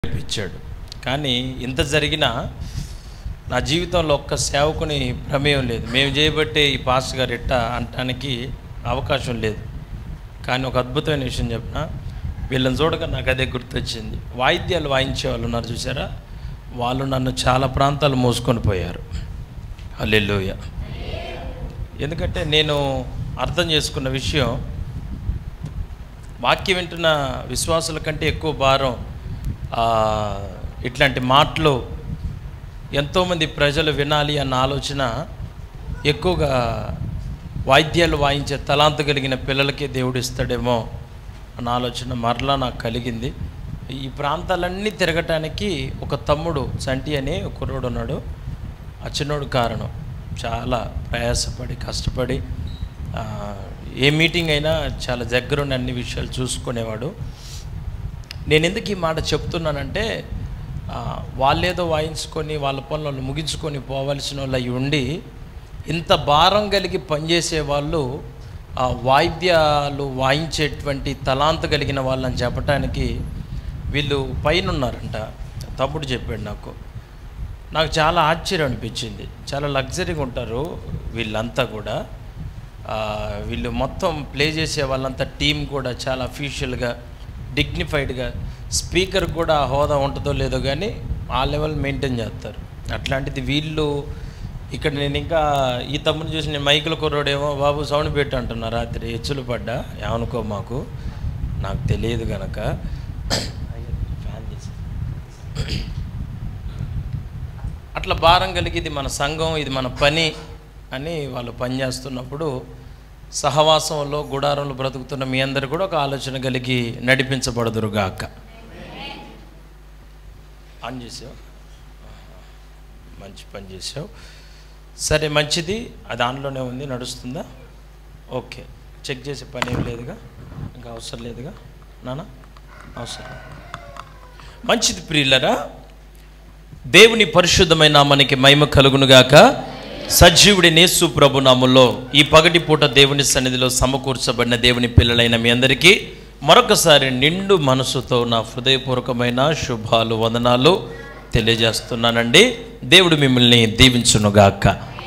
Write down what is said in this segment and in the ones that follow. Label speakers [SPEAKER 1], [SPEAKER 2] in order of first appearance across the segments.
[SPEAKER 1] ఇచ్చాడు. కానీ ఇంత జరిగినా నా జీవితంలో ఒక్క సేవకుని ప్రమేయం లేదు. మేము చేయబట్టే ఈ పాస్టర్ గారు ఎట్టా అనటానికి అవకాశం లేదు. కానీ ఒక అద్భుతమైన విషయం చెప్పిన, వీళ్ళని చూడగా నాకు అదే గుర్తొచ్చింది. వాయిద్యాలు వాయించే వాళ్ళు ఉన్నారు చూసారా, వాళ్ళు నన్ను చాలా ప్రాంతాలు మోసుకొని పోయారు. హల్లెలూయా. ఎందుకంటే నేను అర్థం చేసుకున్న విషయం, వాక్యం వింటున్న విశ్వాసుల కంటే ఎక్కువ భారం ఇట్లాంటి మాటలు ఎంతోమంది ప్రజలు వినాలి అన్న ఆలోచన ఎక్కువగా వాయిద్యాలు వాయించే తలాంతు కలిగిన పిల్లలకే దేవుడు ఇస్తాడేమో అన్న ఆలోచన మరలా నాకు కలిగింది. ఈ ప్రాంతాలన్నీ తిరగటానికి ఒక తమ్ముడు సంటి అనే ఒక కుర్రోడు ఉన్నాడు. ఆ చిన్నోడు కారణం, చాలా ప్రయాసపడి కష్టపడి ఏ మీటింగ్ అయినా చాలా దగ్గరుండి అన్ని విషయాలు చూసుకునేవాడు. నేను ఎందుకు ఈ మాట చెప్తున్నానంటే, వాళ్ళేదో వాయించుకొని వాళ్ళ పనులు ముగించుకొని పోవలసిన వాళ్ళు అయి ఉండి ఇంత భారం కలిగి పనిచేసే వాళ్ళు వాయిద్యాలు వాయించేటువంటి తలాంత కలిగిన వాళ్ళని చెప్పటానికి వీళ్ళు పైన ఉన్నారంట. తమ్ముడు చెప్పాడు నాకు చాలా ఆశ్చర్యం అనిపించింది. చాలా లగ్జరీగా ఉంటారు వీళ్ళంతా కూడా. వీళ్ళు మొత్తం ప్లే చేసే వాళ్ళంతా టీం కూడా చాలా అఫీషియల్గా డిగ్నిఫైడ్గా, స్పీకర్ కూడా హోదా ఉంటుందో లేదో కానీ ఆ లెవెల్ మెయింటైన్ చేస్తారు. అట్లాంటిది వీళ్ళు ఇక్కడ. నేను ఇంకా ఈ తమ్ముని చూసి నేను మైకుల కుర్రోడేమో బాబు సౌండ్ పెట్టు అంటున్నా. రాత్రి హెచ్చులు పడ్డా, ఏమనుకో మాకు, నాకు తెలియదు కనుక. అట్లా భారం కలిగి ఇది మన సంఘం, ఇది మన పని అని వాళ్ళు పనిచేస్తున్నప్పుడు సహవాసంలో గుడారంలో బ్రతుకుతున్న మీ అందరు కూడా ఒక ఆలోచన కలిగి నడిపించబడదురుగాక. ఆన్ చేసావు, మంచి పని చేసావు. సరే, మంచిది. అది దానిలోనే ఉంది, నడుస్తుందా? ఓకే, చెక్ చేసే పని ఏం లేదుగా, ఇంకా అవసరం లేదుగా నాన్న, అవసరం. మంచిది ప్రియులరా, దేవుని పరిశుద్ధమైన నామానికి మహిమ కలుగునుగాక. సజీవుడి యేసు ప్రభు నామములో ఈ పగటి పూట దేవుని సన్నిధిలో సమకూర్చబడిన దేవుని పిల్లలైన మీ అందరికీ మరొకసారి నిండు మనసుతో నా హృదయపూర్వకమైన శుభాలు, వందనాలు తెలియజేస్తున్నానండి. దేవుడు మిమ్మల్ని దీవించునుగాక.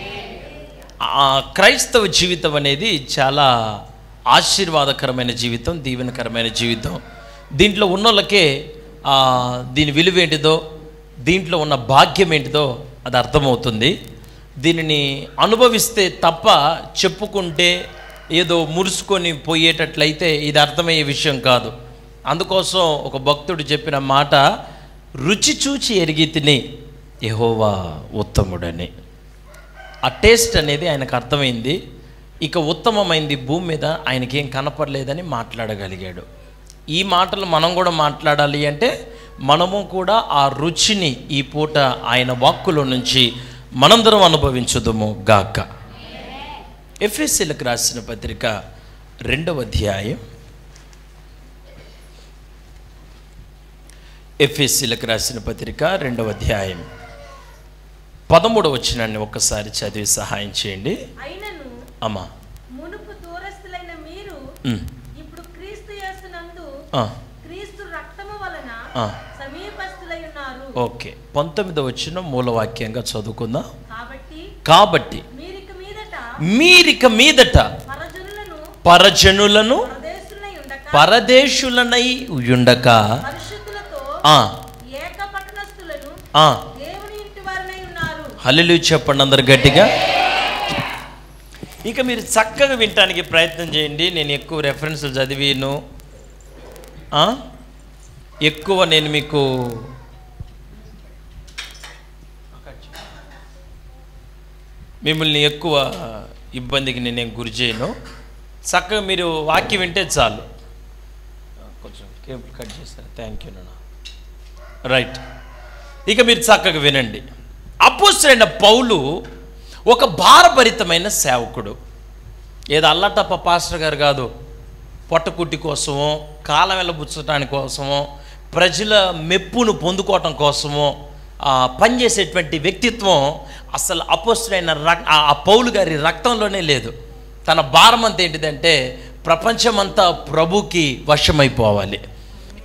[SPEAKER 1] క్రైస్తవ జీవితం అనేది చాలా ఆశీర్వాదకరమైన జీవితం, దీవెనకరమైన జీవితం. దీంట్లో ఉన్నోళ్ళకే దీని విలువ ఏంటిదో, దీంట్లో ఉన్న భాగ్యం ఏంటిదో అది అర్థమవుతుంది. దీనిని అనుభవిస్తే తప్ప చెప్పుకుంటే ఏదో మురుసుకొని పోయేటట్లయితే ఇది అర్థమయ్యే విషయం కాదు. అందుకోసం ఒక భక్తుడు చెప్పిన మాట, రుచి చూచి ఎరిగి తిని యెహోవా ఉత్తముడని. ఆ టేస్ట్ అనేది ఆయనకు అర్థమైంది. ఇక ఉత్తమమైంది భూమి మీద ఆయనకేం కనపడలేదని మాట్లాడగలిగాడు. ఈ మాటలు మనం కూడా మాట్లాడాలి అంటే మనము కూడా ఆ రుచిని ఈ పూట ఆయన వాక్కులో నుంచి మనందరం అనుభవించుదుము గాక. ఎఫెసీయులకు రాసిన పత్రిక 2వ అధ్యాయం, ఎఫెసీయులకు రాసిన పత్రిక 2వ అధ్యాయం 13వ వచనాన్ని ఒక్కసారి చదివి సహాయం చేయండి. అమ్మా,
[SPEAKER 2] మునుపు దూరస్తులైన మీరు ఇప్పుడు క్రీస్తు యేసునందు క్రీస్తు రక్తము వలన సమీపస్తులై ఉన్నారు.
[SPEAKER 1] ఓకే, 19వ వచనం మూలవాక్యంగా చదువుకుందాం. కాబట్టి మీరిక మీదట పరజనులను పరదేశులనై ఉండక హల్లెలూయా చెప్పండి అందరు గట్టిగా. ఇక మీరు చక్కగా వినటానికి ప్రయత్నం చేయండి. నేను ఎక్కువ రెఫరెన్స్లు చదివిను, ఎక్కువ నేను మీకు మిమ్మల్ని ఎక్కువ ఇబ్బందికి నేనేం గురి చేయను. చక్కగా మీరు వాక్యం వింటే చాలు. కొంచెం కేబుల్ కట్ చేస్తారు, థ్యాంక్ యూ నాన్న. రైట్, ఇక మీరు చక్కగా వినండి. అపోస్తలుడైన పౌలు ఒక భారభరితమైన సేవకుడు. ఏదో అల్లటప్ప పాస్టర్ గారు కాదు, పొట్టకుట్టి కోసమో, కాలం వెళ్ళబుచ్చటానికి కోసమో, ప్రజల మెప్పును పొందుకోవటం కోసమో పనిచేసేటువంటి వ్యక్తిత్వం అసలు అపోస్తలుడైన ఆ పౌలు గారి రక్తంలోనే లేదు. తన భారం అంతా ఏంటిదంటే ప్రపంచమంతా ప్రభుకి వశమైపోవాలి,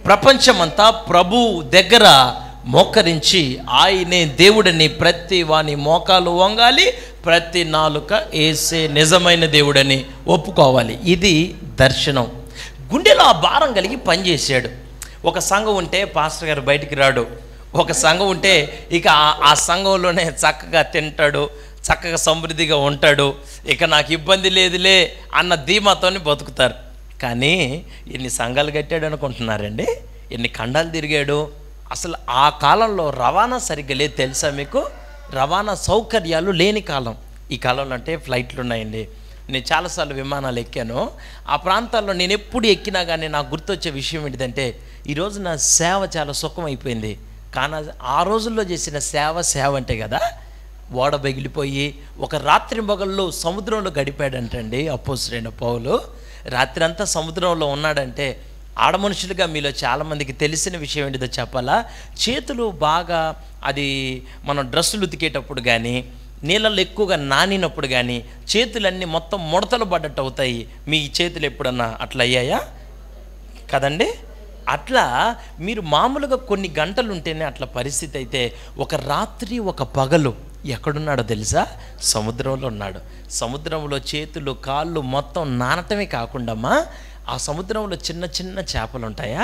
[SPEAKER 1] ప్రపంచమంతా ప్రభు దగ్గర మోకరించి ఆయనే దేవుడని ప్రతి వాని మోకాలు వంగాలి, ప్రతి నాలుక ఏసే నిజమైన దేవుడని ఒప్పుకోవాలి. ఇది దర్శనం. గుండెలో ఆ భారం కలిగి పనిచేశాడు. ఒక సంఘం ఉంటే పాస్టర్ గారు బయటికి రాడు, ఒక సంఘం ఉంటే ఇక ఆ సంఘంలోనే చక్కగా తింటాడు, చక్కగా సమృద్ధిగా ఉంటాడు, ఇక నాకు ఇబ్బంది లేదులే అన్న ధీమాతోని బతుకుతారు. కానీ ఎన్ని సంఘాలు కట్టాడు అనుకుంటున్నారండి, ఎన్ని ఖండాలు తిరిగాడు. అసలు ఆ కాలంలో రవాణా సరిగ్గా లేదు తెలుసా మీకు? రవాణా సౌకర్యాలు లేని కాలం. ఈ కాలంలో అంటే ఫ్లైట్లు ఉన్నాయండి. నేను చాలాసార్లు విమానాలు ఎక్కాను. ఆ ప్రాంతాల్లో నేను ఎప్పుడు ఎక్కినా కానీ నాకు గుర్తొచ్చే విషయం ఏంటిదంటే, ఈరోజు నా సేవ చాలా సుఖమైపోయింది. కానీ ఆ రోజుల్లో చేసిన సేవ అంటే కదా, ఓడ బగిలిపోయి ఒక రాత్రి మొగల్లో సముద్రంలో గడిపాడంటండి అపోస్తలుడైన పౌలు. రాత్రి అంతా సముద్రంలో ఉన్నాడంటే ఆడమనుషులుగా మీలో చాలామందికి తెలిసిన విషయం ఏంటిదో చెప్పాలా? చేతులు బాగా అది మనం డ్రెస్సులు ఉతికేటప్పుడు కానీ నీళ్ళల్లో ఎక్కువగా నానినప్పుడు కానీ చేతులన్నీ మొత్తం ముడతలు పడ్డట్టు అవుతాయి. మీ చేతులు ఎప్పుడన్నా అట్లా అయ్యాయా కదండి? అట్లా మీరు మామూలుగా కొన్ని గంటలు ఉంటేనే అట్లా పరిస్థితి అయితే, ఒక రాత్రి ఒక పగలు ఎక్కడున్నాడో తెలుసా? సముద్రంలో ఉన్నాడు. సముద్రంలో చేతులు కాళ్ళు మొత్తం నానటమే కాకుండా ఆ సముద్రంలో చిన్న చిన్న చేపలు ఉంటాయా?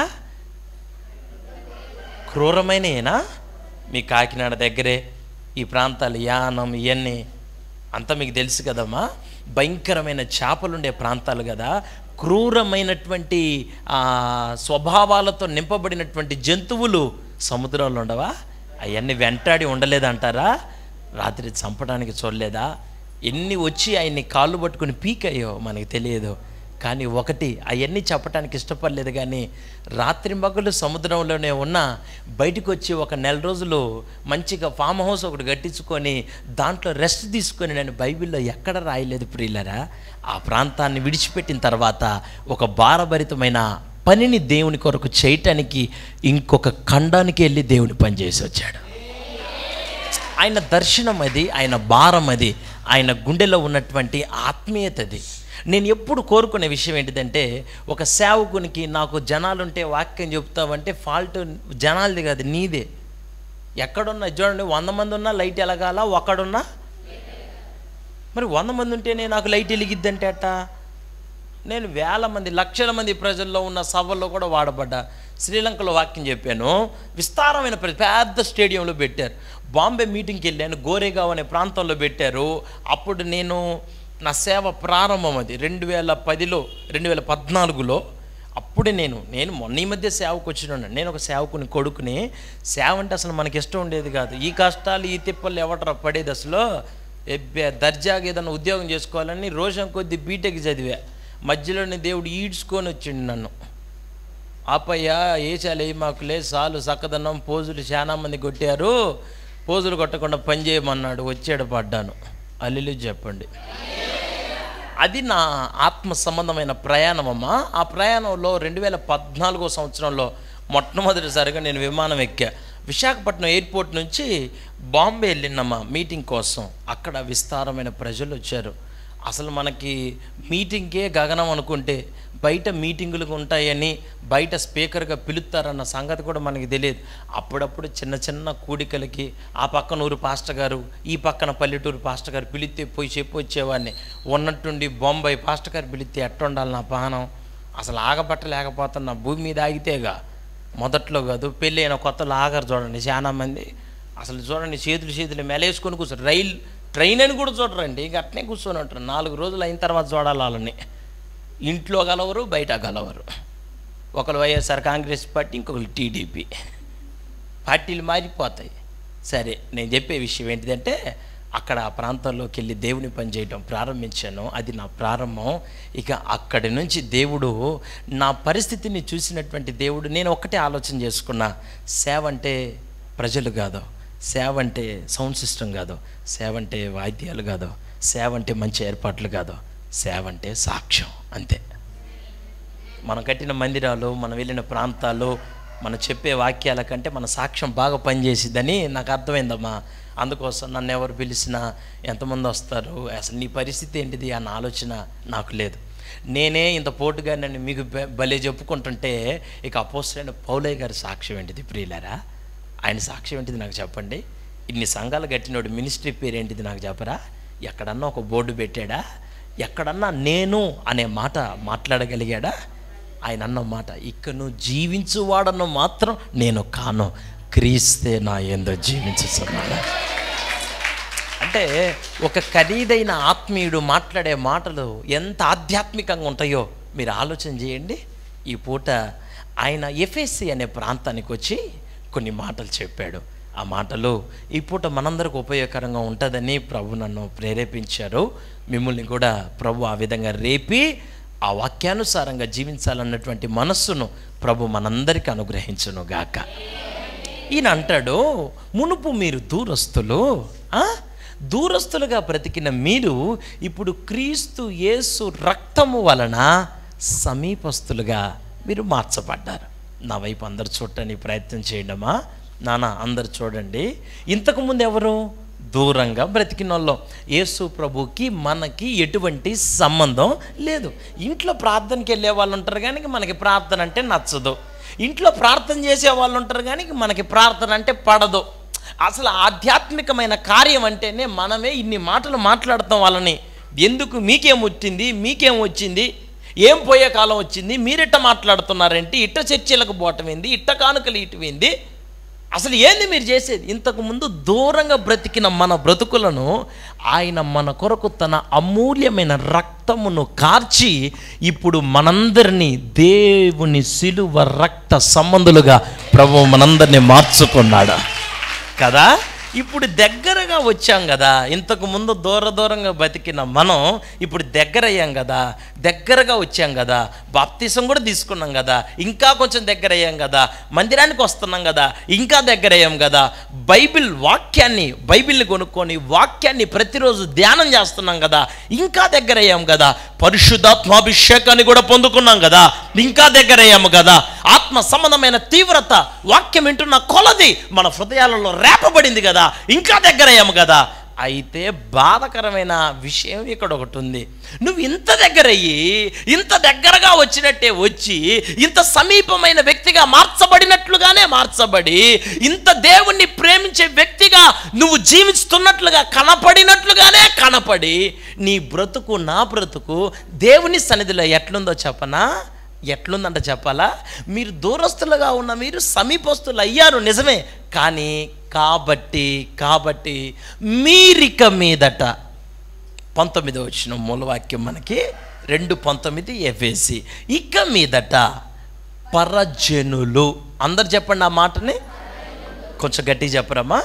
[SPEAKER 1] క్రూరమైనయేనా? మీ కాకినాడ దగ్గరే ఈ ప్రాంతాలు యానం ఇవన్నీ అంతా మీకు తెలుసు కదమ్మా. భయంకరమైన చేపలుండే ప్రాంతాలు కదా. క్రూరమైనటువంటి స్వభావాలతో నింపబడినటువంటి జంతువులు సముద్రంలో ఉండవా? అవన్నీ వెంటాడి ఉండలేదంటారా? రాత్రి చంపడానికి చూడలేదా? ఎన్ని వచ్చి ఆయన్ని కాళ్ళు పట్టుకుని పీకయ్యో మనకి తెలియదు. కానీ ఒకటి, అవన్నీ చెప్పడానికి ఇష్టపడలేదు. కానీ రాత్రి మగ్గులు సముద్రంలోనే ఉన్న బయటకు వచ్చి ఒక నెల రోజులు మంచిగా ఫామ్ హౌస్ ఒకటి కట్టించుకొని దాంట్లో రెస్ట్ తీసుకొని, నేను బైబిల్లో ఎక్కడ రాయలేదు ప్రియులరా, ఆ ప్రాంతాన్ని విడిచిపెట్టిన తర్వాత ఒక భారభరితమైన పనిని దేవుని కొరకు చేయటానికి ఇంకొక ఖండానికి వెళ్ళి దేవుని పని చేసి వచ్చాడు. ఆయన దర్శనం అది, ఆయన భారం అది, ఆయన గుండెలో ఉన్నటువంటి ఆత్మీయత అది. నేను ఎప్పుడు కోరుకునే విషయం ఏంటిదంటే, ఒక సేవకునికి నాకు జనాలుంటే వాక్యం చెప్తావంటే ఫాల్ట్ జనాలది కాదు, నీదే. ఎక్కడున్నా చూడండి, 100 మంది ఉన్నా లైట్ ఎలగాల, ఒక్కడున్నా మరి 100 మంది ఉంటేనే నాకు లైట్ వెలిగిద్దంటే అట్టా? నేను వేల మంది లక్షల మంది ప్రజల్లో ఉన్న సభల్లో కూడా వాడబడ్డా. శ్రీలంకలో వాక్యం చెప్పాను, విస్తారమైన పెద్ద స్టేడియంలో పెట్టారు. బాంబే మీటింగ్కి వెళ్ళాను, గోరేగావ్ అనే ప్రాంతంలో పెట్టారు. అప్పుడు నేను నా సేవ ప్రారంభం అది 2010లో 2014లో. అప్పుడే నేను మొన్న ఈ మధ్య సేవకు వచ్చినాను. నేను ఒక సేవకుని కొడుకుని. సేవ అంటే అసలు మనకి ఇష్టం ఉండేది కాదు. ఈ కష్టాలు ఈ తిప్పలు ఎవటరా పడేది అసలు. దర్జాగా ఏదైనా ఉద్యోగం చేసుకోవాలని రోజం కొద్ది బీటెక్ చదివా. మధ్యలోనే దేవుడు ఈడ్చుకొని వచ్చిండు నన్ను. ఆపయ్యా ఏచాలే మాకులే సాలు సక్కదన్నం, పోజులు చాలా మంది కొట్టారు, పోజులు కొట్టకుండా పని చేయమన్నాడు. వచ్చాడు, పడ్డాను. హల్లెలూయా చెప్పండి. అది నా ఆత్మ సంబంధమైన ప్రయాణం అమ్మా. ఆ ప్రయాణంలో 2014 సంవత్సరంలో మొట్టమొదటిసారిగా నేను విమానం ఎక్కా. విశాఖపట్నం ఎయిర్పోర్ట్ నుంచి బాంబే వెళ్ళినమ్మా మీటింగ్ కోసం. అక్కడ విస్తారమైన ప్రజలు వచ్చారు. అసలు మనకి మీటింగ్కే గగనం అనుకుంటే బయట మీటింగులు ఉంటాయని బయట స్పీకర్గా పిలుస్తారన్న సంగతి కూడా మనకి తెలియదు. అప్పుడప్పుడు చిన్న చిన్న కూడికలకి ఆ పక్కన ఊరు పాస్టర్ గారు, ఈ పక్కన పల్లెటూరు పాస్టర్ గారు పిలిస్తే పోయి చెప్పి వచ్చేవాడిని. ఉన్నట్టుండి బొంబాయి పాస్టర్ గారు పిలిస్తే ఎట్టుండాలి నా పానం, అసలు ఆగబట్టలేకపోతున్నా. భూమి మీద ఆగితేగా, మొదట్లో కాదు. పెళ్ళి అయిన కొత్తలో ఆగరు చూడండి చాలామంది. అసలు చూడండి చేతులు మెలేసుకొని కూర్చోరు. ట్రైన్ అని కూడా చూడరండి, ఇక అట్నే కూర్చొని ఉంటారు. 4 రోజులు అయిన తర్వాత చూడాలి వాళ్ళని. ఇంట్లో గలవరు, బయట గలవరు. ఒకరు వైఎస్ఆర్ కాంగ్రెస్ పార్టీ, ఇంకొకరు టీడీపీ. పార్టీలు మారిపోతాయి. సరే, నేను చెప్పే విషయం ఏంటిదంటే, అక్కడ ఆ ప్రాంతంలోకి వెళ్ళి దేవుని పని చేయడం ప్రారంభించాను. అది నా ప్రారంభం. ఇక అక్కడి నుంచి దేవుడు నా పరిస్థితిని చూసినటువంటి దేవుడు, నేను ఒక్కటే ఆలోచన చేసుకున్నా, సేవ అంటే ప్రజలు కాదు, సేవ అంటే సౌండ్ సిస్టమ్ కాదు, సేవ అంటే వాయిద్యాలు కాదు, సేవ అంటే మంచి ఏర్పాట్లు కాదు, సేవ అంటే సాక్ష్యం అంతే. మనం కట్టిన మందిరాలు, మనం వెళ్ళిన ప్రాంతాలు, మనం చెప్పే వాక్యాల కంటే మన సాక్ష్యం బాగా పనిచేసిద్దని నాకు అర్థమైందమ్మా. అందుకోసం నన్ను ఎవరు పిలిచినా, ఎంతమంది వస్తారు, అసలు నీ పరిస్థితి ఏంటిది అన్న ఆలోచన నాకు లేదు. నేనే ఇంత పోటుగా నన్ను మీకు భలే చెప్పుకుంటుంటే ఇక అపోస్తలుడైన పౌలయ్య గారి సాక్ష్యం ఏంటిది ప్రియులారా? ఆయన సాక్ష్యం ఏంటిది నాకు చెప్పండి. ఇన్ని సంఘాలు కట్టినోడు మినిస్ట్రీ పేరు ఏంటిది నాకు చెప్పరా? ఎక్కడన్నా ఒక బోర్డు పెట్టాడా? ఎక్కడన్నా నేను అనే మాట మాట్లాడగలిగాడా? ఆయన అన్న మాట, ఇక నువ్వు జీవించువాడను మాత్రం నేను కాను, క్రీస్తే నా యందు జీవించుచున్నాడు. అంటే ఒక ఖరీదైన ఆత్మీయుడు మాట్లాడే మాటలు ఎంత ఆధ్యాత్మికంగా ఉంటాయో మీరు ఆలోచన చేయండి. ఈ పూట ఆయన ఎఫెసీ అనే ప్రాంతానికి వచ్చి కొన్ని మాటలు చెప్పాడు. ఆ మాటలు ఈ పూట మనందరికి ఉపయోగకరంగా ఉంటుందని ప్రభు నన్ను ప్రేరేపించారు. మిమ్మల్ని కూడా ప్రభు ఆ విధంగా రేపి ఆ వాక్యానుసారంగా జీవించాలన్నటువంటి మనస్సును ప్రభు మనందరికీ అనుగ్రహించును గాక. ఈయన అంటాడు, మునుపు మీరు దూరస్తులుగా బ్రతికిన మీరు ఇప్పుడు క్రీస్తు యేసు రక్తము వలన సమీపస్తులుగా మీరు మార్చబడ్డారు. నా వైపు అందరు చూడటానికి ప్రయత్నం చేయడమా నాన్న? అందరు చూడండి. ఇంతకుముందు ఎవరు? దూరంగా బ్రతికిన వాళ్ళం. యేసు ప్రభుకి మనకి ఎటువంటి సంబంధం లేదు. ఇంట్లో ప్రార్థనకి వెళ్ళే వాళ్ళు ఉంటారు కానీ మనకి ప్రార్థన అంటే నచ్చదు. ఇంట్లో ప్రార్థన చేసే వాళ్ళు ఉంటారు కానీ మనకి ప్రార్థన అంటే పడదు. అసలు ఆధ్యాత్మికమైన కార్యం అంటేనే మనమే ఇన్ని మాటలు మాట్లాడతాం వాళ్ళని. ఎందుకు? మీకేం వచ్చింది, ఏం పోయే కాలం వచ్చింది, మీరిట్ట మాట్లాడుతున్నారేంటి, ఇట్ట చర్చలకు పోవటం ఏంది, ఇట్ట కానుకలు ఇటువేంది, అసలు ఏంది మీరు చేసేది? ఇంతకుముందు దూరంగా బ్రతికిన మన బ్రతుకులను ఆయన మన కొరకు తన అమూల్యమైన రక్తమును కార్చి ఇప్పుడు మనందరినీ దేవుని శిలువ రక్త సంబంధులుగా ప్రభువు మనందరినీ మార్చుకున్నాడు కదా. ఇప్పుడు దగ్గరగా వచ్చాం కదా. ఇంతకు ముందు దూరంగా బతికిన మనం ఇప్పుడు దగ్గర అయ్యాం కదా, దగ్గరగా వచ్చాం కదా, బాప్తిసం కూడా తీసుకున్నాం కదా, ఇంకా కొంచెం దగ్గర అయ్యాం కదా, మందిరానికి వస్తున్నాం కదా, ఇంకా దగ్గర అయ్యాం కదా, బైబిల్ని కొనుక్కొని వాక్యాన్ని ప్రతిరోజు ధ్యానం చేస్తున్నాం కదా, ఇంకా దగ్గర అయ్యాం కదా, పరిశుద్ధాత్మాభిషేకాన్ని కూడా పొందుకున్నాం కదా, ఇంకా దగ్గర అయ్యాము కదా, ఆత్మ సంబంధమైన తీవ్రత వాక్యం వింటున్న కొలది మన హృదయాలలో రేపబడింది కదా, ఇంకా దగ్గర అయ్యాము కదా. అయితే బాధకరమైన విషయం ఇక్కడ ఒకటి ఉంది. నువ్వు ఇంత దగ్గరయ్యి ఇంత దగ్గరగా వచ్చినట్టే వచ్చి ఇంత సమీపమైన వ్యక్తిగా మార్చబడినట్లుగానే మార్చబడి ఇంత దేవుణ్ణి ప్రేమించే వ్యక్తిగా నువ్వు జీవిస్తున్నట్లుగా కనపడినట్లుగానే కనపడి నీ బ్రతుకు నా బ్రతుకు దేవుని సన్నిధిలో ఎట్లుందో చెప్పనా? ఎట్లుందంట చెప్పాలా? మీరు దూరస్తులుగా ఉన్న మీరు సమీపస్తులు అయ్యారు నిజమే, కానీ కాబట్టి మీరిక మీదట 19వ వచనం మూలవాక్యం మనకి 2:19 ఎఫెసీ, ఇక మీదట పరజనులు. అందరు చెప్పండి ఆ మాటని, కొంచెం గట్టిగా చెప్పరమ్మా.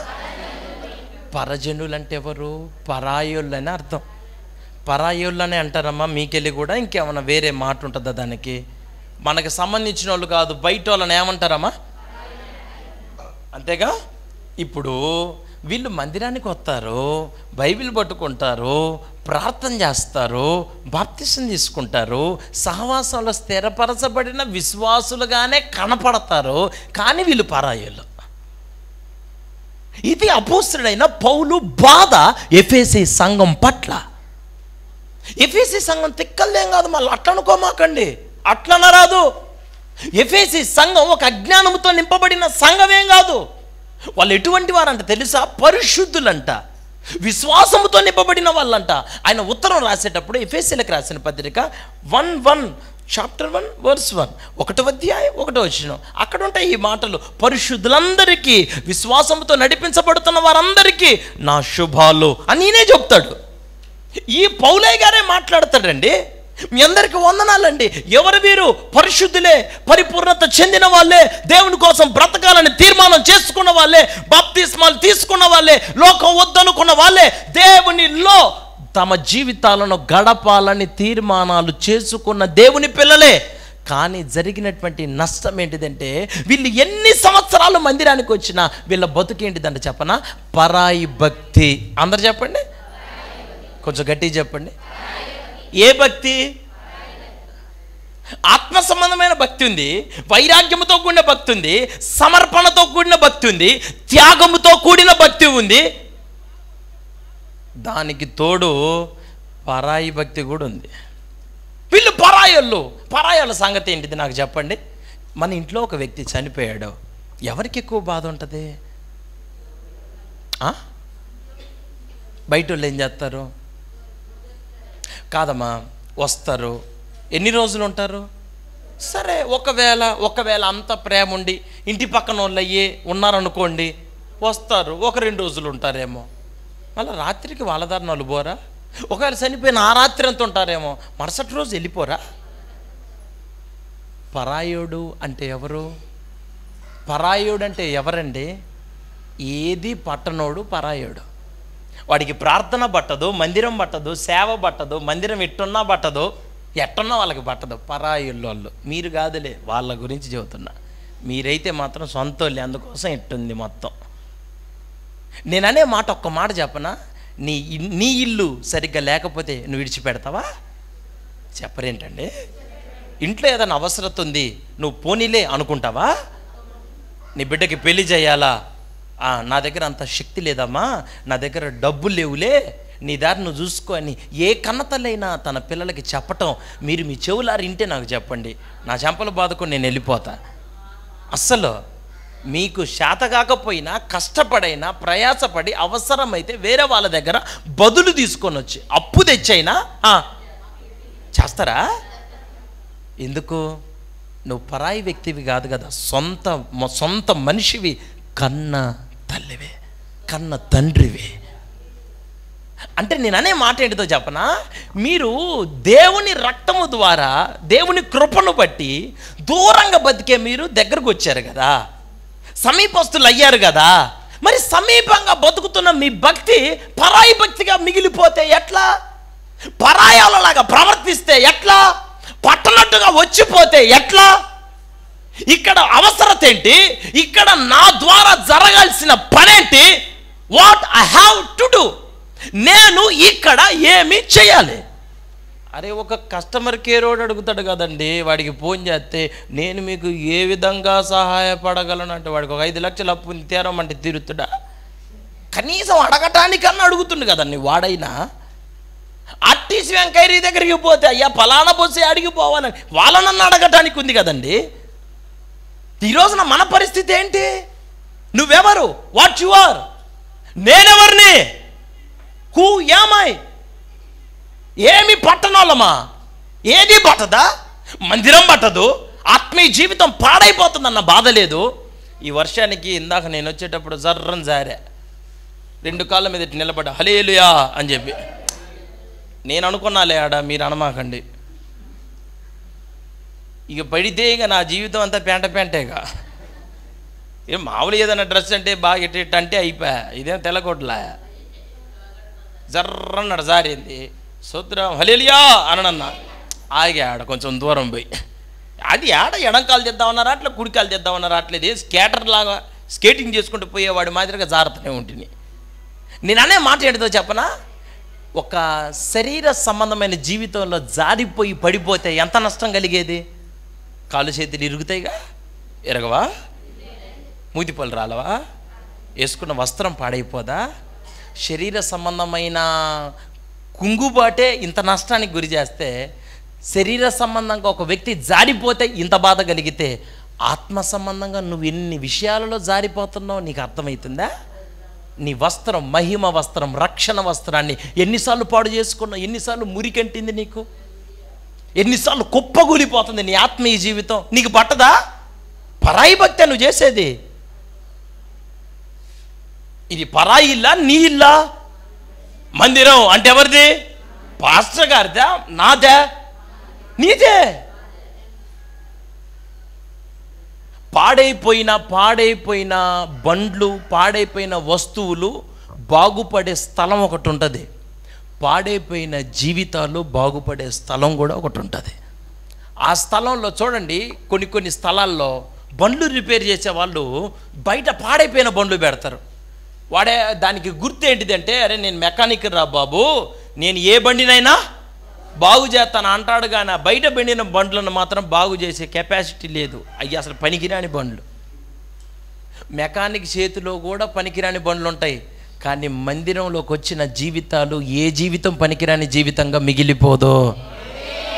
[SPEAKER 1] పరజనులు అంటే ఎవరు? పరాయోళ్ళు అని అర్థం. పరాయోళ్ళు అని అంటారమ్మా మీకెళ్ళి కూడా. ఇంకేమన్నా వేరే మాట ఉంటుందా దానికి? మనకు సంబంధించిన వాళ్ళు కాదు, బయట వాళ్ళని ఏమంటారమ్మా? అంతేగా. ఇప్పుడు వీళ్ళు మందిరానికి వస్తారు, బైబిల్ పట్టుకుంటారు, ప్రార్థన చేస్తారు, బాప్తిసం తీసుకుంటారు, సహవాసంలో స్థిరపరచబడిన విశ్వాసులుగానే కనపడతారు, కానీ వీళ్ళు పరాయోళ్ళు. ఇది అపోస్తలుడైన పౌలు బాధ ఎఫెసీ సంఘం పట్ల. ఎఫెసీ సంఘం తిక్కలేం కాదు, మళ్ళీ అట్లా అనుకోమాకండి, అట్లనరాదు. ఎఫెసీ సంఘం ఒక అజ్ఞానంతో నింపబడిన సంఘమేం కాదు. వాళ్ళు ఎటువంటి వారంట తెలుసా? పరిశుద్ధులంట, విశ్వాసముతో నింపబడిన వాళ్ళంట. ఆయన ఉత్తరం రాసేటప్పుడు ఎఫెసీలకు రాసిన పత్రిక 1:1 చాప్టర్ 1 verse 1 1వ అధ్యాయం 1వ వచనం అక్కడ ఉంటాయి ఈ మాటలు. పరిశుద్ధులందరికీ, విశ్వాసముతో నడిపించబడుతున్న వారందరికీ నా శుభాలు అని నేనే చెప్తాడు. ఈ పౌలయ్య గారే మాట్లాడతాడండి. మీ అందరికి వందనాలండి. ఎవరు వీరు? పరిశుద్ధులే, పరిపూర్ణత చెందిన వాళ్ళే, దేవుని కోసం బ్రతకాలని తీర్మానం చేసుకున్న వాళ్ళే, బాప్తిస్మాలు తీసుకున్న వాళ్ళే, లోకం వద్దనుకున్న వాళ్ళే, దేవునిలో తమ జీవితాలను గడపాలని తీర్మానాలు చేసుకున్న దేవుని పిల్లలే. కానీ జరిగినటువంటి నష్టం ఏంటిదంటే వీళ్ళు ఎన్ని సంవత్సరాలు మందిరానికి వచ్చినా వీళ్ళ బతుకేంటిదంటే చెప్పనా? పరాయి భక్తి. అందరు చెప్పండి, కొంచెం గట్టిగా చెప్పండి. ఏ భక్తి? ఆత్మ సంబంధమైన భక్తి ఉంది, వైరాగ్యముతో కూడిన భక్తి ఉంది, సమర్పణతో కూడిన భక్తి ఉంది, త్యాగముతో కూడిన భక్తి ఉంది, దానికి తోడు పరాయి భక్తి కూడా ఉంది. వీళ్ళు పరాయోళ్ళ సంగతి ఏంటిది నాకు చెప్పండి. మన ఇంట్లో ఒక వ్యక్తి చనిపోయాడు, ఎవరికి ఎక్కువ బాధ ఉంటుంది? బయట వాళ్ళు ఏం చేస్తారు? కాదమ్మా, వస్తారు, ఎన్ని రోజులు ఉంటారు? సరే, ఒకవేళ అంత ప్రేమ ఉండి ఇంటి పక్కన వాళ్ళు అయ్యే ఉన్నారనుకోండి, వస్తారు, 1-2 రోజులు ఉంటారేమో, మళ్ళీ రాత్రికి వాళ్ళ దారిన వాళ్ళు పోరా? ఒకవేళ చనిపోయిన ఆ రాత్రి అంత ఉంటారేమో, మరుసటి రోజు వెళ్ళిపోరా? పరాయోడు అంటే ఎవరు? పరాయోడు అంటే ఎవరండి? ఏది పట్టనోడు పరాయోడు. వాడికి ప్రార్థన పట్టదు, మందిరం పట్టదు, సేవ పట్టదు, మందిరం ఎట్టున్నా పట్టదు, ఎట్టున్నా వాళ్ళకి పట్టదు. పరాయోళ్ళు. మీరు కాదులే, వాళ్ళ గురించి చెబుతున్నా. మీరైతే మాత్రం సొంతోళ్ళే, అందుకోసం ఎట్టుంది మొత్తం. నేననే మాట ఒక్క మాట చెప్పనా? నీ ఇల్లు సరిగ్గా లేకపోతే నువ్వు విడిచిపెడతావా? చెప్పరేంటండి? ఇంట్లో ఏదైనా అవసరత ఉంది, నువ్వు పోనీలే అనుకుంటావా? నీ బిడ్డకి పెళ్లి చేయాలా? నా దగ్గర అంత శక్తి లేదమ్మా, నా దగ్గర డబ్బులు లేవులే, నీ దారి నువ్వు చూసుకో అని ఏ కన్నతల్లైనా తన పిల్లలకి చెప్పటం మీరు మీ చెవులారు ఇంటే నాకు చెప్పండి, నా చెంపలు బాదుకొని నేను వెళ్ళిపోతా. అస్సలు మీకు శాత కాకపోయినా కష్టపడైనా ప్రయాసపడి అవసరమైతే వేరే వాళ్ళ దగ్గర బదులు తీసుకొని వచ్చి అప్పు తెచ్చైనా చేస్తారా? ఎందుకు? నువ్వు పరాయి వ్యక్తివి కాదు కదా, సొంత మనిషివి, కన్న తల్లివే, కన్న తండ్రివే. అంటే నేను అనే మాట ఏంటిదో చెప్పనా? మీరు దేవుని రక్తము ద్వారా, దేవుని కృపను బట్టి దూరంగా బతికే మీరు దగ్గరకు వచ్చారు కదా, సమీపస్తులు అయ్యారు కదా. మరి సమీపంగా బతుకుతున్న మీ భక్తి పరాయి భక్తిగా మిగిలిపోతే ఎట్లా? పరాయాలలాగా ప్రవర్తిస్తే ఎట్లా? పట్టనట్టుగా వచ్చిపోతే ఎట్లా? ఇక్కడ అవసరత ఏంటి? ఇక్కడ నా ద్వారా జరగాల్సిన పనేంటి? What I have to do? నేను ఇక్కడ ఏమి చేయాలి? అరే, ఒక కస్టమర్ కేర్ వాడు అడుగుతాడు కదండి, వాడికి ఫోన్ చేస్తే నేను మీకు ఏ విధంగా సహాయపడగలను అంటే వాడికి ఒక 5 లక్షలు అప్పు తీరమంటే తీరుతుడా? కనీసం అడగటానికన్నా అడుగుతుండు కదండి వాడైనా. ఆర్టీసీ వెంకయ్య దగ్గరికి పోతే అయ్యా ఫలానా బస్సు అడిగిపోవాలని వాళ్ళనన్నా అడగటానికి ఉంది కదండి. ఈ రోజున మన పరిస్థితి ఏంటి? నువ్వెవరు? What you are? నేనెవరిని? Who am I? ఏమి పట్టనోళ్ళమా? ఏది పట్టదా? మందిరం పట్టదు, ఆత్మీయ జీవితం పాడైపోతుందన్న బాధ లేదు. ఈ వర్షానికి ఇందాక నేను వచ్చేటప్పుడు జర్రం జారా, 2 కాళ్ళ మీద నిలబడ్డా, హల్లెలూయా అని చెప్పి. నేను అనుకున్నాలే ఆడ, మీరు అనమాకండి. ఇక పడితే ఇక నా జీవితం అంతా పెంటేగా. ఏం మామూలు ఏదైనా డ్రెస్ అంటే బాగా ఎట్ట అంటే అయిపోయా, ఇదేం తెల్లకొట్లా. జర్రన్నాడు జారింది, సూత్రం హల్లెలూయా అనన్నా. ఆగే ఆడ కొంచెం దూరం పోయి, అది ఆడ ఎడంకాలు తెద్దామన్నారా అట్లా, కుడికాలు తెద్దామన్నారా అట్లేదు, స్కేటర్ లాగా స్కేటింగ్ చేసుకుంటూ పోయేవాడి మాదిరిగా జారుతూనే ఉంటుంది. నేను అనే మాట ఏంటిదో చెప్పనా? ఒక శరీర సంబంధమైన జీవితంలో జారిపోయి పడిపోతే ఎంత నష్టం కలిగేది? కాళ్ళు చేతులు ఇరుగుతాయిగా, ఎరగవా? మూతిపళ్ళు రాలవా? వేసుకున్న వస్త్రం పాడైపోదా? శరీర సంబంధమైన కుంగుబాటే ఇంత నష్టానికి గురి చేస్తే, శరీర సంబంధంగా ఒక వ్యక్తి జారిపోతే ఇంత బాధ కలిగితే, ఆత్మ సంబంధంగా నువ్వు ఎన్ని విషయాలలో జారిపోతున్నావు నీకు అర్థమవుతుందా? నీ వస్త్రం, మహిమ వస్త్రం, రక్షణ వస్త్రాన్ని ఎన్నిసార్లు పాడు చేసుకున్నావు? ఎన్నిసార్లు మురికంటింది నీకు? ఎన్నిసార్లు కుప్పగూలిపోతుంది నీ ఆత్మీయ జీవితం? నీకు పట్టదా? పరాయి భక్తి నువ్వు చేసేది. ఇది పరాయి ఇల్లా, నీ ఇల్లా? మందిరం అంటే ఎవరిది? పాస్టర్ గారిదా? నాదే? నీదే. పాడైపోయిన బండ్లు, పాడైపోయిన వస్తువులు బాగుపడే స్థలం ఒకటి ఉంటుంది, పాడైపోయిన జీవితాలు బాగుపడే స్థలం కూడా ఒకటి ఉంటుంది. ఆ స్థలంలో చూడండి, కొన్ని స్థలాల్లో బండ్లు రిపేర్ చేసే వాళ్ళు బయట పాడైపోయిన బండ్లు పెడతారు. వాడే దానికి గుర్తు ఏంటిదంటే, అరే నేను మెకానిక్ రా బాబు, నేను ఏ బండినైనా బాగు చేస్తాను అంటాడు. కానీ బయట బండిన బండ్లను మాత్రం బాగు చేసే కెపాసిటీ లేదు. అవి అసలు పనికిరాని బండ్లు. మెకానిక్ చేతిలో కూడా పనికిరాని బండ్లు ఉంటాయి, కానీ మందిరంలోకి వచ్చిన జీవితాలు ఏ జీవితం పనికిరాని జీవితంగా మిగిలిపోదో.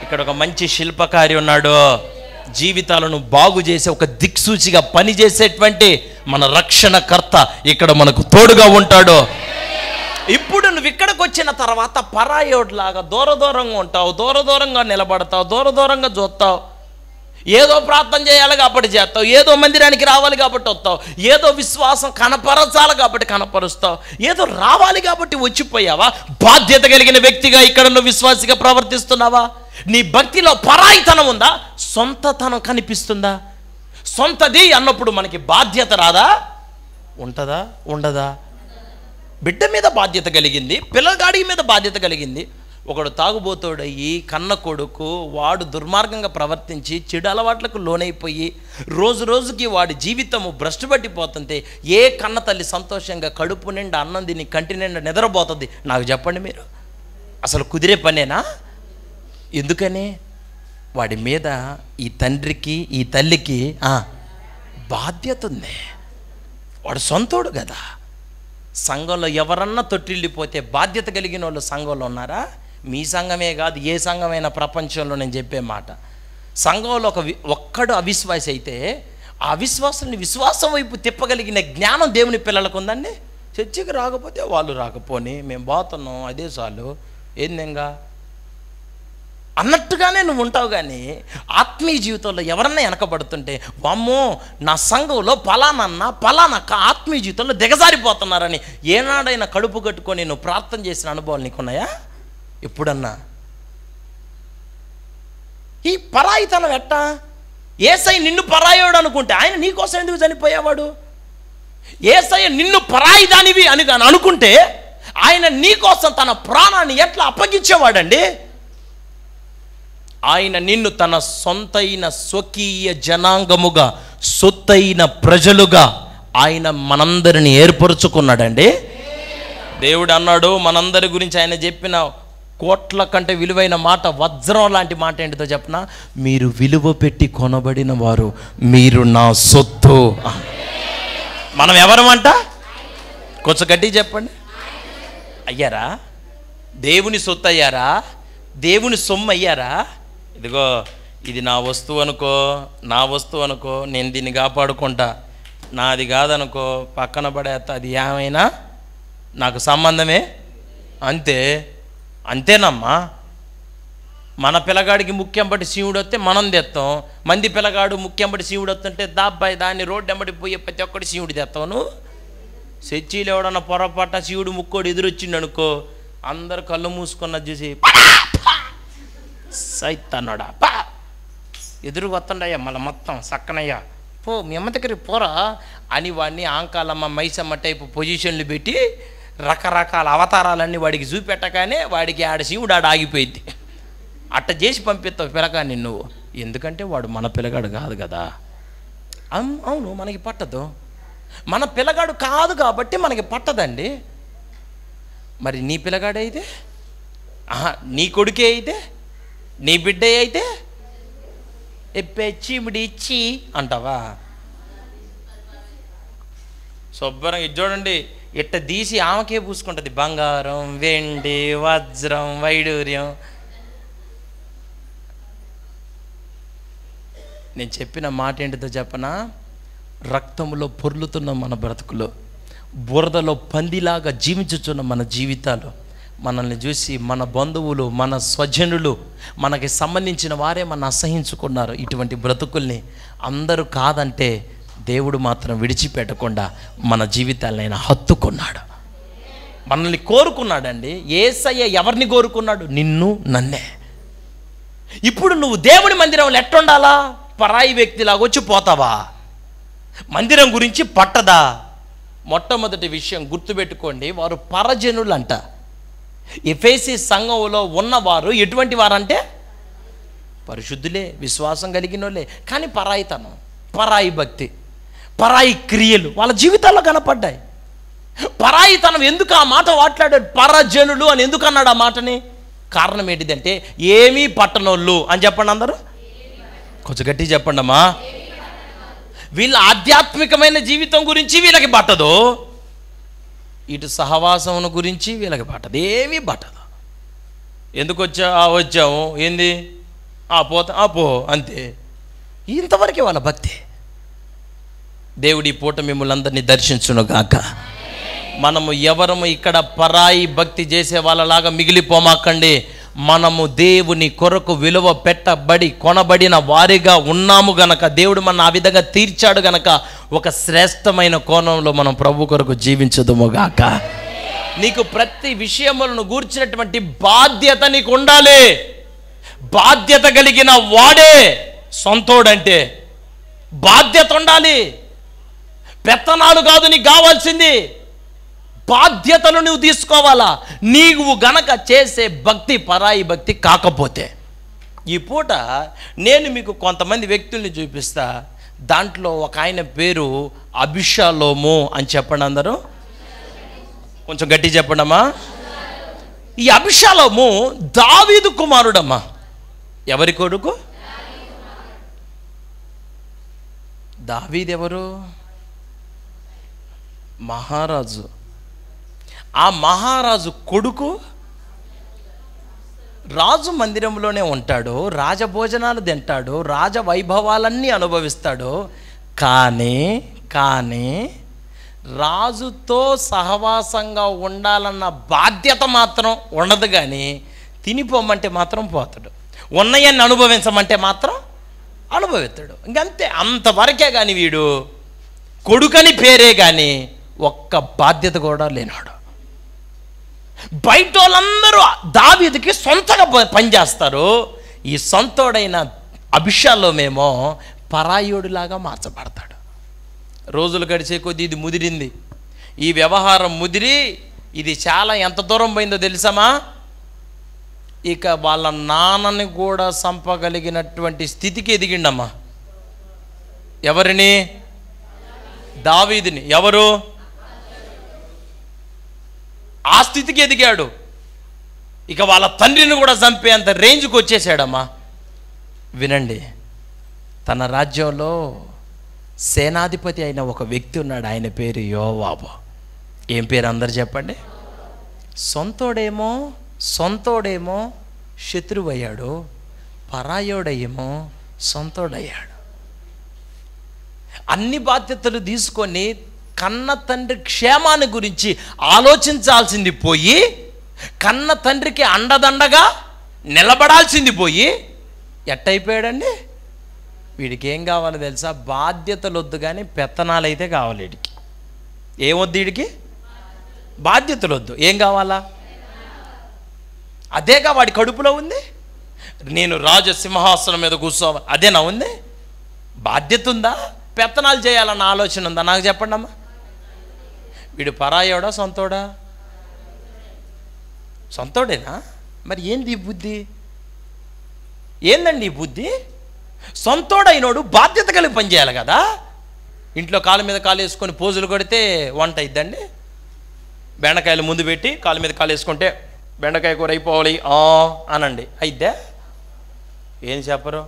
[SPEAKER 1] ఇక్కడ ఒక మంచి శిల్పకారి ఉన్నాడు. జీవితాలను బాగు చేసే ఒక దిక్సూచిగా పనిచేసేటువంటి మన రక్షణకర్త ఇక్కడ మనకు తోడుగా ఉంటాడు. ఇప్పుడు నువ్వు ఇక్కడికి వచ్చిన తర్వాత పరాయోడ్లాగా దూరంగా ఉంటావు, దూరంగా నిలబడతావు, దూరంగా చూస్తావు. ఏదో ప్రార్థన చేయాలి కాబట్టి చేస్తావు, ఏదో మందిరానికి రావాలి కాబట్టి వస్తావు, ఏదో విశ్వాసం కనపరచాలి కాబట్టి కనపరుస్తావు, ఏదో రావాలి కాబట్టి వచ్చిపోయావా? బాధ్యత కలిగిన వ్యక్తిగా ఇక్కడ నువ్వు విశ్వాసిగా ప్రవర్తిస్తున్నావా? నీ భక్తిలో పరాయితనం ఉందా? సొంతతనం కనిపిస్తుందా? సొంతది అన్నప్పుడు మనకి బాధ్యత రాదా? ఉంటుందా? ఉండదా? బిడ్డ మీద బాధ్యత కలిగింది, పిల్లగాడి మీద బాధ్యత కలిగింది. ఒకడు తాగుబోతోడయ్యి కన్న కొడుకు, వాడు దుర్మార్గంగా ప్రవర్తించి చెడు అలవాట్లకు లోనైపోయి రోజుకి వాడి జీవితము భ్రష్టు పట్టిపోతుంటే ఏ కన్న తల్లి సంతోషంగా కడుపు నిండా అన్నం తిని కంటి నిండా నిద్రపోతుంది? నాకు చెప్పండి మీరు. అసలు కుదిరే పనేనా? ఎందుకని? వాడి మీద ఈ తండ్రికి ఈ తల్లికి బాధ్యత ఉంది. వాడు సొంతోడు కదా. సంఘంలో ఎవరన్నా తొట్టిల్లిపోతే బాధ్యత కలిగిన వాళ్ళు సంఘంలో ఉన్నారా? మీ సంఘమే కాదు, ఏ సంఘమైనా ప్రపంచంలో నేను చెప్పే మాట. సంఘంలో ఒక్కడు అవిశ్వాసి అయితే ఆ అవిశ్వాసాన్ని విశ్వాసం వైపు తిప్పగలిగిన జ్ఞానం దేవుని పిల్లలకు ఉందండి. చర్చికి రాకపోతే వాళ్ళు రాకపోని మేము పోతున్నాం, అదే చాలు, ఏందింగా అన్నట్టుగానే నువ్వు ఉంటావు. కానీ ఆత్మీయ జీవితంలో ఎవరన్నా వెనకబడుతుంటే, వామ్మో నా సంఘంలో పలానా ఆత్మీయ జీవితంలో దిగజారిపోతున్నారని ఏనాడైనా కడుపు కట్టుకొని నువ్వు ప్రార్థన చేసిన అనుభవాలు నీకున్నాయా? ఎప్పుడన్నా? ఈ పరాయితనం ఎట్టా? యేసయ్య నిన్ను పరాయోడు అనుకుంటే ఆయన నీకోసం ఎందుకు చనిపోయేవాడు? యేసయ్య నిన్ను పరాయిదానివి అని అనుకుంటే ఆయన నీకోసం తన ప్రాణాన్ని ఎట్లా అప్పగించేవాడండి? ఆయన నిన్ను తన సొంతైన స్వకీయ జనాంగముగా, సొత్తైన ప్రజలుగా ఆయన మనందరిని ఏర్పరుచుకున్నాడండి. దేవుడు అన్నాడు మనందరి గురించి ఆయన చెప్పిన కోట్ల కంటే విలువైన మాట, వజ్రం లాంటి మాట ఏంటిదో చెప్పనా? మీరు విలువ పెట్టి కొనబడిన వారు, మీరు నా సొత్తు. మనం ఎవరమంట? కొంచెం గట్టిగా చెప్పండి. అయ్యారా? దేవుని సొత్తు అయ్యారా? దేవుని సొమ్ము అయ్యారా? ఇదిగో ఇది నా వస్తువు అనుకో, నేను దీన్ని కాపాడుకుంటా, నాది కాదనుకో పక్కన పడేస్తా, అది ఏమైనా నాకు సంబంధమే, అంతేనమ్మా. మన పిల్లగాడికి ముఖ్యం బట్టి శివుడు వస్తే మనం తెస్తాం, మంది పిల్లగాడు ముఖ్యం బట్టి శివుడు వస్తుంటే దాబ్బాయి దాన్ని రోడ్డు వెంబడి పోయే ప్రతి ఒక్కటి శివుడు తెస్తావు. నువ్వు చర్చిలో ఎవడన్నా పొరపాట శివుడు ముక్కోడు ఎదురొచ్చిండు అనుకో, అందరు కళ్ళు మూసుకున్నది చూసి సైతన్నాడా పా ఎదురు వస్తుండయ్యా, మళ్ళీ మొత్తం సక్కనయ్యా పో మీ అమ్మ దగ్గరికి పోరా అని వాడిని ఆంకాలమ్మ మైసమ్మ టైపు పొజిషన్లు పెట్టి రకరకాల అవతారాలన్నీ వాడికి చూపెట్టగానే వాడికి ఆడ శివుడు ఆడ ఆగిపోయింది. అట్ట చేసి పంపిస్తావు పిల్లగాడిని నువ్వు. ఎందుకంటే వాడు మన పిల్లగాడు కాదు కదా. అవును, మనకి పట్టదు. మన పిల్లగాడు కాదు కాబట్టి మనకి పట్టదండి. మరి నీ పిల్లగాడే అయితే, నీ కొడుకే అయితే, నీ బిడ్డే అయితే ఎప్పెచ్చిమిడి ఇచ్చి అంటావా? శుభ్రంగా ఇది చూడండి, ఇట్ట తీసి ఆమెకే పూసుకుంటుంది బంగారం, వెండి, వజ్రం, వైడూర్యం. నేను చెప్పిన మాట ఏంటిదో చెప్పనా? రక్తంలో పొర్లుతున్న మన బ్రతుకులు, బురదలో పందిలాగా జీవించుచున్న మన జీవితాలు, మనల్ని చూసి మన బంధువులు, మన స్వజనులు, మనకి సంబంధించిన వారే మన అసహించుకున్నారు. ఇటువంటి బ్రతుకుల్ని అందరూ కాదంటే దేవుడు మాత్రం విడిచిపెట్టకుండా మన జీవితాలను ఆయన హత్తుకున్నాడు, మనల్ని కోరుకున్నాడండి. యేసయ్య ఎవరిని కోరుకున్నాడు? నిన్ను, నన్నే. ఇప్పుడు నువ్వు దేవుని మందిరంలో ఎట్టుండాలా? పరాయి వ్యక్తిలాగా వచ్చి పోతావా? మందిరం గురించి పట్టదా? మొట్టమొదటి విషయం గుర్తుపెట్టుకోండి, వారు పరజనులు అంట. ఎఫెసీ సంఘంలో ఉన్నవారు ఎటువంటి వారంటే పరిశుద్ధులే, విశ్వాసం కలిగిన వాళ్ళే. కానీ పరాయితనం, పరాయి భక్తి, పరాయి క్రియలు వాళ్ళ జీవితాల్లో కనపడ్డాయి. పరాయితనం ఎందుకు ఆ మాట మాట్లాడాడు? పరజనులు అని ఎందుకు అన్నాడు ఆ మాటని? కారణం ఏంటిదంటే ఏమీ పట్టనోళ్ళు అని చెప్పండి. అందరూ కొంచెం గట్టి చెప్పండి అమ్మా. వీళ్ళ ఆధ్యాత్మికమైన జీవితం గురించి వీళ్ళకి పట్టదు, ఇటు సహవాసం గురించి వీళ్ళకి పట్టదు, ఏమీ పట్టదు. ఎందుకు వచ్చాము? ఏంది పోతా పో అంతే. ఇంతవరకే వాళ్ళ భక్తి. దేవుడి పూట మిమ్మల్ని అందరినీ దర్శించును గాక. మనము ఎవరము ఇక్కడ పరాయి భక్తి చేసే వాళ్ళలాగా మిగిలిపోమాకండి. మనము దేవుని కొరకు విలువ పెట్టబడి కొనబడిన వారిగా ఉన్నాము గనక, దేవుడు మన ఆ విధంగా తీర్చాడు గనక, ఒక శ్రేష్టమైన కోణంలో మనం ప్రభు కొరకు జీవించదుముగాక. నీకు ప్రతి విషయములను గూర్చినటువంటి బాధ్యత నీకు ఉండాలి. బాధ్యత కలిగిన వాడే సొంతోడంటే. బాధ్యత ఉండాలి. పెత్తనాలు కాదు నీకు కావాల్సింది, బాధ్యతలు నువ్వు తీసుకోవాలా. నీవు గనక చేసే భక్తి పరాయి భక్తి కాకపోతే. ఈ పూట నేను మీకు కొంతమంది వ్యక్తుల్ని చూపిస్తా. దాంట్లో ఒక ఆయన పేరు అభిషాలోము అని చెప్పండి అందరూ, కొంచెం గట్టి చెప్పండమ్మా. ఈ అభిషాలోము దావీదు కుమారుడమ్మా. ఎవరి కొడుకు? దావీదు ఎవరు? మహారాజు. ఆ మహారాజు కొడుకు రాజు మందిరంలోనే ఉంటాడు, రాజభోజనాలు తింటాడు, రాజవైభవాలన్నీ అనుభవిస్తాడు. కానీ రాజుతో సహవాసంగా ఉండాలన్న బాధ్యత మాత్రం ఉండదు. కానీ తినిపోమంటే మాత్రం పోతాడు, ఉన్నయన్ని అనుభవించమంటే మాత్రం అనుభవిస్తాడు. ఇంకంతే, అంతవరకే. కానీ వీడు కొడుకని పేరే కానీ ఒక్క బాధ్యత కూడా లేనాడు. బయట వాళ్ళందరూ దావీదుకి సొంతగా పనిచేస్తారు. ఈ సొంతోడైన అభిషాలోమేమో పరాయుడిలాగా మార్చబడతాడు. రోజులు గడిచే కొద్దీ ఇది ముదిరింది. ఈ వ్యవహారం ముదిరి ఇది చాలా ఎంత దూరం పోయిందో తెలుసామా? ఇక వాళ్ళ నాన్నని కూడా చంపగలిగినటువంటి స్థితికి ఎదిగిండమ్మా. ఎవరిని? దావీదుని. ఎవరు? ఆ స్థితికి ఎదిగాడు. ఇక వాళ్ళ తండ్రిని కూడా చంపేంత రేంజ్కి వచ్చేసాడమ్మా. వినండి, తన రాజ్యంలో సేనాధిపతి అయిన ఒక వ్యక్తి ఉన్నాడు. ఆయన పేరు యోవాబు. ఏం పేరు అందరు చెప్పండి. సొంతోడేమో శత్రువయ్యాడు, పరాయోడేమో సొంతోడయ్యాడు. అన్ని బాధ్యతలు తీసుకొని కన్న తండ్రి క్షేమాన్ని గురించి ఆలోచించాల్సింది పోయి, కన్న తండ్రికి అండదండగా నిలబడాల్సింది పోయి ఎట్టయిపోయాడండి. వీడికి ఏం కావాలో తెలుసా? బాధ్యతలు వద్దు కానీ పెత్తనాలు అయితే కావాలి. వీడికి ఏమొద్దు? వీడికి బాధ్యతలు వద్దు. ఏం కావాలా? అదేగా వాడి కడుపులో ఉంది. నేను రాజసింహాసనం మీద కూర్చోవాలి, అదేనా ఉంది? బాధ్యత ఉందా? పెత్తనాలు చేయాలన్న ఆలోచన ఉందా? నాకు చెప్పండి అమ్మా. వీడు పరాయోడా సొంతోడా? సొంతోడేనా? మరి ఏంది ఈ బుద్ధి? ఏందండి ఈ బుద్ధి? సొంతోడైనోడు బాధ్యత కలిగి పనిచేయాలి కదా. ఇంట్లో కాళ్ళ మీద కాలు వేసుకొని పోజులు కొడితే వంట అయిద్దండి. బెండకాయలు ముందు పెట్టి కాళ్ళ మీద కాలు వేసుకుంటే బెండకాయ కూర అయిపోవాలి అనండి, అయిద్దా? ఏం చెప్పరు?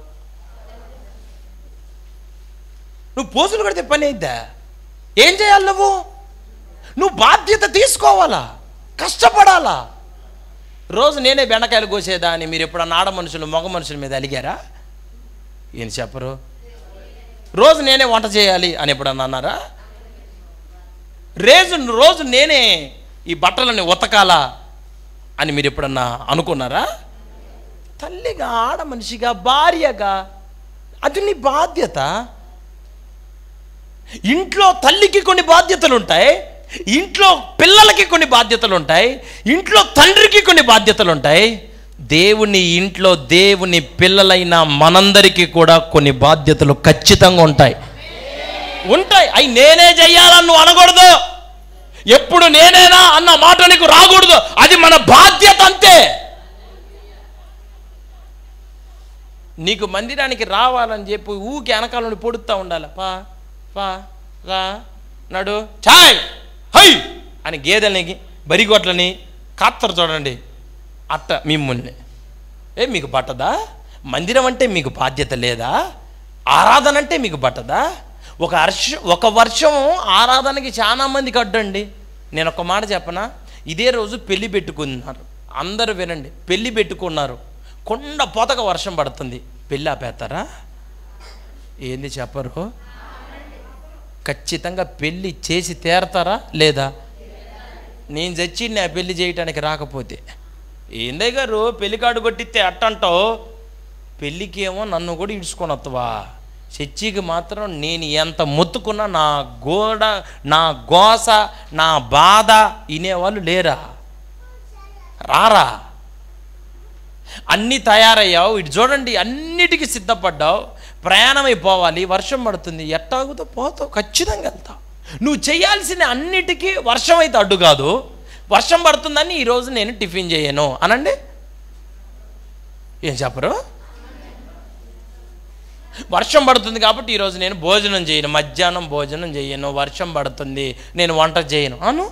[SPEAKER 1] నువ్వు పోజులు కొడితే పని అయిద్దా? ఏం చేయాలి? నువ్వు బాధ్యత తీసుకోవాలా, కష్టపడాలా. రోజు నేనే బెండకాయలు కోసేదా అని మీరు ఎప్పుడన్నా ఆడ మనుషులు మగ మనుషుల మీద అలిగారా? ఏం చెప్పరు? రోజు నేనే వంట చేయాలి అని ఎప్పుడన్నా అన్నారా? రోజు నేనే ఈ బట్టలని ఉతకాలా అని మీరు ఎప్పుడన్నా అనుకున్నారా? తల్లిగా, ఆడ మనిషిగా, భార్యగా అది నీ బాధ్యత. ఇంట్లో తల్లికి కొన్ని బాధ్యతలు ఉంటాయి, ఇంట్లో పిల్లలకి కొన్ని బాధ్యతలు ఉంటాయి, ఇంట్లో తండ్రికి కొన్ని బాధ్యతలు ఉంటాయి. దేవుని ఇంట్లో దేవుని పిల్లలైన మనందరికీ కూడా కొన్ని బాధ్యతలు ఖచ్చితంగా ఉంటాయి. అవి నేనే చెయ్యాలని నువ్వు అనకూడదు. ఎప్పుడు నేనేనా అన్న మాట నీకు రాకూడదు. అది మన బాధ్యత అంతే. నీకు మందిరానికి రావాలని చెప్పి ఊకి వెనకాల నుండి పొడుస్తూ ఉండాలి. పా పా రా నడు చాయ్ హై అని గేదెలని బరిగొట్లని కాత్తరు చూడండి. అట్ట మిమ్మల్ని మీకు పట్టదా? మందిరం అంటే మీకు బాధ్యత లేదా? ఆరాధన అంటే మీకు పట్టదా? ఒక వర్షం ఆరాధనకి చాలా మందికి అడ్డండి. నేను ఒక మాట చెప్పనా? ఇదే రోజు పెళ్లి పెట్టుకున్నారు అందరూ. వినండి, పెళ్లి పెట్టుకున్నారు. కొండ పోతగా వర్షం పడుతుంది, పెళ్ళి ఆపేస్తారా? ఏంది చెప్పరు? ఖచ్చితంగా పెళ్ళి చేసి తీరతారా లేదా? నేను చచ్చి నా పెళ్ళి చేయటానికి రాకపోతే ఏందయ్య గారు పెళ్లి కార్డు కొట్టిస్తే అట్టంటావు, పెళ్ళికి ఏమో నన్ను కూడా ఇడుచుకొని వస్తావా? చర్చికి మాత్రం నేను ఎంత మొత్తుకున్నా నా గోస నా బాధ వినేవాళ్ళు లేరా? రారా? అన్నీ తయారయ్యావు, ఇటు చూడండి అన్నిటికీ సిద్ధపడ్డావు, ప్రయాణం అయిపోవాలి, వర్షం పడుతుంది, ఎట్టాగుతో పోతావు, ఖచ్చితంగా వెళ్తావు. నువ్వు చేయాల్సిన అన్నిటికీ వర్షం అయితే అడ్డు కాదు. వర్షం పడుతుందని ఈరోజు నేను టిఫిన్ చేయను అనండి, ఏం చెప్పరు? వర్షం పడుతుంది కాబట్టి ఈరోజు నేను భోజనం చేయను, మధ్యాహ్నం భోజనం చేయను, వర్షం పడుతుంది నేను వంట చేయను అను.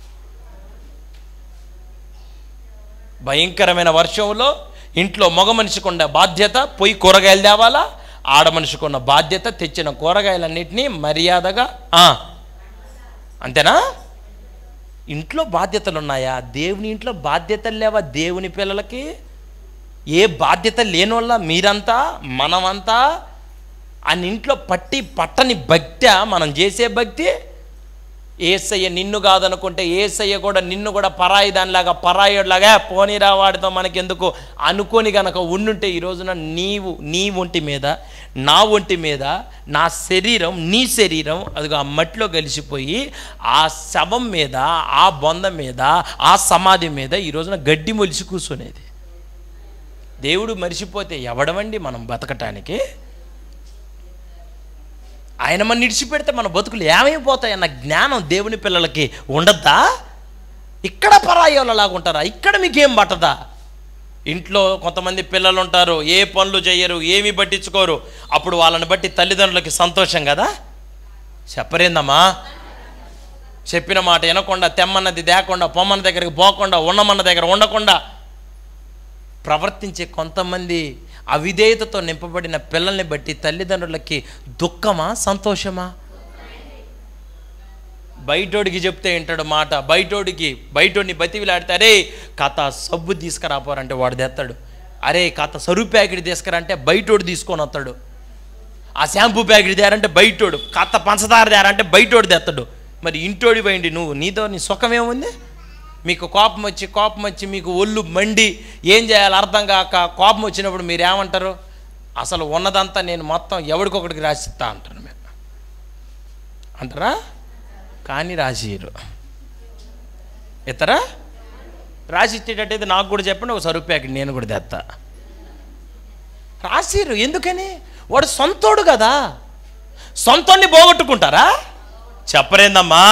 [SPEAKER 1] భయంకరమైన వర్షంలో ఇంట్లో మగ మనిషికి ఉన్న బాధ్యత పోయి కూరగాయలు తేవాలా, ఆడ మనిషికి ఉన్న బాధ్యత తెచ్చిన కూరగాయలన్నింటినీ మర్యాదగా అంతేనా? ఇంట్లో బాధ్యతలు ఉన్నాయా? దేవుని ఇంట్లో బాధ్యతలు లేవా? దేవుని పిల్లలకి ఏ బాధ్యత లేని వల్ల మీరంతా మనమంతా అని ఇంట్లో పట్టని భక్తి మనం చేసే భక్తి. ఏసయ్య నిన్ను కాదనుకుంటే ఏసయ్య కూడా నిన్ను కూడా పరాయి దానిలాగా పరాయుడిలాగా పోనీరా వాడితో మనకెందుకు అనుకొని గనక ఉండుంటే ఈ రోజున నీ ఒంటి మీద నా ఒంటి మీద నా శరీరం నీ శరీరం అదిగో ఆ మట్టిలో కలిసిపోయి ఆ శవం మీద ఆ బొంద మీద ఆ సమాధి మీద ఈ రోజున గడ్డి మొలిసి కూర్చునేది. దేవుడు మరిచిపోతే ఎవడమండి మనం బతకటానికి? ఆయన మన నిడిచిపెడితే మన బతుకులు ఏమైపోతాయన్న జ్ఞానం దేవుని పిల్లలకి ఉండద్దా? ఇక్కడ పరాయోళ్ళలాగా ఉంటారా? ఇక్కడ మీకేం పట్టదా? ఇంట్లో కొంతమంది పిల్లలు ఉంటారు, ఏ పనులు చేయరు, ఏమీ పట్టించుకోరు. అప్పుడు వాళ్ళని బట్టి తల్లిదండ్రులకి సంతోషం కదా? చెప్పరేందమ్మా? చెప్పిన మాట వినకుండా, తెమ్మన్నది తేకుండా, పొమ్మన్న దగ్గరికి పోకుండా, ఉండమన్న దగ్గర ఉండకుండా ప్రవర్తించే కొంతమంది అవిధేయతతో నింపబడిన పిల్లల్ని బట్టి తల్లిదండ్రులకి దుఃఖమా సంతోషమా? బయటోడికి చెప్తే వింటాడు మాట, బయటోడిని బతివిలాడితే అరే కథ సబ్బు తీసుకురాపోరంటే వాడు తెస్తాడు, అరే కథ సరుపు ప్యాకెట్ తీసుకురంటే బయటోడు తీసుకొని వస్తాడు, ఆ షాంపూ ప్యాకెట్ తేరంటే బయటోడు, కథ పంచదార తేరంటే బయటోడు తెస్తాడు. మరి ఇంటోడి పోయింది నువ్వు, నీతో నీ సుఖమేముంది? మీకు కోపం వచ్చి మీకు ఒళ్ళు మండి ఏం చేయాలో అర్థం కాక కోపం వచ్చినప్పుడు మీరు ఏమంటారు? అసలు ఉన్నదంతా నేను మొత్తం ఎవడికొకడికి రాసిస్తా అంటారు మీరు అంటారా? కానీ రాసిరు ఇతరా రాసి ఇచ్చేటట్టయితే నాకు కూడా చెప్పండి, ఒక సరుపు ప్యాకెట్ నేను కూడా తెస్తా. రాసిరు ఎందుకని? వాడు సొంతోడు కదా, సొంతాన్ని పోగొట్టుకుంటారా? చెప్పరేందమ్మా?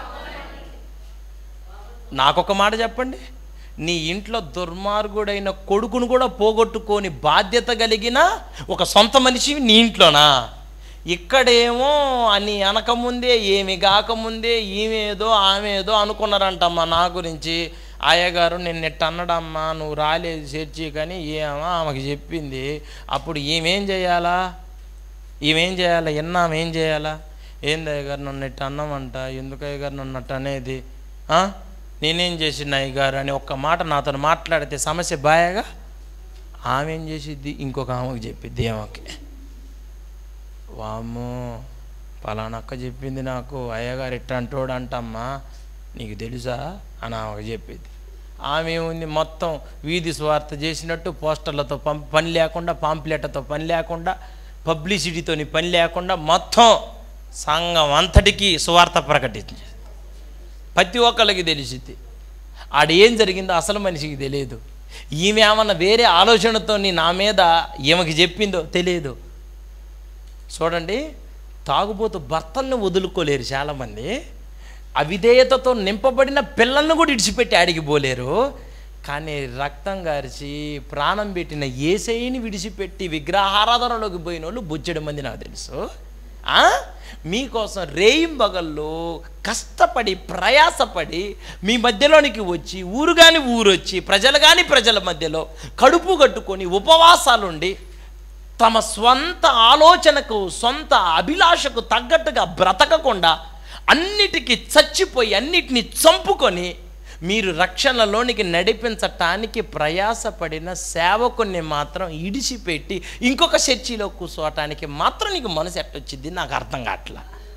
[SPEAKER 1] నాకొక మాట చెప్పండి, నీ ఇంట్లో దుర్మార్గుడైన కొడుకును కూడా పోగొట్టుకొని బాధ్యత కలిగిన ఒక సొంత మనిషి నీ ఇంట్లోనా? ఇక్కడేమో అని అనకముందే ఏమి కాకముందే ఈమెదో ఆమెదో అనుకున్నారంటమ్మా నా గురించి. అయ్యగారు నిన్నెట్ట అన్నాడమ్మా, నువ్వు రాలేదు చర్చి కానీ ఏమో ఆమెకు చెప్పింది. అప్పుడు ఈమెం చేయాలా? ఎన్నామేం చేయాలా? ఏంది అయ్యగారు నన్ను ఎట్ట అన్నామంట, ఎందుకు అయ్యగారు నన్ను అట్ట అనేది? నేనేం చేసిన అయ్యగారు అని ఒక్క మాట నాతో మాట్లాడితే సమస్య బాయగా ఆమె ఏం చేసిద్ది? ఇంకొక ఆమెకు చెప్పిద్ది, ఏమకి వామ్మో పలానా అక్క చెప్పింది నాకు, అయ్యగారు ఎట్ట అంటోడు అంటమ్మా నీకు తెలుసా అని ఆమెకు చెప్పిద్ది. ఆమె ఏముంది, మొత్తం వీధి స్వార్థ చేసినట్టు పోస్టర్లతో పని లేకుండా, పాంప్లెట్లతో పని లేకుండా, పబ్లిసిటీతో పని లేకుండా మొత్తం సంఘం అంతటికీ సువార్త ప్రకటించింది. ప్రతి ఒక్కళ్ళకి తెలిసింది. ఆడ ఏం జరిగిందో అసలు మనిషికి తెలియదు. ఈమె ఏమన్నా వేరే ఆలోచనతో నా మీద ఈమెకి చెప్పిందో తెలియదు. చూడండి, తాగుబోతు భర్తలను వదులుకోలేరు చాలామంది, అవిధేయతతో నింపబడిన పిల్లలను కూడా ఇడిచిపెట్టి ఆడిగిపోలేరు. కానీ రక్తం గారిచి ప్రాణం పెట్టిన యేసయ్యని విడిచిపెట్టి విగ్రహారాధనలోకి పోయిన వాళ్ళు బొచ్చెడు మంది నాకు తెలుసు. మీకోసం రేయింబగల్లో కష్టపడి ప్రయాసపడి మీ మధ్యలోనికి వచ్చి ఊరు కాని ఊరొచ్చి ప్రజలు కాని ప్రజల మధ్యలో కడుపు కట్టుకొని ఉపవాసాలుండి తమ స్వంత ఆలోచనకు సొంత అభిలాషకు తగ్గట్టుగా బ్రతకకుండా అన్నిటికీ చచ్చిపోయి అన్నిటినీ చంపుకొని మీరు రక్షణలోనికి నడిపించటానికి ప్రయాసపడిన సేవకుని మాత్రం ఇడిచిపెట్టి ఇంకొక చర్చిలో కూర్చోవటానికి మాత్రం నీకు మనసు ఎట్టొచ్చింది? నాకు అర్థం కావట్లా.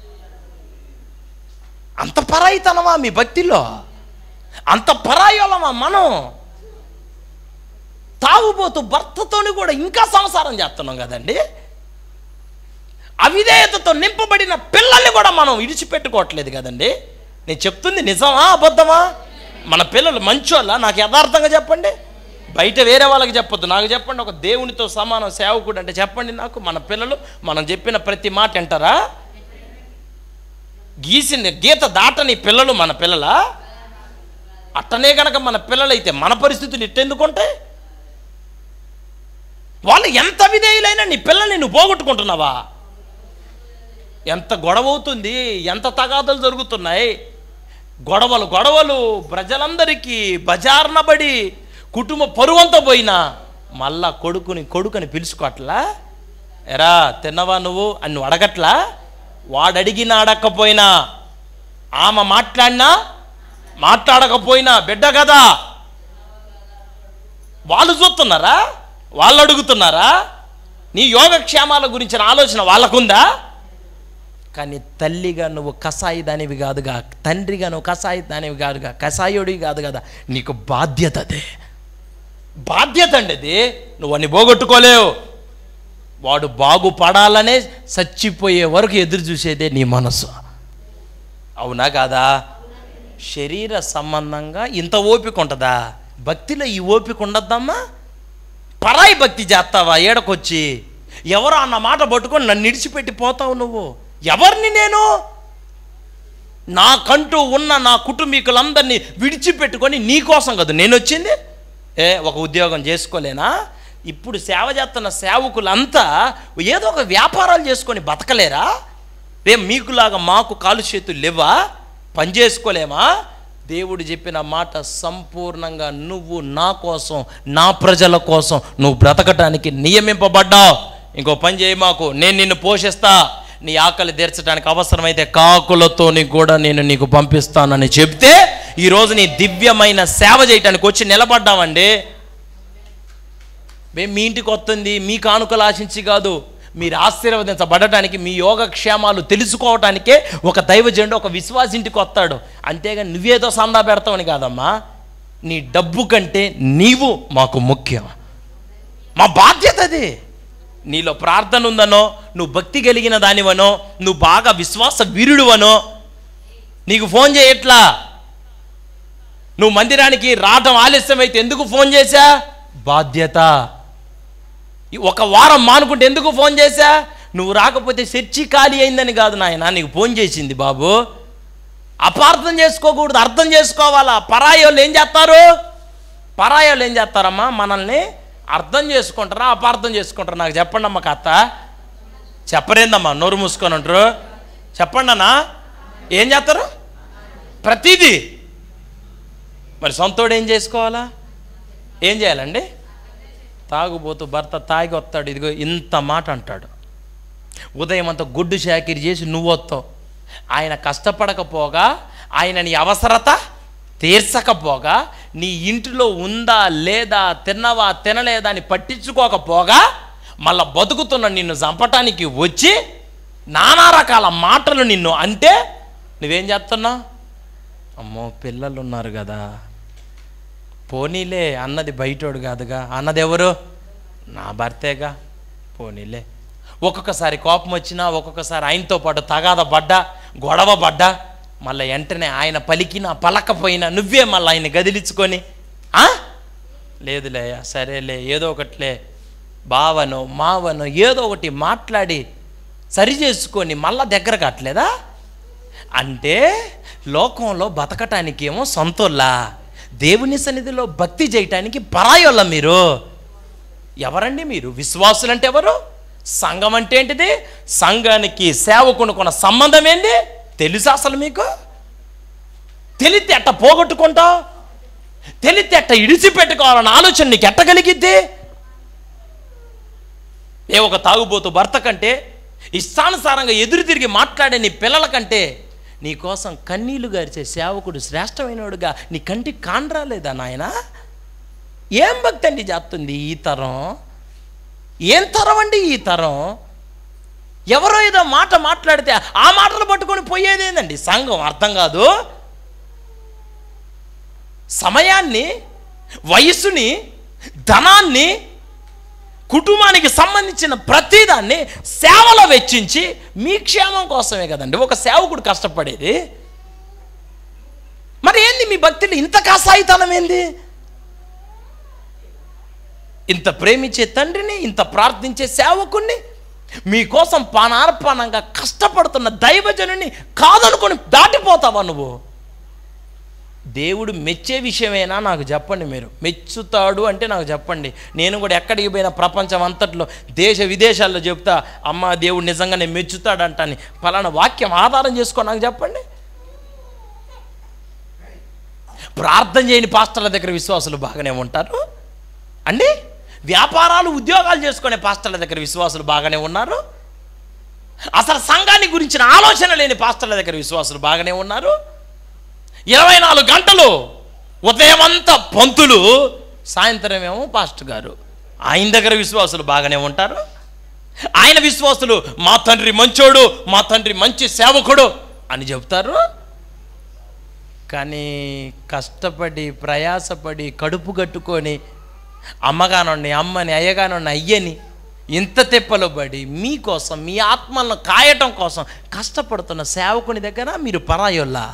[SPEAKER 1] అంత పరాయితనమా మీ భక్తిలో? అంత పరాయోళమా మనం? తాగుబోతు భర్తతోని కూడా ఇంకా సంసారం చేస్తున్నాం కదండి. అవిధేయతతో నింపబడిన పిల్లల్ని కూడా మనం విడిచిపెట్టుకోవట్లేదు కదండి. నేను చెప్తుంది నిజమా అబద్ధమా? మన పిల్లలు మంచోళ్ళ? నాకు యథార్థంగా చెప్పండి. బయట వేరే వాళ్ళకి చెప్పొద్దు, నాకు చెప్పండి. ఒక దేవునితో సమానం సేవకుడు అంటే చెప్పండి నాకు. మన పిల్లలు మనం చెప్పిన ప్రతి మాట వింటారా? గీసిన గీత దాటని పిల్లలు మన పిల్లలా? అట్టనే కనుక మన పిల్లలైతే మన పరిస్థితులు ఇట్టెందుకుంటాయి? వాళ్ళు ఎంత విధేయులైనా నీ పిల్లల్ని నువ్వు పోగొట్టుకుంటున్నావా? ఎంత గొడవ అవుతుంది, ఎంత తగాదాలు జరుగుతున్నాయి. గొడవలు ప్రజలందరికీ బజార్నబడి కుటుంబ పరువంతా పోయినా మళ్ళా కొడుకుని పిలుచుకోవట్లా? ఎరా తిన్నవా నువ్వు అని నువ్వు అడగట్లా? వాడు అడిగినా అడగకపోయినా, ఆమె మాట్లాడినా మాట్లాడకపోయినా బిడ్డ కదా. వాళ్ళు చూస్తున్నారా? వాళ్ళు అడుగుతున్నారా? నీ యోగక్షేమాల గురించిన ఆలోచన వాళ్ళకుందా? కానీ తల్లిగా నువ్వు కసాయి దానివి కాదుగా, తండ్రిగా నువ్వు కసాయి దానివి కాదుగా, కసాయుడివి కాదు కదా. నీకు బాధ్యత అదే, బాధ్యత అండి అది. నువ్వు అన్ని పోగొట్టుకోలేవు. వాడు బాగుపడాలనే చచ్చిపోయే వరకు ఎదురు చూసేదే నీ మనసు. అవునా కాదా? శరీర సంబంధంగా ఇంత ఓపిక ఉంటుందా? భక్తిలో ఈ ఓపిక ఉండద్దమ్మా. పరాయి భక్తి చేస్తావా? ఏడకొచ్చి ఎవరో అన్న మాట పట్టుకొని నన్ను ఇడిచిపెట్టి పోతావు నువ్వు. ఎవరిని నేను? నాకంటూ ఉన్న నా కుటుంబీకులందరినీ విడిచిపెట్టుకొని నీ కోసం కదా నేను వచ్చింది. ఒక ఉద్యోగం చేసుకోలేనా? ఇప్పుడు సేవ చేస్తున్న సేవకులంతా ఏదో ఒక వ్యాపారాలు చేసుకొని బతకలేరా? మీకులాగా మాకు కాలు చేతులు లేవా? పని చేసుకోలేమా? దేవుడు చెప్పిన మాట సంపూర్ణంగా నువ్వు నా కోసం, నా ప్రజల కోసం నువ్వు బ్రతకటానికి నియమింపబడ్డావు. ఇంకో పని చేయి మాకు, నేను నిన్ను పోషిస్తా, నీ ఆకలి తీర్చడానికి అవసరమైతే కాకులతోని కూడా నేను నీకు పంపిస్తానని చెప్తే ఈరోజు నీ దివ్యమైన సేవ చేయటానికి వచ్చి నిలబడ్డామండి. మేము మీ ఇంటికి వస్తుంది మీ కానుకలు ఆశించి కాదు, మీరు ఆశీర్వదించబడటానికి, మీ యోగక్షేమాలు తెలుసుకోవటానికే ఒక దైవజనుడు, ఒక విశ్వాసి ఇంటికి వస్తాడు. అంతేగాని నువ్వేదో సందా పెడతావని కాదమ్మా. నీ డబ్బు కంటే నీవు మాకు ముఖ్యం. మా బాధ్యత అది. నీలో ప్రార్థన ఉందనో, నువ్వు భక్తి కలిగిన దానివనో, నువ్వు బాగా విశ్వాస వీరుడువనో నీకు ఫోన్ చేయట్లా. నువ్వు మందిరానికి రావడం ఆలస్యమైతే ఎందుకు ఫోన్ చేశా? బాధ్యత. ఒక వారం మానుకుంటే ఎందుకు ఫోన్ చేశా? నువ్వు రాకపోతే చర్చి ఖాళీ అయిందని కాదు నాయన నీకు ఫోన్ చేసింది బాబు. అపార్థం చేసుకోకూడదు, అర్థం చేసుకోవాలా. పరాయోళ్ళు ఏం చేస్తారమ్మా? మనల్ని అర్థం చేసుకుంటారా, అపార్థం చేసుకుంటారా? నాకు చెప్పండి అమ్మ. కథ చెప్పరేందమ్మా? నోరు మూసుకొని ఉంటారు. చెప్పండి అన్నా, ఏం చేస్తారు? ప్రతిదీ. మరి సొంతోడు ఏం చేసుకోవాలా? ఏం చేయాలండి? తాగుబోతూ భర్త తాగి వస్తాడు, ఇదిగో ఇంత మాట అంటాడు. ఉదయం అంతా గుడ్డు చాకిరి చేసి నువ్వు వస్తావు. ఆయన కష్టపడకపోగా, ఆయన నీ అవసరత తీర్చకపోగా, నీ ఇంటిలో ఉందా లేదా, తిన్నవా తినలేదా అని పట్టించుకోకపోగా, మళ్ళా బతుకుతున్న నిన్ను చంపటానికి వచ్చి నానా రకాల మాటలు నిన్ను అంటే నువ్వేం చేస్తున్నావు? అమ్మో పిల్లలు ఉన్నారు కదా, పోనీలే అన్నది బయటోడు కాదుగా, అన్నది ఎవరు? నా భర్తేగా, పోనీలే. ఒక్కొక్కసారి కోపం వచ్చినా, ఒక్కొక్కసారి ఆయనతో పాటు తగాద పడ్డా, గొడవ పడ్డా, మళ్ళీ వెంటనే ఆయన పలికినా పలకపోయినా నువ్వే మళ్ళీ ఆయన గదిలించుకొని లేదులే సరేలే ఏదో ఒకటిలే బావనో మావనో ఏదో ఒకటి మాట్లాడి సరి చేసుకొని మళ్ళా దగ్గర కట్టలేదా? అంటే లోకంలో బతకటానికి ఏమో సొంతోళ్ళ, దేవుని సన్నిధిలో భక్తి చేయటానికి పరాయోళ్ళ. మీరు ఎవరండి? మీరు విశ్వాసులంటే ఎవరు? సంఘం అంటే ఏంటిది? సంఘానికి సేవకునుకున్న సంబంధం ఏంటి తెలుసా అసలు మీకు? తెలితే ఎట్ట పోగొట్టుకుంటావు? తెలితే ఎట్ట ఇడిచిపెట్టుకోవాలన్న ఆలోచన నీకు ఎట్ట కలిగిద్ది? ఒక తాగుబోతు భర్త కంటే, ఇష్టానుసారంగా ఎదురు తిరిగి మాట్లాడే నీ పిల్లల కంటే నీకోసం కన్నీళ్లు గారిచే సేవకుడు శ్రేష్టమైనవాడుగా నీ కంటికి కానరాలేదా నాయనా? ఏం భక్తి అండి చేస్తుంది ఈ తరం? ఏం తరం అండి ఈ తరం? ఎవరో ఏదో మాట మాట్లాడితే ఆ మాటలు పట్టుకొని పోయేదేందండి సంఘం? అర్థం కాదు. సమయాన్ని, వయస్సుని, ధనాన్ని, కుటుంబానికి సంబంధించిన ప్రతిదాన్ని సేవలో వెచ్చించి మీ క్షేమం కోసమే కదండి ఒక సేవకుడు కష్టపడేది. మరి ఏంది మీ భక్తిలో ఇంత కాసాయితనం ఏంది? ఇంత ప్రేమించే తండ్రిని, ఇంత ప్రార్థించే సేవకుణ్ణి, మీకోసం పానార్పణంగా కష్టపడుతున్న దైవజనుని కాదనుకొని దాటిపోతావా నువ్వు? దేవుడు మెచ్చే విషయమేనా నాకు చెప్పండి. మీరు మెచ్చుతాడు అంటే నాకు చెప్పండి. నేను కూడా ఎక్కడికి పోయినా ప్రపంచం అంతట్లో దేశ విదేశాల్లో చెప్తా, అమ్మ దేవుడు నిజంగానే మెచ్చుతాడంట అని ఫలానా వాక్యం ఆధారం చేసుకో నాకు చెప్పండి. ప్రార్థన చేయని పాస్టర్ల దగ్గర విశ్వాసులు బాగానే ఉంటారు అండి. వ్యాపారాలు, ఉద్యోగాలు చేసుకునే పాస్టర్ల దగ్గర విశ్వాసులు బాగానే ఉన్నారు. అసలు సంఘాన్ని గురించిన ఆలోచన లేని పాస్టర్ల దగ్గర విశ్వాసులు బాగానే ఉన్నారు. 24 గంటలు ఉదయం అంతా పంతులు, సాయంత్రం ఏమో పాస్టర్ గారు. ఆయన దగ్గర విశ్వాసులు బాగానే ఉంటారు. ఆయన విశ్వాసులు మా తండ్రి మంచోడు, మా తండ్రి మంచి సేవకుడు అని చెప్తారు. కానీ కష్టపడి ప్రయాసపడి కడుపు కట్టుకొని అమ్మగానండి అమ్మని, అయ్యగానండి అయ్యని ఇంత తెప్పలో పడి మీకోసం, మీ ఆత్మలను కాయటం కోసం కష్టపడుతున్న సేవకుని దగ్గర మీరు పరాయోళ్ళా?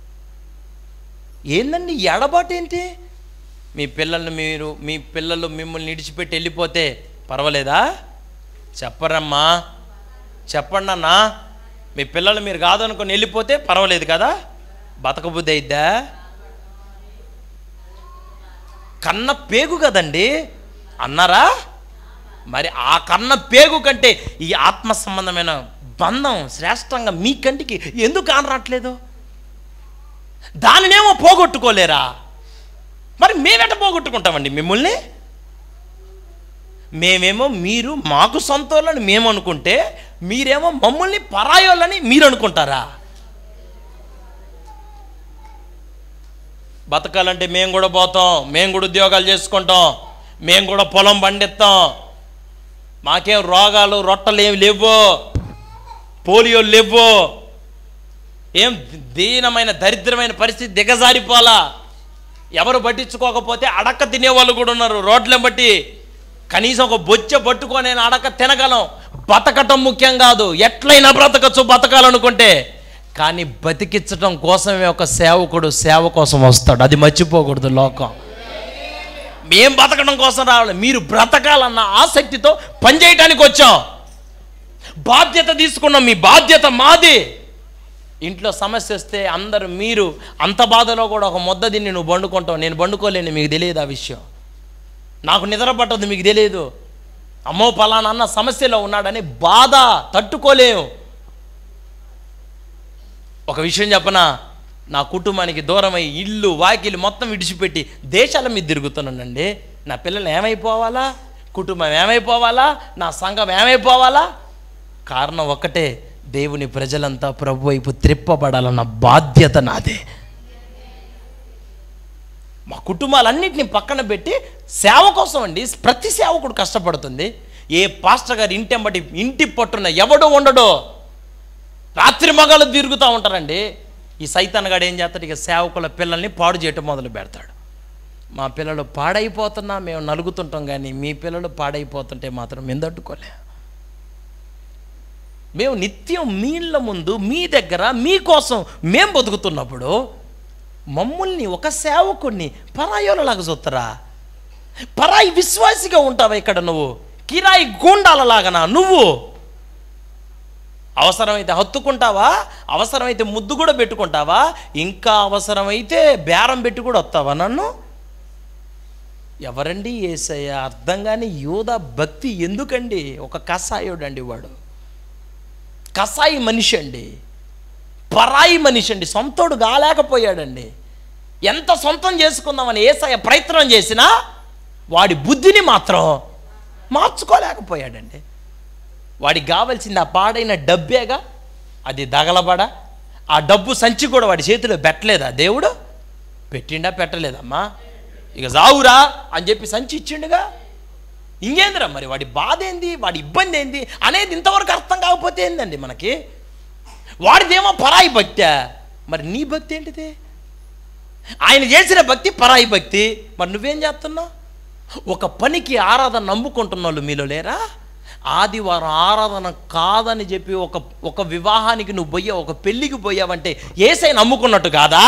[SPEAKER 1] ఏందండి ఎడబాటు ఏంటి? మీ పిల్లలు మిమ్మల్ని విడిచిపెట్టి వెళ్ళిపోతే పర్వాలేదా? చెప్పరమ్మా, చెప్పండి అన్నా. మీ పిల్లలు మీరు కాదనుకొని వెళ్ళిపోతే పర్వాలేదు కదా? బతకబుద్ధి అయిద్దా? కన్న పేగు కదండి అన్నారా? మరి ఆ కన్న పేగు కంటే ఈ ఆత్మ సంబంధమైన బంధం శ్రేష్టంగా మీ కంటికి ఎందుకు కానరాట్లేదు? దానినేమో పోగొట్టుకోలేరా? మరి మేమెట పోగొట్టుకుంటామండి మిమ్మల్ని? మేమేమో మీరు మాకు సొంతోళ్ళని మేము అనుకుంటే, మీరేమో మమ్మల్ని పరాయోళ్ళని మీరు అనుకుంటారా? బతకాలంటే మేము కూడా పోతాం, మేము కూడా ఉద్యోగాలు చేసుకుంటాం, మేము కూడా పొలం పండిస్తాం. మాకేం రోగాలు రొట్టలు ఏమి లేవు, పోలియోలు లేవు. ఏం దీనమైన దరిద్రమైన పరిస్థితి దిగజారిపోలా. ఎవరు పట్టించుకోకపోతే అడక్క తినేవాళ్ళు కూడా ఉన్నారు రోడ్లను బట్టి. కనీసం ఒక బొచ్చ పట్టుకొని నేను అడక్క తినగలం. బతకటం ముఖ్యం కాదు, ఎట్లయినా బ్రతకచ్చు బతకాలనుకుంటే. కానీ బతికించడం కోసమే ఒక సేవకుడు సేవ కోసం వస్తాడు. అది మర్చిపోకూడదు లోకం. మేం బతకడం కోసం రావాలి, మీరు బ్రతకాలన్న ఆసక్తితో పనిచేయటానికి వచ్చాం. బాధ్యత తీసుకున్నాం, మీ బాధ్యత మాది. ఇంట్లో సమస్య వస్తే అందరూ మీరు అంత బాధలో కూడా ఒక ముద్ద తిని నువ్వు వండుకుంటావు, నేను వండుకోలేను, మీకు తెలియదు ఆ విషయం. నాకు నిద్ర పట్టదు, మీకు తెలియదు. అమ్మో పలానా అన్న సమస్యలో ఉన్నాడని బాధ తట్టుకోలేము. ఒక విషయం చెప్పనా, నా కుటుంబానికి దూరమై ఇల్లు వాకిలు మొత్తం విడిచిపెట్టి దేశాల మీద తిరుగుతున్నానండి. నా పిల్లలు ఏమైపోవాలా, కుటుంబం ఏమైపోవాలా, నా సంఘం ఏమైపోవాలా? కారణం ఒక్కటే, దేవుని ప్రజలంతా ప్రభు వైపు త్రిప్పబడాలన్న బాధ్యత నాదే. మా కుటుంబాలన్నింటినీ పక్కన పెట్టి సేవ కోసం అండి ప్రతి సేవకుడు కష్టపడుతుంది. ఏ పాస్టర్ గారు ఇంటెంబటి ఇంటి పట్టున ఎవడో ఉండడో, రాత్రి మగాళ్ళు తిరుగుతూ ఉంటారండి. ఈ సైతాన్గాడు ఏం చేస్తాడు, ఇక సేవకుల పిల్లల్ని పాడు చేయటం మొదలు పెడతాడు. మా పిల్లలు పాడైపోతున్నా మేము నలుగుతుంటాం, కానీ మీ పిల్లలు పాడైపోతుంటే మాత్రం మేము తట్టుకోలే. మేము నిత్యం మీళ్ళ ముందు మీ దగ్గర మీకోసం మేము బతుకుతున్నప్పుడు మమ్మల్ని ఒక సేవకుడిని పరాయోలలాగా చూస్తారా? పరాయి విశ్వాసిగా ఉంటావా ఇక్కడ నువ్వు? కిరాయి గూండాలలాగనా నువ్వు? అవసరమైతే హత్తుకుంటావా, అవసరమైతే ముద్దు కూడా పెట్టుకుంటావా, ఇంకా అవసరమైతే బేరం పెట్టి కూడా వస్తావా నన్ను? ఎవరండి యేసయ్య? అర్థం కాని యూదా భక్తి ఎందుకండి? ఒక కసాయుడు అండి వాడు, కసాయి మనిషి అండి, పరాయి మనిషి అండి, సొంతోడు కాలేకపోయాడండి. ఎంత సొంతం చేసుకుందామని యేసయ్య ప్రయత్నం చేసినా వాడి బుద్ధిని మాత్రం మార్చుకోలేకపోయాడండి. వాడికి కావాల్సింది ఆ పాడైన డబ్బేగా, అది దగలబడ ఆ డబ్బు సంచి కూడా వాడి చేతిలో పెట్టలేదా దేవుడు? పెట్టిండా పెట్టలేదమ్మా? ఇక జావురా అని చెప్పి సంచి ఇచ్చిండుగా. ఇంకేందిరా మరి వాడి బాధ ఏంది, వాడి ఇబ్బంది ఏంది అనేది ఇంతవరకు అర్థం కాకపోతే ఏందండి మనకి? వాడిదేమో పరాయి భక్తి, మరి నీ భక్తి ఏంటిది? ఆయన చేసిన భక్తి పరాయి భక్తి, మరి నువ్వేం చేస్తున్నావు? ఒక పనికి ఆరాధన నమ్ముకుంటున్న వాళ్ళు మీలో లేరా? ఆదివారం ఆరాధన కాదని చెప్పి ఒక వివాహానికి నువ్వు పోయావు, ఒక పెళ్ళికి పోయావంటే యేసయ్య నమ్ముకున్నట్టు కాదా?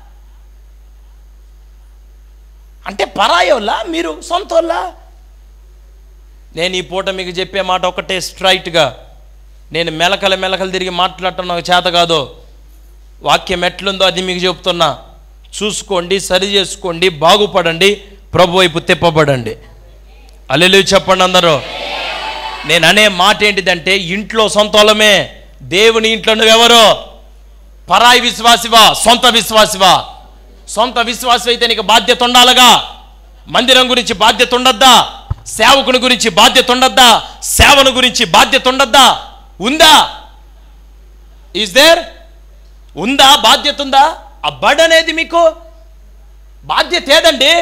[SPEAKER 1] అంటే పరాయోళ్ళా మీరు, సొంతోళ్ళా? నేను ఈ పూట మీకు చెప్పే మాట ఒకటే స్ట్రైట్గా, నేను మెలకలు తిరిగి మాట్లాడటం నాకు చేత కాదు. వాక్యం ఎట్లుందో అది మీకు చెప్తున్నా. చూసుకోండి, సరి చేసుకోండి, బాగుపడండి, ప్రభు వైపు తిప్పబడండి. హల్లెలూయా చెప్పండి అందరూ. నేను అనే మాట ఏంటిదంటే, ఇంట్లో సొంతోళమే, దేవుని ఇంట్లో నువ్వెవరో? పరాయి విశ్వాసివా, సొంత విశ్వాసివా? సొంత విశ్వాసి అయితే నీకు బాధ్యత ఉండాలిగా. మందిరం గురించి బాధ్యత ఉండద్దా? సేవకుని గురించి బాధ్యత ఉండద్దా? సేవను గురించి బాధ్యత ఉండద్దా? ఉందా? Is there? ఉందా? బాధ్యత ఉందా? ఆ బడ్ అనేది మీకు బాధ్యత ఏదండి?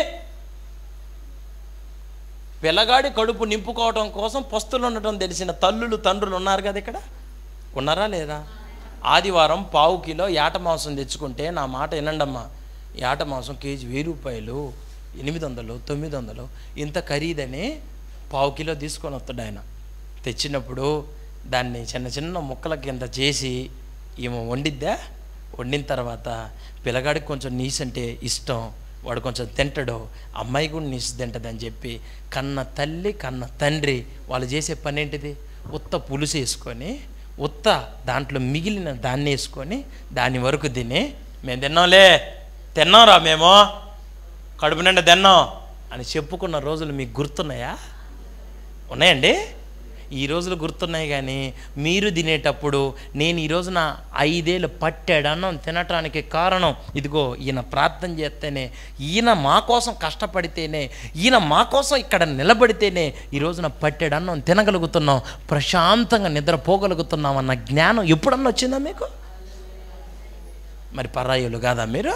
[SPEAKER 1] పిల్లగాడి కడుపు నింపుకోవడం కోసం పస్తులు ఉండటం తెలిసిన తల్లులు తండ్రులు ఉన్నారు కదా ఇక్కడ, ఉన్నారా లేదా? ఆదివారం 1/2 కిలో యాట మాంసం తెచ్చుకుంటే, నా మాట వినండమ్మా, యాట మాంసం కేజీ 1000 రూపాయలు, 800, 900 ఇంత ఖరీదని 1/2 కిలో తీసుకొని వస్తాడు ఆయన. తెచ్చినప్పుడు దాన్ని చిన్న చిన్న ముక్కల కింద చేసి ఏమో వండిద్దా. వండిన తర్వాత పిల్లగాడికి కొంచెం నీసు అంటే ఇష్టం, వాడు కొంచెం తింటాడు, అమ్మాయి కూడా నీసు తింటుందని చెప్పి కన్న తల్లి కన్న తండ్రి వాళ్ళు చేసే పని ఏంటిది? ఉత్త పులుసు వేసుకొని, ఉత్త దాంట్లో మిగిలిన దాన్ని వేసుకొని దాని వరకు తిని, మేము తిన్నాంరా, మేము కడుపు నిండా తిన్నాం అని చెప్పుకున్న రోజులు మీకు గుర్తున్నాయా? ఉన్నాయండి? ఈ రోజులు గుర్తున్నాయి. కానీ మీరు తినేటప్పుడు, నేను ఈరోజు నా 5 ఏళ్ళు పట్టాడు అన్నం తినటానికి కారణం ఇదిగో, ఈయన ప్రార్థన చేస్తేనే, ఈయన మా కోసం కష్టపడితేనే, ఈయన మా కోసం ఇక్కడ నిలబడితేనే ఈరోజున పట్టాడు అన్నం తినగలుగుతున్నాం, ప్రశాంతంగా నిద్రపోగలుగుతున్నాం అన్న జ్ఞానం ఎప్పుడన్నా వచ్చిందా మీకు? మరి పరాయులు కాదా మీరు?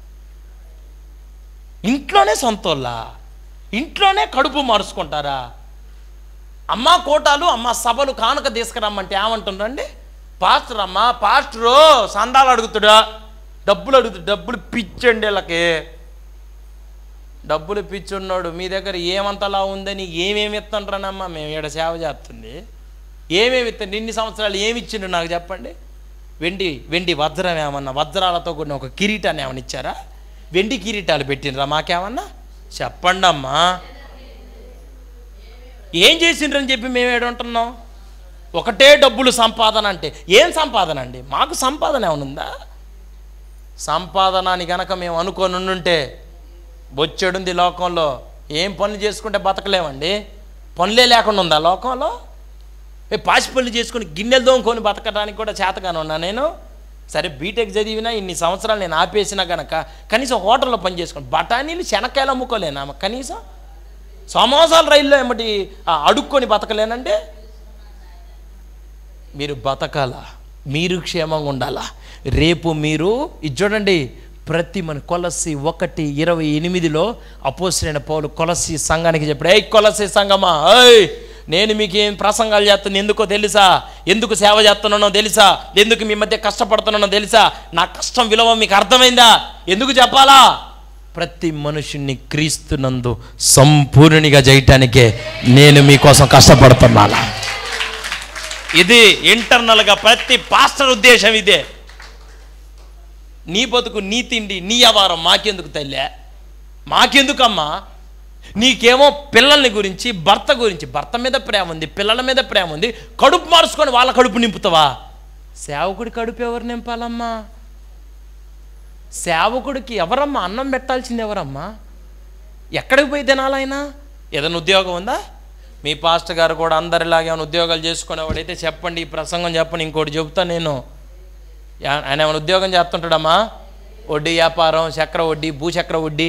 [SPEAKER 1] ఇంట్లోనే సొంతోళ్ళా? ఇంట్లోనే కడుపు మార్చుకుంటారా? అమ్మ కోటాలు, అమ్మ సభలు కానుక తీసుకురమ్మంటే ఏమంటుండండి? పాస్టర్ అమ్మ, పాస్టరు సందాలు అడుగుతాడా, డబ్బులు పిచ్చండి వీళ్ళకి. డబ్బులు పిచ్చున్నాడు. మీ దగ్గర ఏమంతలా ఉందని ఏమేమి ఇస్తుంటారనమ్మా? మేము ఇక్కడ సేవ చేస్తుంది ఏమేమి ఇస్తాను? ఇన్ని సంవత్సరాలు ఏమి ఇచ్చిండు నాకు చెప్పండి? వెండి వజ్రం ఏమన్నా, వజ్రాలతో కూడిన ఒక కిరీటాన్ని ఏమన్నా ఇచ్చారా? వెండి కిరీటాలు పెట్టినరా మాకేమన్నా? చెప్పండి అమ్మా, ఏం చేసిండ్రని చెప్పి మేము ఏడుంటున్నాం? ఒకటే డబ్బులు సంపాదన అంటే ఏం సంపాదన అండి? మాకు సంపాదన ఏమనుందా? సంపాదన అని కనుక మేము అనుకొని ఉండుంటే బొచ్చెడుంది లోకంలో. ఏం పనులు చేసుకుంటే బతకలేమండి? పనులే లేకుండా ఉందా లోకంలో? పాసి పనులు చేసుకుని గిన్నెలు దోముకొని బతకడానికి కూడా చేతగానే ఉన్నా నేను. సరే బీటెక్ చదివినా, ఇన్ని సంవత్సరాలు నేను ఆపేసినా కనుక కనీసం హోటల్లో పని చేసుకుని బఠానీలు శనక్కాయలు అమ్ముకోలేనా? కనీసం సమోసాలు రైల్లో ఏమిటి అడుక్కొని బతకలేనంటే? మీరు బతకాలా, మీరు క్షేమంగా ఉండాలా. రేపు మీరు ఇది చూడండి, ప్రతి మన కొలస్సి 1:28 అపోస్తలుడైన పౌలు కొలస్సి సంఘానికి చెప్పాడు, ఏయ్ కొలస్సి సంఘమా, ఏయ్ నేను మీకు ఏం ప్రసంగాలు చేస్తాను ఎందుకో తెలుసా? ఎందుకు సేవ చేస్తున్నానో తెలుసా? ఎందుకు మీ మధ్య కష్టపడుతున్నానో తెలుసా? నా కష్టం విలువ మీకు అర్థమైందా? ఎందుకు చెప్పాలా? ప్రతి మనుషుణ్ణి క్రీస్తునందు సంపూర్ణిగా చేయటానికే నేను మీకోసం కష్టపడుతున్నాను. ఇది ఇంటర్నల్గా ప్రతి పాస్టర్ ఉద్దేశం ఇదే. నీ బతుకు, నీ తిండి, నీ వ్యవహారం మాకెందుకు తల్లే? మాకెందుకమ్మా? నీకేమో పిల్లల్ని గురించి, భర్త గురించి, భర్త మీద ప్రేమ ఉంది, పిల్లల మీద ప్రేమ ఉంది, కడుపు మార్చుకొని వాళ్ళ కడుపు నింపుతావా? సేవకుడి కడుపు ఎవరు నింపాలమ్మా? సేవకుడికి ఎవరమ్మా అన్నం పెట్టాల్సింది? ఎవరమ్మా? ఎక్కడికి పోయి తినాలైనా? ఏదైనా ఉద్యోగం ఉందా? మీ పాస్టర్ గారు కూడా అందరిలాగే ఏమైనా ఉద్యోగాలు చేసుకునేవాడైతే చెప్పండి, ఈ ప్రసంగం చెప్పండి. ఇంకోటి చెబుతా నేను, ఆయన ఏమైనా ఉద్యోగం చేస్తుంటాడమ్మా? వడ్డీ వ్యాపారం, చక్ర వడ్డీ, భూచక్ర వడ్డీ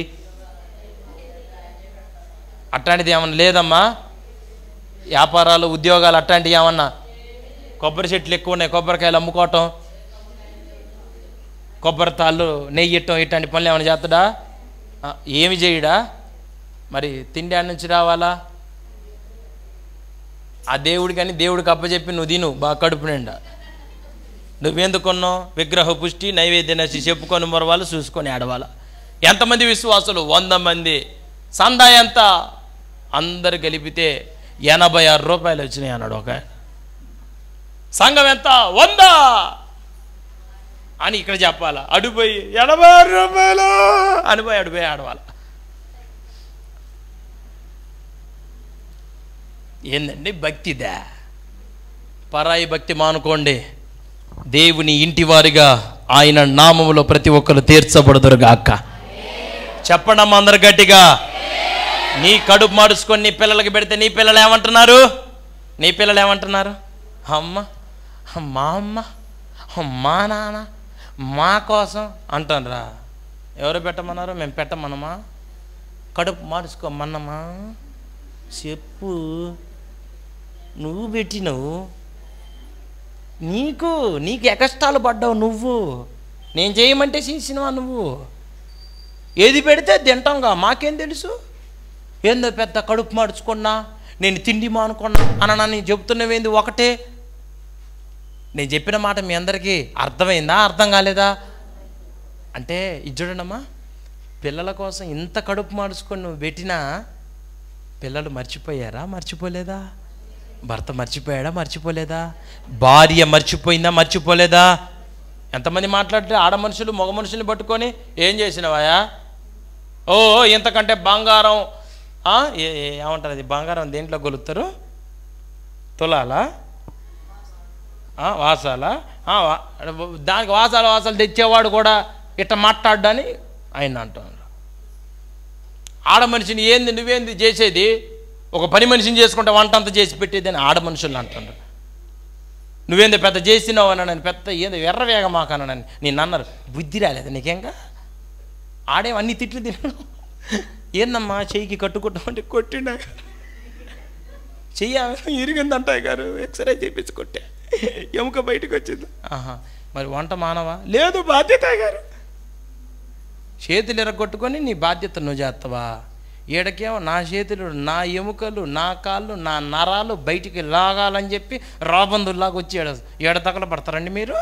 [SPEAKER 1] అట్లాంటిది ఏమన్నా లేదమ్మా? వ్యాపారాలు, ఉద్యోగాలు అట్లాంటివి ఏమన్నా? కొబ్బరి చెట్లు ఎక్కువ ఉన్నాయి, కొబ్బరికాయలు అమ్ముకోవటం, కొబ్బరి తాళ్ళు నెయ్యి ఇట్టం ఇట్లాంటి పనులు ఏమైనా చేస్తాడా? ఏమి చేయడా? మరి తిండి ఆడ నుంచి రావాలా? ఆ దేవుడి కానీ దేవుడికి అప్పచెప్పి నువ్వు తిను బాగా కడుపు నిండా. నువ్వెందుకున్నావు? విగ్రహ పుష్టి నైవేద్య నచ్చి చెప్పుకొని మొరవాళ్ళు చూసుకొని ఆడవాళ్ళ. ఎంతమంది విశ్వాసులు? 100 మంది. సందా ఎంత? అందరు కలిపితే 86 రూపాయలు వచ్చినాయి అన్నాడు ఒక. సంఘం ఎంత? 100 అని ఇక్కడ చెప్పాలా? అడిపోయి 86 రూపాయలు అడిపోయి ఆడవాళ్ళ. ఏందండి భక్తిదా? పరాయి భక్తి మానుకోండి. దేవుని ఇంటి వారిగా ఆయన నామములో ప్రతి ఒక్కరు తీర్చబడుదురుగాక. చెప్పండమ్మా అందరు గట్టిగా. నీ కడుపు మాడుచుకొని నీ పిల్లలకి పెడితే నీ పిల్లలు ఏమంటున్నారు? అమ్మ, మా అమ్మ, మా నాన్న మా కోసం అంటారా? ఎవరు పెట్టమన్నారు? మేము పెట్టమన్నమా? కడుపు మాడుచుకోమన్నమా? చెప్పు. నువ్వు పెట్టినవు, నీకు ఎకష్టాలు పడ్డావు నువ్వు. నేను చేయమంటే చేసినవా నువ్వు? ఏది పెడితే తింటాంగా, మాకేం తెలుసు? ఏందో పెద్ద కడుపు మార్చుకున్నా, నేను తిండి మానుకున్నా అని చెబుతున్నవేంది? ఒకటే. నేను చెప్పిన మాట మీ అందరికీ అర్థమైందా? అర్థం కాలేదా? అంటే ఇది చూడండమ్మా, పిల్లల కోసం ఇంత కడుపు మార్చుకొని నువ్వు పెట్టినా పిల్లలు మర్చిపోయారా? మర్చిపోలేదా? భర్త మర్చిపోయాడా? మర్చిపోలేదా? భార్య మర్చిపోయిందా? మర్చిపోలేదా? ఎంతమంది మాట్లాడితే ఆడ మనుషులు మగ మనుషుల్ని పట్టుకొని ఏం చేసినవాయా? ఓ ఇంతకంటే బంగారం ఏమంటారు? అది బంగారం దేంట్లో గొలుపుతారు? తులాలా? వాసాలా? దానికి వాసాలు తెచ్చేవాడు కూడా ఇట్లా మాట్లాడ్డాని ఆయన అంటున్నారు. ఆడ మనిషిని ఏంది నువ్వేంది చేసేది? ఒక పని మనిషిని చేసుకుంటే వంట అంతా చేసి పెట్టేది అని ఆడ మనుషులు అంటున్నారు. నువ్వేందో పెద్ద చేసినావు అన్నాను, పెద్ద ఏదో ఎర్రవేగమాకన్నానని నేను అన్నారు. బుద్ధి రాలేదు నీకేంగా? ఆడేం అన్ని తిట్లు తిన్నాను. ఏందమ్మా చెయ్యికి కట్టుకుంటామంటే కొట్టినా, చెయ్య ఇరిగిందంటాయి గారు, ఎక్స్రే చేయించి కొట్టా, ఎముక బయటకు వచ్చింది. మరి వంట మానవా? లేదు, బాధ్యత గారు. చేతులు ఎరగొట్టుకొని నీ బాధ్యత నువ్వు చేస్తావా? ఈడకేమో నా చేతులు, నా ఎముకలు, నా కాళ్ళు, నా నరాలు బయటికి లాగాలని చెప్పి రాబందుల్లాగా వచ్చి ఏడ తగల పడతారండి మీరు.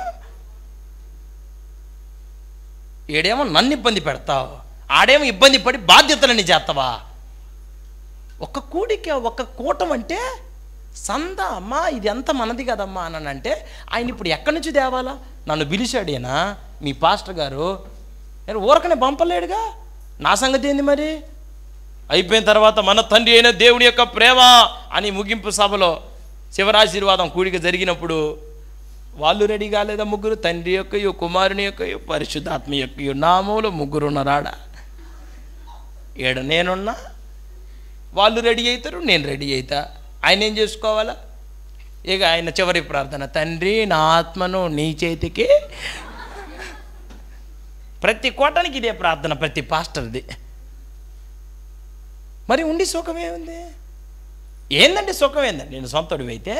[SPEAKER 1] ఏడేమో నన్ను ఇబ్బంది పెడతావు, ఆడేమో ఇబ్బంది పడి బాధ్యతలని చేస్తావా? ఒక్క కూడిక, ఒక్క కూటం అంటే సందా అమ్మా, ఇది ఎంత మనది కదమ్మా అని అంటే ఆయన ఇప్పుడు ఎక్కడి నుంచి తేవాలా? నన్ను పిలిచాడేనా మీ పాస్టర్ గారు? నేను ఊరకనే పంపలేడుగా. నా సంగతి ఏంది మరి? అయిపోయిన తర్వాత మన తండ్రి అయిన దేవుని యొక్క ప్రేమ అని ముగింపు సభలో శివరాశీర్వాదం కూడిక జరిగినప్పుడు వాళ్ళు రెడీ కాలేదా? ముగ్గురు, తండ్రి యొక్క కుమారుని యొక్క పరిశుద్ధాత్మ యొక్క నామములో ముగ్గురు ఉన్నారాడా? ఏడ నేనున్నా, వాళ్ళు రెడీ అవుతారు, నేను రెడీ అవుతా. ఆయన ఏం చేసుకోవాలా? ఇక ఆయన చివరి ప్రార్థన, తండ్రి నా ఆత్మను నీ చేతికి. ప్రతి కోటానికి ఇదే ప్రార్థన, ప్రతి పాస్టర్ది. మరి ఉండి సుఖమే ఉంది? ఏందండి సుఖం? ఏందండి? నేను సొంతడివి అయితే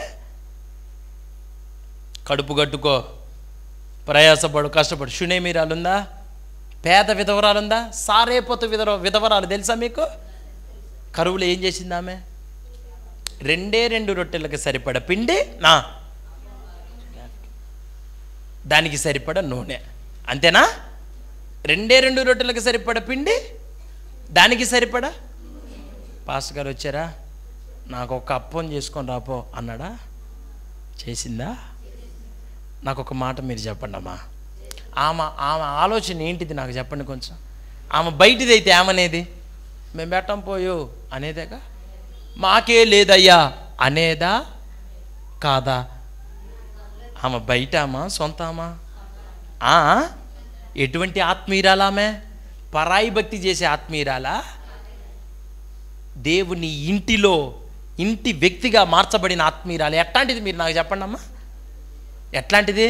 [SPEAKER 1] కడుపు కట్టుకో, ప్రయాసపడు, కష్టపడు. షునేమీరాలుందా? పేద విధవరాలుందా? సారేపోతు విధవరాలు తెలుసా మీకు? కరువులో ఏం చేసింది ఆమె? 2 రొట్టెలకు సరిపడ పిండి, దానికి సరిపడ నూనె, అంతేనా? 2 రొట్టెలకు సరిపడ పిండి, దానికి సరిపడ. పాస్టర్ గారు వచ్చారా, నాకు ఒక అప్పం చేసుకొని రాపో అన్నాడా? చేసిందా? నాకు ఒక మాట మీరు చెప్పండి అమ్మా. ఆమె ఆలోచన ఏంటిది నాకు చెప్పండి కొంచెం. ఆమె బయటిది అయితే ఏమనేది? మేము పెట్టం పోయో అనేదేగా. మాకే లేదయ్యా అనేదా కాదా? ఆమె బయటమా సొంతమా? ఎటువంటి ఆత్మీయురాలామె? పరాయి భక్తి చేసే ఆత్మీయురాలా? దేవుని ఇంటిలో ఇంటి వ్యక్తిగా మార్చబడిన ఆత్మీయురాలు ఎట్లాంటిది? మీరు నాకు చెప్పండి అమ్మా, ఎట్లాంటిది?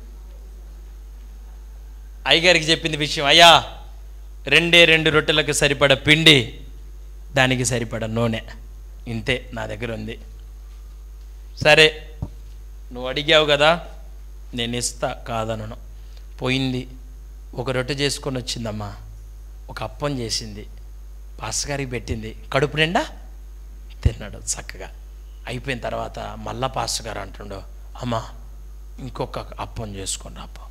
[SPEAKER 1] అయ్యగారికి చెప్పింది విషయం, అయ్యా 2 రొట్టెలకు సరిపడ పిండి, దానికి సరిపడ నూనె, ఇంతే నా దగ్గర ఉంది. సరే నువ్వు అడిగావు కదా, నేను ఇస్తా, కాదనను. పోయింది ఒక రొట్టె చేసుకొని వచ్చిందమ్మా, ఒక అప్పం చేసింది, పాస్టర్ గారికి పెట్టింది, కడుపు నిండా తిన్నాడు చక్కగా. అయిపోయిన తర్వాత మళ్ళా పాస్టర్ గారు అంటుండో, అమ్మా ఇంకొక అప్పం చేసుకోండి అప్పం.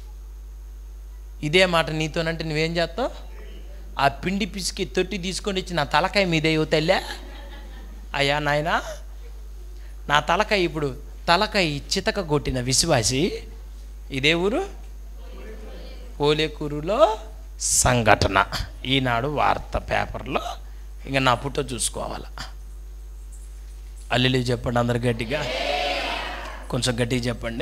[SPEAKER 1] ఇదే మాట నీతోనంటే నువ్వేం చేస్తావు? ఆ పిండి పిసికి తొట్టి తీసుకొని ఇచ్చి నా తలకాయ మీదేయో తల్లే, అయ్యా నాయనా నా తలకాయ, ఇప్పుడు తలకాయ చితక కొట్టిన విశ్వాసి ఇదే ఊరు పోలేకూరులో సంఘటన. ఈనాడు వార్త పేపర్లో. ఇంకా నా పుట్ట చూసుకోవాలా. అల్లిలి చెప్పండి అందరు గట్టిగా, కొంచెం గట్టిగా చెప్పండి.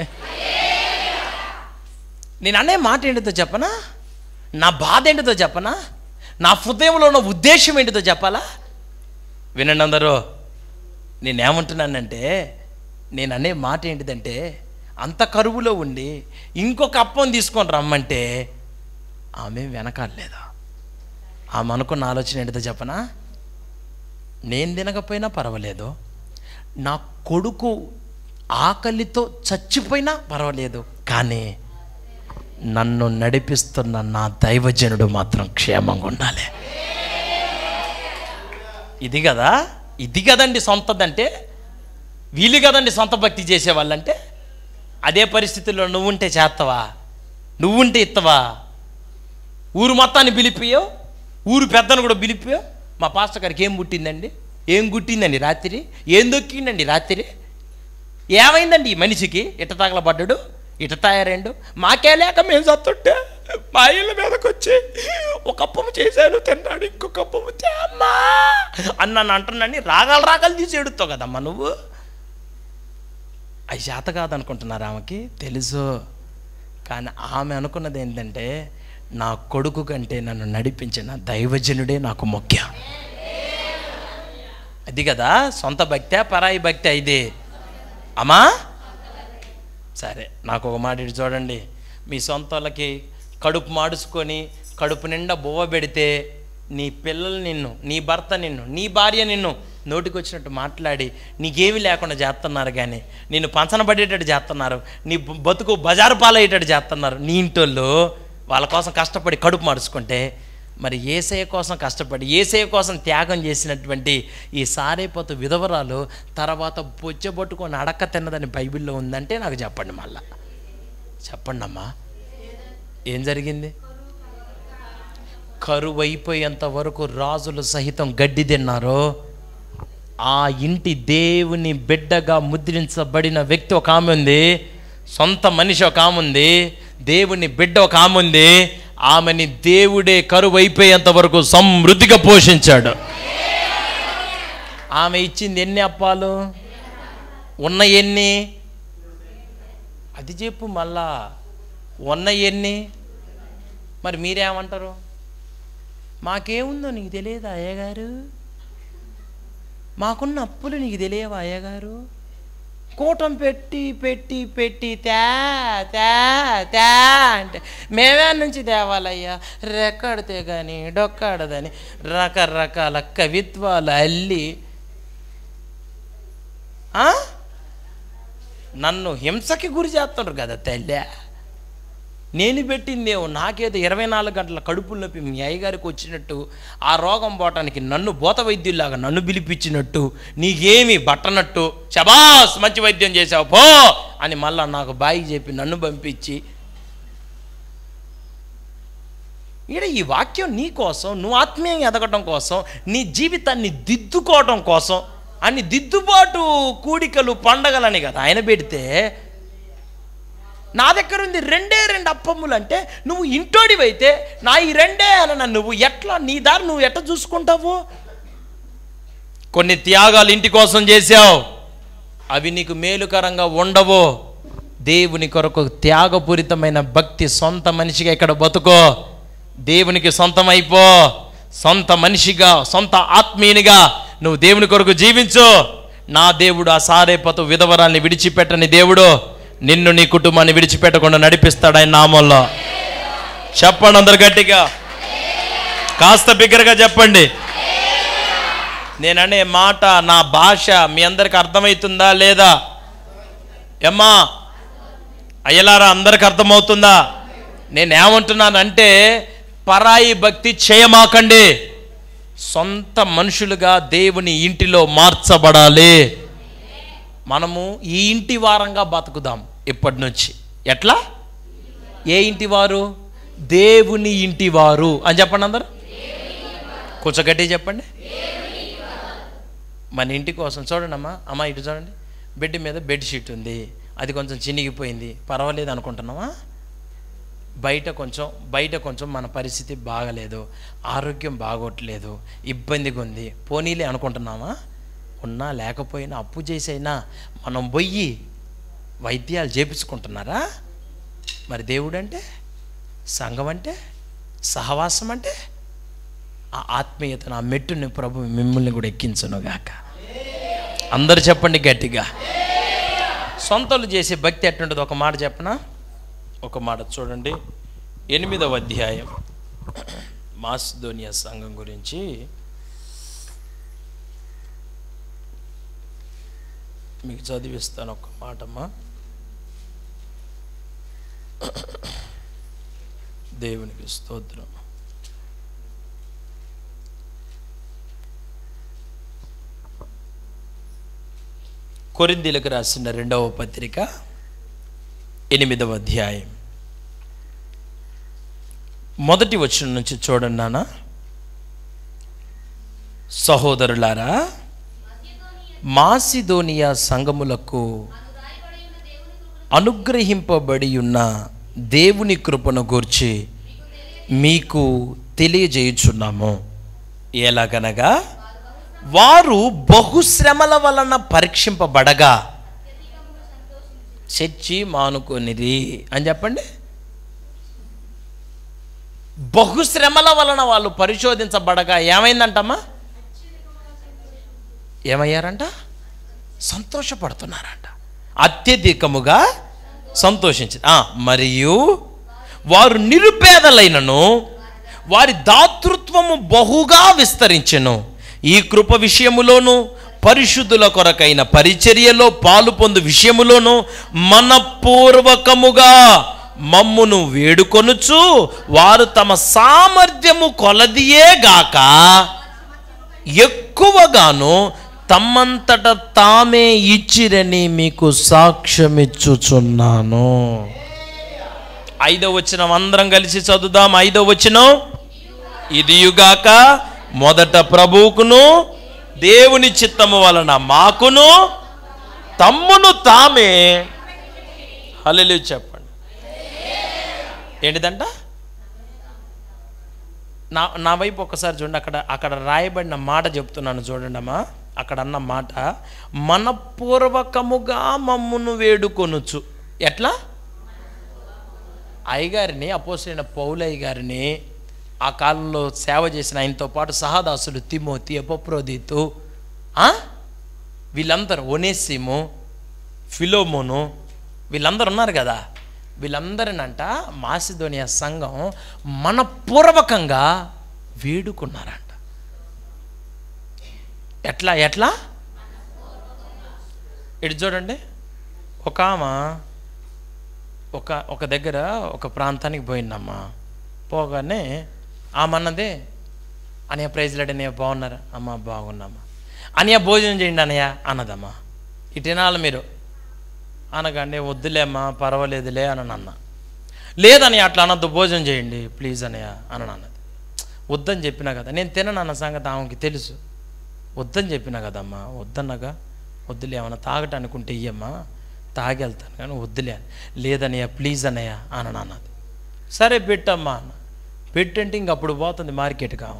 [SPEAKER 1] నేను అనే మాట ఏంటిదో చెప్పనా? నా బాధ ఏంటిదో చెప్పనా? నా హృదయంలో ఉన్న ఉద్దేశం ఏంటిదో చెప్పాలా? వినండి అందరూ. నేనేమంటున్నానంటే, నేను అనే మాట ఏంటిదంటే, అంత కరువులో ఉండి ఇంకొక అప్పం తీసుకొని రమ్మంటే ఆమె వెనకాడలేదా? ఆమె అనుకున్న ఆలోచన ఏంటిదో చెప్పనా? నేను తినకపోయినా పర్వాలేదు, నా కొడుకు ఆకలితో చచ్చిపోయినా పర్వాలేదు, కానీ నన్ను నడిపిస్తున్న నా దైవజనుడు మాత్రం క్షేమంగా ఉండాలి. ఇది కదండి సొంతదంటే. వీళ్ళు కదండి సొంత భక్తి చేసేవాళ్ళంటే. అదే పరిస్థితుల్లో నువ్వుంటే చేస్తావా? నువ్వుంటే ఇస్తావా? ఊరు మొత్తాన్ని పిలిపియో, ఊరు పెద్దను కూడా పిలిపియో. మా పాస్టర్ గారికి ఏం పుట్టిందండి, ఏం గుట్టిందండి రాత్రి, ఏం దొక్కిందండి రాత్రి, ఏమైందండి ఈ మనిషికి, ఇట తగలబడ్డాడు, ఇట తయారైండు, మాకే లేక మేము చస్తుంటే మా ఇళ్ళ మీదకి వచ్చి ఒక అప్పము చేశాను తిన్నాడు, ఇంకొక అప్పము అమ్మా అన్నాను అంటున్నాను. రాగాలు తీసి ఎడుతావు కదమ్మా నువ్వు. అవి చేత కాదనుకుంటున్నారు ఆమెకి, తెలుసు. కానీ ఆమె అనుకున్నది ఏంటంటే, నా కొడుకు కంటే నన్ను నడిపించిన దైవజనుడే నాకు ముఖ్యం. అది కదా సొంత భక్తే పరాయి భక్తే ఇది అమ్మా. సరే, నాకు ఒక మాట ఇటు చూడండి. మీ సొంత వాళ్ళకి కడుపు మాడుచుకొని కడుపు నిండా బువ్వ పెడితే నీ పిల్లలు నిన్ను, నీ భర్త నిన్ను, నీ భార్య నిన్ను నోటికి వచ్చినట్టు మాట్లాడి నీకేమీ లేకుండా చేస్తున్నారు, కానీ నిన్ను పంచనబడేటట్టు చేస్తున్నారు, నీ బతుకు బజారు పాలయ్యేటట్టు చేస్తున్నారు. నీ ఇంటోళ్ళు వాళ్ళ కోసం కష్టపడి కడుపు మాడుచుకుంటే, మరి యేసయ్య కోసం కష్టపడి యేసయ్య కోసం త్యాగం చేసినటువంటి ఈ సారేపోతు విధవరాలు తర్వాత పొచ్చబొట్టుకొని అడక్క తిన్నదని బైబిల్లో ఉందంటే నాకు చెప్పండి, మళ్ళా చెప్పండి అమ్మా, ఏం జరిగింది? కరువు అయిపోయేంత వరకు రాజులు సహితం గడ్డి తిన్నారు. ఆ ఇంటి దేవుని బిడ్డగా ముద్రించబడిన వ్యక్తి ఒక ఆమె ఉంది, సొంత మనిషి ఒక ఆమె ఉంది, దేవుని బిడ్డ ఒక ఆమె ఉంది. ఆమెని దేవుడే కరువు అయిపోయేంత వరకు సమృద్ధిగా పోషించాడు. ఆమె ఇచ్చింది ఎన్ని అప్పాలు, ఉన్న ఎన్ని, అది చెప్పు మళ్ళా, ఉన్న ఎన్ని. మరి మీరేమంటారు? మాకేముందో నీకు తెలియదా అయ్యగారు? మాకున్న అప్పులు నీకు తెలియవా అయ్యగారు? కూటం పెట్టి పెట్టి పెట్టి తే తే తే అంటే మేమే నుంచి తేవాలయ్యా, రెక్కడితే కానీ డొక్కాడదని రకరకాల కవిత్వాలు అల్లి నన్ను హింసకి గురి చేస్తున్నారు కదా తల్లి. నేను పెట్టిందేమో నాకేదో 24 గంటల కడుపులు నొప్పి మీ అయ్యగారికి వచ్చినట్టు, ఆ రోగం పోవటానికి నన్ను బోత వైద్యుల్లాగా నన్ను పిలిపించినట్టు, నీకేమి బట్టనట్టు, శబాస్ మంచి వైద్యం చేసావు పో అని మళ్ళా నాకు బాయి చెప్పి నన్ను పంపించి, ఈడ ఈ వాక్యం నీ కోసం, నువ్వు ఆత్మీయంగా ఎదగటం కోసం, నీ జీవితాన్ని దిద్దుకోవటం కోసం, అన్ని దిద్దుబాటు కూడికలు పండగలని కదా ఆయన పెడితే, నా దగ్గర ఉంది 2 అప్పములు అంటే నువ్వు ఇంటోడివైతే నా ఈ 2 అన్న నువ్వు ఎట్లా, నీ దారి నువ్వు ఎట్లా చూసుకుంటావు? కొన్ని త్యాగాలు ఇంటి కోసం చేసావు, అవి నీకు మేలుకరంగా ఉండవు. దేవుని కొరకు త్యాగపూరితమైన భక్తి సొంత మనిషిగా ఇక్కడ బతుకో, దేవునికి సొంతం అయిపో, సొంత మనిషిగా సొంత ఆత్మీయునిగా నువ్వు దేవుని కొరకు జీవించు. నా దేవుడు ఆ సారేపతు విధవరాల్ని విడిచిపెట్టని దేవుడు నిన్ను నీ కుటుంబాన్ని విడిచిపెట్టకుండా నడిపిస్తాడు ఆయన నామంలో. చెప్పండి అందరు గట్టిగా, కాస్త బిగ్గరగా చెప్పండి. నేననే మాట, నా భాష మీ అందరికి అర్థమవుతుందా లేదా? ఏమ్మా అయ్యలారా అందరికి అర్థమవుతుందా? నేనేమంటున్నానంటే పరాయి భక్తి చేయమాకండి. సొంత మనుషులుగా దేవుని ఇంటిలో మార్చబడాలి. మనము ఈ ఇంటి వారంగా బతుకుదాం ఇప్పటి నుంచి. ఎట్లా? ఏ ఇంటి వారు? దేవుని ఇంటి వారు అని చెప్పండి అందరు. కొంచెం గట్టిగా చెప్పండి. మన ఇంటి కోసం చూడండి అమ్మ ఇటు చూడండి. బెడ్ మీద బెడ్షీట్ ఉంది, అది కొంచెం చినిగిపోయింది, పర్వాలేదు అనుకుంటున్నామా? బయట కొంచెం మన పరిస్థితి బాగలేదు, ఆరోగ్యం బాగోట్లేదు, ఇబ్బందిగా ఉంది, పోనీలే అనుకుంటున్నామా? ఉన్నా లేకపోయినా అప్పు చేసైనా మనం పోయి వైద్యాలు చేపించుకుంటున్నారా? మరి దేవుడు అంటే, సంఘం అంటే, సహవాసం అంటే ఆ ఆత్మీయతను, ఆ మెట్టుని ప్రభు మిమ్మల్ని కూడా ఎక్కించునుగాక. అందరు చెప్పండి గట్టిగా. సొంతలు చేసే భక్తి ఎట్లుంటుంది ఒక మాట చెప్పనా? ఒక మాట చూడండి. 8వ అధ్యాయం మాసిదోనియా సంఘం గురించి మీకు చదివిస్తాను. ఒక మాటమ్మా. దేవునికి స్తోత్రం. కొరింథీయులకు రాసిన 2వ పత్రిక 8వ అధ్యాయం మొదటి వచనం నుంచి చూడండి నాన్న. సహోదరులారా, మాసిదోనియా సంఘములకు అనుగ్రహింపబడి ఉన్న దేవుని కృపను గూర్చి మీకు తెలియజేయుచున్నాము. ఎలాగనగా వారు బహుశ్రమల వలన పరీక్షింపబడగా చర్చి మానుకొనిది అని చెప్పండి. బహుశ్రమల వలన వాళ్ళు పరిశోధించబడగా ఏమైందంటమ్మా? ఏమయ్యారంట? సంతోషపడుతున్నారంట. అత్యధికముగా సంతోషించి మరియు వారు నిరుపేదలైనను వారి దాతృత్వము బహుగా విస్తరించెను. ఈ కృప విషయములోను పరిశుద్ధుల కొరకైన పరిచర్యలో పాలు పొందు విషయములోను మనపూర్వకముగా మమ్మును వేడుకొనుచు వారు తమ సామర్థ్యము కొలదియే గాక ఎక్కువగాను తమ్మంతట తామే ఇచ్చిరని మీకు సాక్ష్యమిచ్చుచున్నాను. 5వ వచనం అందరం కలిసి చదువుదాం. 5వ వచనం, ఇదియుగాక మొదట ప్రభువుకును దేవుని చిత్తము వలన మాకును తమ్మును తామే. హల్లెలూయా చెప్పండి. ఏంటిదంట? నా వైపు ఒక్కసారి చూడండి. అక్కడ రాయబడిన మాట చెప్తున్నాను చూడండి అమ్మా. అక్కడ అన్న మాట, మనపూర్వకముగా మమ్మును వేడుకొనుచు. ఎట్లా? అయ్యగారిని, అపోస్తలుడైన పౌలయ్య గారిని, ఆ కాలంలో సేవ చేసిన ఆయనతో పాటు సహదాసులు తిమోతి, ఎపఫ్రోదితు, వీళ్ళందరూ, ఒనేసిము, ఫిలోమోను, వీళ్ళందరూ ఉన్నారు కదా. వీళ్ళందరినంట మాసిదోనియా సంఘం మనపూర్వకంగా వేడుకున్నారంట. ఎట్లా? ఇటు చూడండి. ఒక ఆమె ఒక దగ్గర ఒక ప్రాంతానికి పోయిందమ్మా. పోగానే ఆమన్నదే, అనయ్య ప్రైజ్లాడ్ అన్నయ్య బాగున్నారా? అమ్మ బాగున్నామ్మా. అనయ్య భోజనం చేయండి అనయ్య అన్నదమ్మా. ఇటేనాళ్ళు మీరు అనగానే వద్దులేమ్మా పర్వాలేదులే అని అన్న. లేదని అట్లా అనద్దు, భోజనం చేయండి ప్లీజ్ అనయ్య అని అన్నది. వద్దని చెప్పినా కదా, నేను తినను అన్న సంగతి ఆమెకి తెలుసు. వద్దని చెప్పినా కదమ్మా. వద్దన్నగా వద్దులే, ఏమన్నా తాగటానుకుంటే ఇయ్యమ్మా, తాగి వెళ్తాను కానీ వద్దులే. లేదనయ్య ప్లీజ్ అనయ్య అని అన్నది. సరే పెట్టమ్మా అన్న. పెట్టంటే ఇంక అప్పుడు పోతుంది మార్కెట్కి ఆమె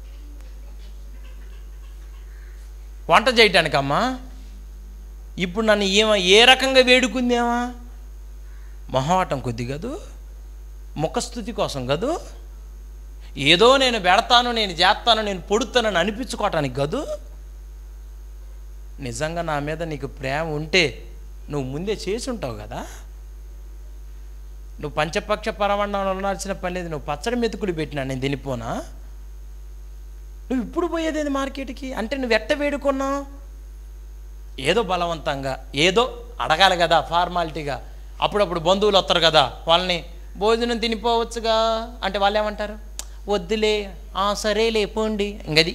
[SPEAKER 1] వంట చేయటానికమ్మా. ఇప్పుడు నన్ను ఏ రకంగా వేడుకుందేమా? మొహమాటం కొద్ది కదూ, ముఖస్థుతి కోసం కదూ, ఏదో నేను పెడతాను, నేను చేస్తాను, నేను పొడుతానని అనిపించుకోవటానికి కదూ. నిజంగా నా మీద నీకు ప్రేమ ఉంటే నువ్వు ముందే చేసి ఉంటావు కదా. నువ్వు పంచపక్ష పరమాణంలో ఉండాల్సిన పని లేదు. నువ్వు పచ్చడి మెతుకులు పెట్టినా నేను తినిపోనా? నువ్వు ఇప్పుడు పోయేదేది మార్కెట్కి అంటే నువ్వు ఎట్ట వేడుకున్నావు? ఏదో బలవంతంగా ఏదో అడగాలి కదా, ఫార్మాలిటీగా. అప్పుడప్పుడు బంధువులు వస్తారు కదా, వాళ్ళని భోజనం తినిపోవచ్చుగా అంటే వాళ్ళు ఏమంటారు, వద్దులే, సరేలే పోండి. ఇంకది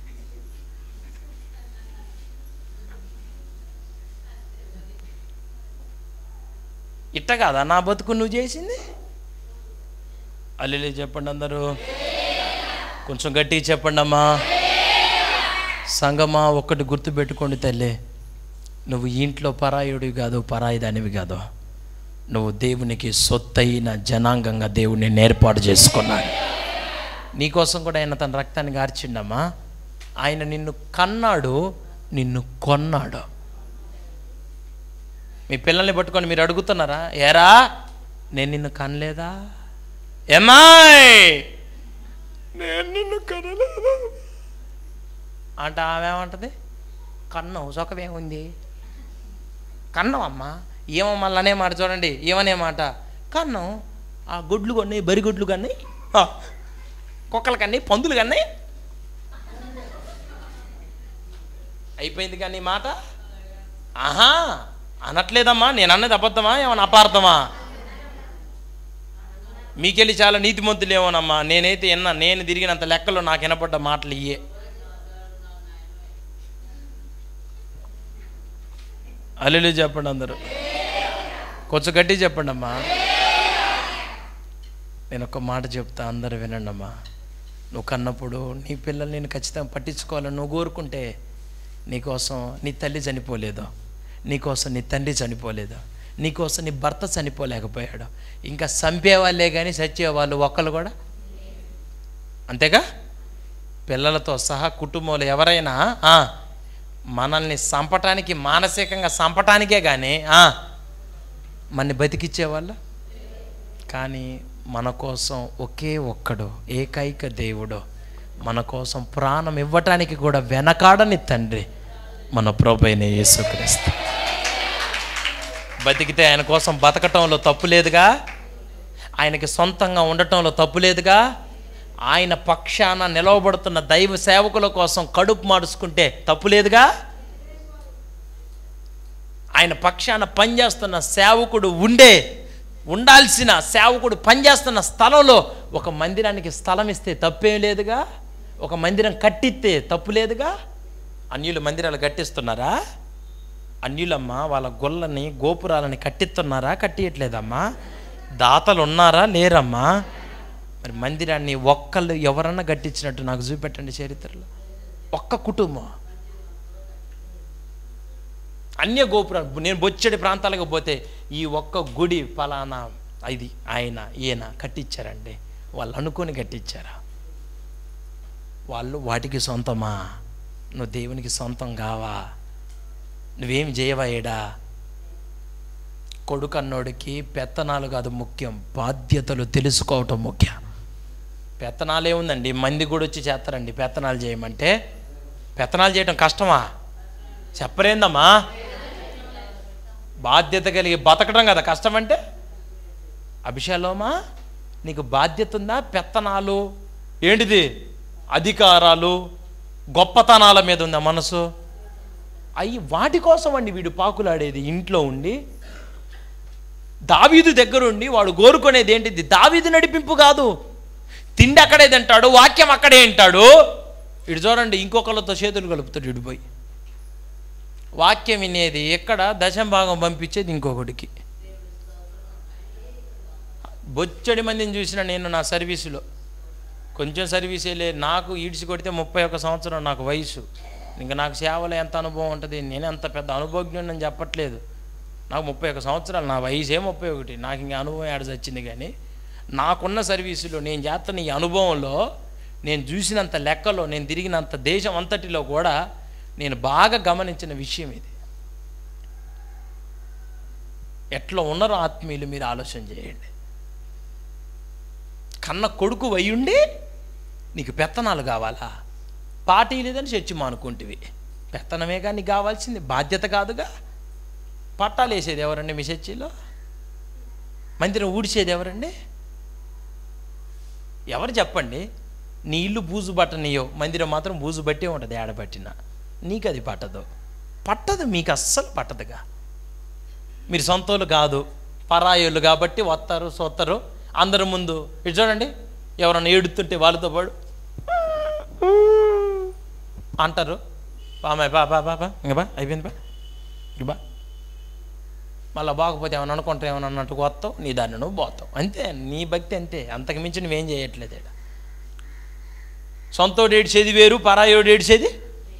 [SPEAKER 1] ఇట్ట కాదా నా బతుకు నువ్వు చేసింది? అల్లెలే చెప్పండి అందరూ, కొంచెం గట్టిగా చెప్పండి అమ్మా. సంగమా, ఒక్కటి గుర్తుపెట్టుకోండి తల్లి, నువ్వు ఇంట్లో పరాయుడివి కాదు, పరాయి దానివి కాదు. నువ్వు దేవునికి సొత్తైన జనాంగంగా దేవుడిని ఏర్పాటు చేసుకున్నాడు. నీకోసం కూడా ఆయన తన రక్తాన్ని గార్చిండమ్మా. ఆయన నిన్ను కన్నాడు, నిన్ను కొన్నాడు. మీ పిల్లల్ని పట్టుకొని మీరు అడుగుతున్నారా, ఏరా నేను నిన్ను కనలేదా? ఏమాయ్ నేను నిన్ను కనలేదా అంటే ఆమెమంటది, కన్నావు సొకమేముంది, కన్నావు అమ్మా. ఏమో మళ్ళీ అనే మాట చూడండి, ఏమనే మాట, కన్నాం ఆ గుడ్లు కొన్నాయి, బరి గుడ్లు కన్నాయి, కుక్కలు కన్నాయి, పందులు కన్నాయి, అయిపోయింది. కానీ మాట ఆహా అనట్లేదమ్మా. నేను అన్నది అబద్ధమా, ఏమన్నా అపార్థమా? మీకెళ్ళి చాలా నీతిమంతులు ఏమోనమ్మా. నేనైతే విన్నా, నేను తిరిగినంత లెక్కలో నాకు వినపడ్డ మాటలు ఇయ్యే. హల్లెలూయా చెప్పండి అందరూ, కొంచెం గట్టి చెప్పండి అమ్మా. నేను ఒక మాట చెప్తా, అందరూ వినండి అమ్మా. నువ్వు కన్నప్పుడు నీ పిల్లల్ని నేను ఖచ్చితంగా పట్టించుకోవాలని నువ్వు కోరుకుంటే, నీకోసం నీ తల్లి చనిపోలేదు, నీకోసం నీ తండ్రి చనిపోలేదు, నీకోసం నీ భర్త చనిపోలేకపోయాడు. ఇంకా చంపేవాళ్ళే కానీ చచ్చేవాళ్ళు ఒక్కళ్ళు కూడా, అంతేగా? పిల్లలతో సహా కుటుంబంలో ఎవరైనా మనల్ని చంపటానికి, మానసికంగా చంపటానికే కానీ మనని బతికిచ్చేవాళ్ళు. కానీ మన కోసం ఒకే ఒక్కడు, ఏకైక దేవుడు, మన కోసం ప్రాణం ఇవ్వటానికి కూడా వెనకాడని తండ్రి మన ప్రభువైన యేసుక్రీస్తు. బతికితే ఆయన కోసం బతకటంలో తప్పు లేదుగా, ఆయనకి సొంతంగా ఉండటంలో తప్పు లేదుగా. ఆయన పక్షాన నిలవబడుతున్న దైవ సేవకుల కోసం కడుపు మాడుచుకుంటే తప్పు లేదుగా. ఆయన పక్షాన పనిచేస్తున్న సేవకుడు ఉండాల్సిన సేవకుడు పనిచేస్తున్న స్థలంలో ఒక మందిరానికి స్థలం ఇస్తే తప్పేం లేదుగా, ఒక మందిరం కట్టిస్తే తప్పు లేదుగా. అన్యులు మందిరాలు కట్టిస్తున్నారా? అన్యులమ్మా వాళ్ళ గొల్లని గోపురాలని కట్టిస్తున్నారా? కట్టియట్లేదమ్మా. దాతలు ఉన్నారా? లేరమ్మా. మరి మందిరాన్ని ఒక్కళ్ళు ఎవరన్నా కట్టించినట్టు నాకు చూపెట్టండి చరిత్రలో. ఒక్క కుటుంబం. అన్య గోపురాలు, నేను బొచ్చడి ప్రాంతాలకు పోతే ఈ ఒక్క గుడి ఫలానా ఇది ఆయన ఈయన కట్టించారండి. వాళ్ళు అనుకొని కట్టించారా? వాళ్ళు వాటికి సొంతమా? నువ్వు దేవునికి సొంతం కావా? నువ్వేమి చేయవా? ఏడా కొడుకు అన్నోడికి పెత్తనాలు కాదు ముఖ్యం, బాధ్యతలు తెలుసుకోవటం ముఖ్యం. పెత్తనాలే ఉందండి, మంది కూడా వచ్చి చేస్తారండి పెత్తనాలు చేయమంటే. పెత్తనాలు చేయటం కష్టమా? చెప్పరేందమ్మా? బాధ్యత కలిగి బతకడం కదా కష్టం అంటే. అభిషేలోమా నీకు బాధ్యత ఉందా? పెత్తనాలు ఏంటిది, అధికారాలు, గొప్పతనాల మీద ఉందా మనసు? అయ్యి వాటి కోసం అండి వీడు పాకులాడేది. ఇంట్లో ఉండి దావీదు దగ్గరుండి వాడు కోరుకునేది ఏంటిది? దావీదు నడిపింపు కాదు. తిండి అక్కడే తింటాడు, వాక్యం అక్కడే వింటాడు. ఇటు చూడండి, ఇంకొకళ్ళతో చేతులు కలుపుతాడు. ఇడిపోయి వాక్యం వినేది ఎక్కడ? దశం భాగం పంపించేది ఇంకొకటికి. బొచ్చడి మందిని చూసిన నేను నా సర్వీసులో. కొంచెం సర్వీసేలే, నాకు ఈడ్చి కొడితే 31 సంవత్సరం నాకు వయసు. ఇంకా నాకు సేవలో ఎంత అనుభవం ఉంటుంది? నేను ఎంత పెద్ద అనుభవజ్ఞుని అని చెప్పట్లేదు. నాకు 31 సంవత్సరాలు, నా వయసే 31. నాకు ఇంకా అనుభవం ఏడ వచ్చింది. కానీ నాకున్న సర్వీసులో నేను చేస్తున్న ఈ అనుభవంలో, నేను చూసినంత లెక్కలో, నేను తిరిగినంత దేశం అంతటిలో కూడా నేను బాగా గమనించిన విషయం ఇది. ఎట్లా ఉన్నారో ఆత్మీయులు మీరు ఆలోచన చేయండి. కన్న కొడుకు వయ్యుండి నీకు పెత్తనాలు కావాలా? పార్టీ లేదని చర్చి మానుకుంటువి. పెత్తనమే కానీ నీకు కావాల్సింది, బాధ్యత కాదుగా. పట్టాలు వేసేది ఎవరండి మీ చర్చిలో? మందిరం ఊడిసేది ఎవరండి? ఎవరు చెప్పండి? నీ ఇల్లు బూజు బట్టనియో, మందిరం మాత్రం బూజు బట్టే ఉంటుంది. ఏడబట్టినా నీకు అది పట్టదు, మీకు అస్సలు పట్టదుగా. మీరు సొంతోళ్ళు కాదు, పరాయోళ్ళు కాబట్టి వస్తారు సోత్తరు. అందరి ముందు ఇటు చూడండి, ఎవరన్నా ఏడుతుంటే వాళ్ళతో పాడు అంటారు. బామాయ్ బా బా బా బా ఇంక బా అయిపోయింది బా ఇంక బా. మళ్ళీ బాగపోతే ఏమన్నా అనుకుంటా ఏమన్నా అన్నట్టుకు వస్తావు, నీ దాన్ని నువ్వు పోతావు. అంతే నీ భక్తి అంతే, అంతకు మించి నువ్వేం చేయట్లేదు. ఇక్కడ సొంతోడు ఏడ్చేది వేరు, పరాయోడు ఏడ్చేది.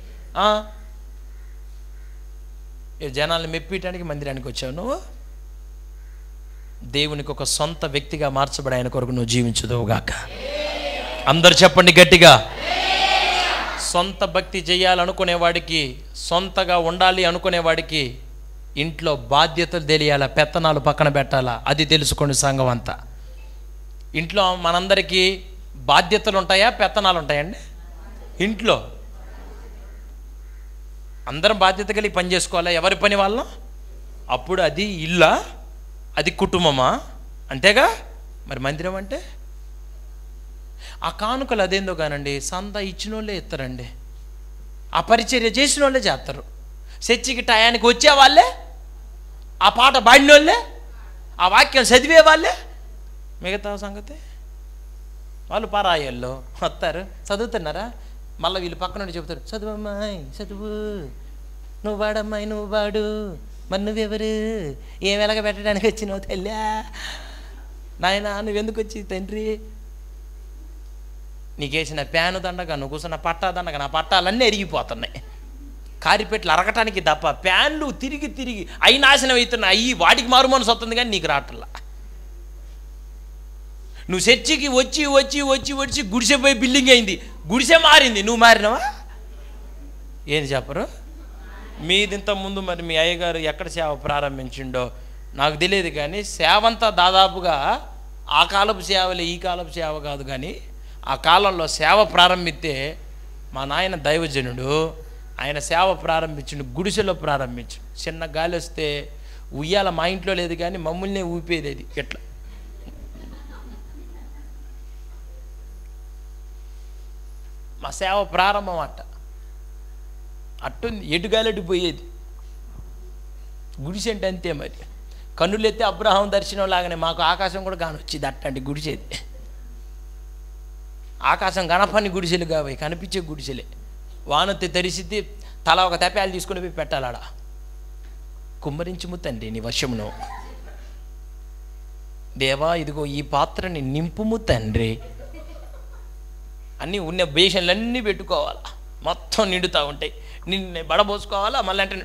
[SPEAKER 1] జనాల్ని మెప్పించడానికి మందిరానికి వచ్చావు నువ్వు. దేవునికి ఒక సొంత వ్యక్తిగా మార్చబడి ఆయన కొరకు నువ్వు జీవించుదువుగాక. అందరు చెప్పండి గట్టిగా. సొంత భక్తి చేయాలనుకునేవాడికి, సొంతగా ఉండాలి అనుకునేవాడికి ఇంట్లో బాధ్యతలు తెలియాలా, పెత్తనాలు పక్కన పెట్టాలా, అది తెలుసుకోండి సంఘం అంతా. ఇంట్లో మనందరికీ బాధ్యతలు ఉంటాయా, పెత్తనాలు ఉంటాయండి? ఇంట్లో అందరం బాధ్యత కలిగి పని చేసుకోవాలా, ఎవరి పని వాళ్ళం. అప్పుడు అది ఇల్లా, అది కుటుంబమా? అంతేగా. మరి మందిరం అంటే ఆ కానుకలు అదేందో కానండి, సందా ఇచ్చిన వాళ్ళే ఇస్తారండి, ఆ పరిచర్య చేసిన వాళ్ళే చేస్తారు. చర్చికి టయానికి వచ్చే వాళ్ళే, ఆ పాట పాడిన వాళ్ళే, ఆ వాక్యం చదివే వాళ్ళే. మిగతా సంగతి వాళ్ళు పరాయల్లో వస్తారు, చదువుతున్నారా, మళ్ళీ వీళ్ళు పక్కన నుండి చెబుతారు, చదువు అమ్మాయి చదువు, నువ్వు వాడమ్మాయి నువ్వు వాడు, మరి నువ్వెవరు, ఏం వెలగ పెట్టడానికి వచ్చినావు తెల్లా నాయన, నువ్వెందుకు వచ్చి తండ్రి, నీకేసిన ప్యాను దండగా, నువ్వు కూర్చున్న పట్టా దండగా, నా పట్టాలన్నీ ఎరిగిపోతున్నాయి కారిపెట్లు అరగటానికి తప్ప. ప్యాన్లు తిరిగి తిరిగి అవి నాశనం అవుతున్నాయి, అవి వాటికి మారు మనసు వస్తుంది కానీ నీకు రావట్లా. నువ్వు చర్చికి వచ్చి వచ్చి వచ్చి వచ్చి గుడిసె పోయి బిల్డింగ్ అయింది, గుడిసె మారింది, నువ్వు మారినవా? ఏంది చెప్పరు? మీదింత ముందు మరి మీ అయ్యగారు ఎక్కడ సేవ ప్రారంభించిండో నాకు తెలియదు, కానీ సేవ అంతా దాదాపుగా ఆ కాలపు సేవలే, ఈ కాలపు సేవ కాదు. కానీ ఆ కాలంలో సేవ ప్రారంభిస్తే మా నాయన దైవజనుడు, ఆయన సేవ ప్రారంభించిండు గుడిసెలో ప్రారంభించు. చిన్న గాలి వస్తే ఉయ్యాల మా ఇంట్లో లేదు కానీ మమ్మల్ని ఊపేది అది ఎట్లా. మా సేవ ప్రారంభం అట్టుంది, ఎటుగాలెటు పోయేది. గుడిసె అంటే అంతే మరి. కన్నులెత్తే అబ్రహాం దర్శనం లాగానే మాకు ఆకాశం కూడా కానొచ్చింది అట్టండి గుడిసేది. ఆకాశం గణపని గుడిసెలు కావాలి, కనిపించే గుడిసెలే. వానొత్తే తడిసిద్ది, తల ఒక తెపాలు తీసుకుని పోయి పెట్టాలాడ. కుమ్మరించుము తండ్రి నీ వర్షమును, దేవా ఇదిగో ఈ పాత్రని నింపుము తండ్రి. అన్నీ ఉన్న బేషన్లన్నీ పెట్టుకోవాలా, మొత్తం నిండుతూ ఉంటాయి. నిన్ను బడబోసుకోవాలా, మళ్ళీ అంటే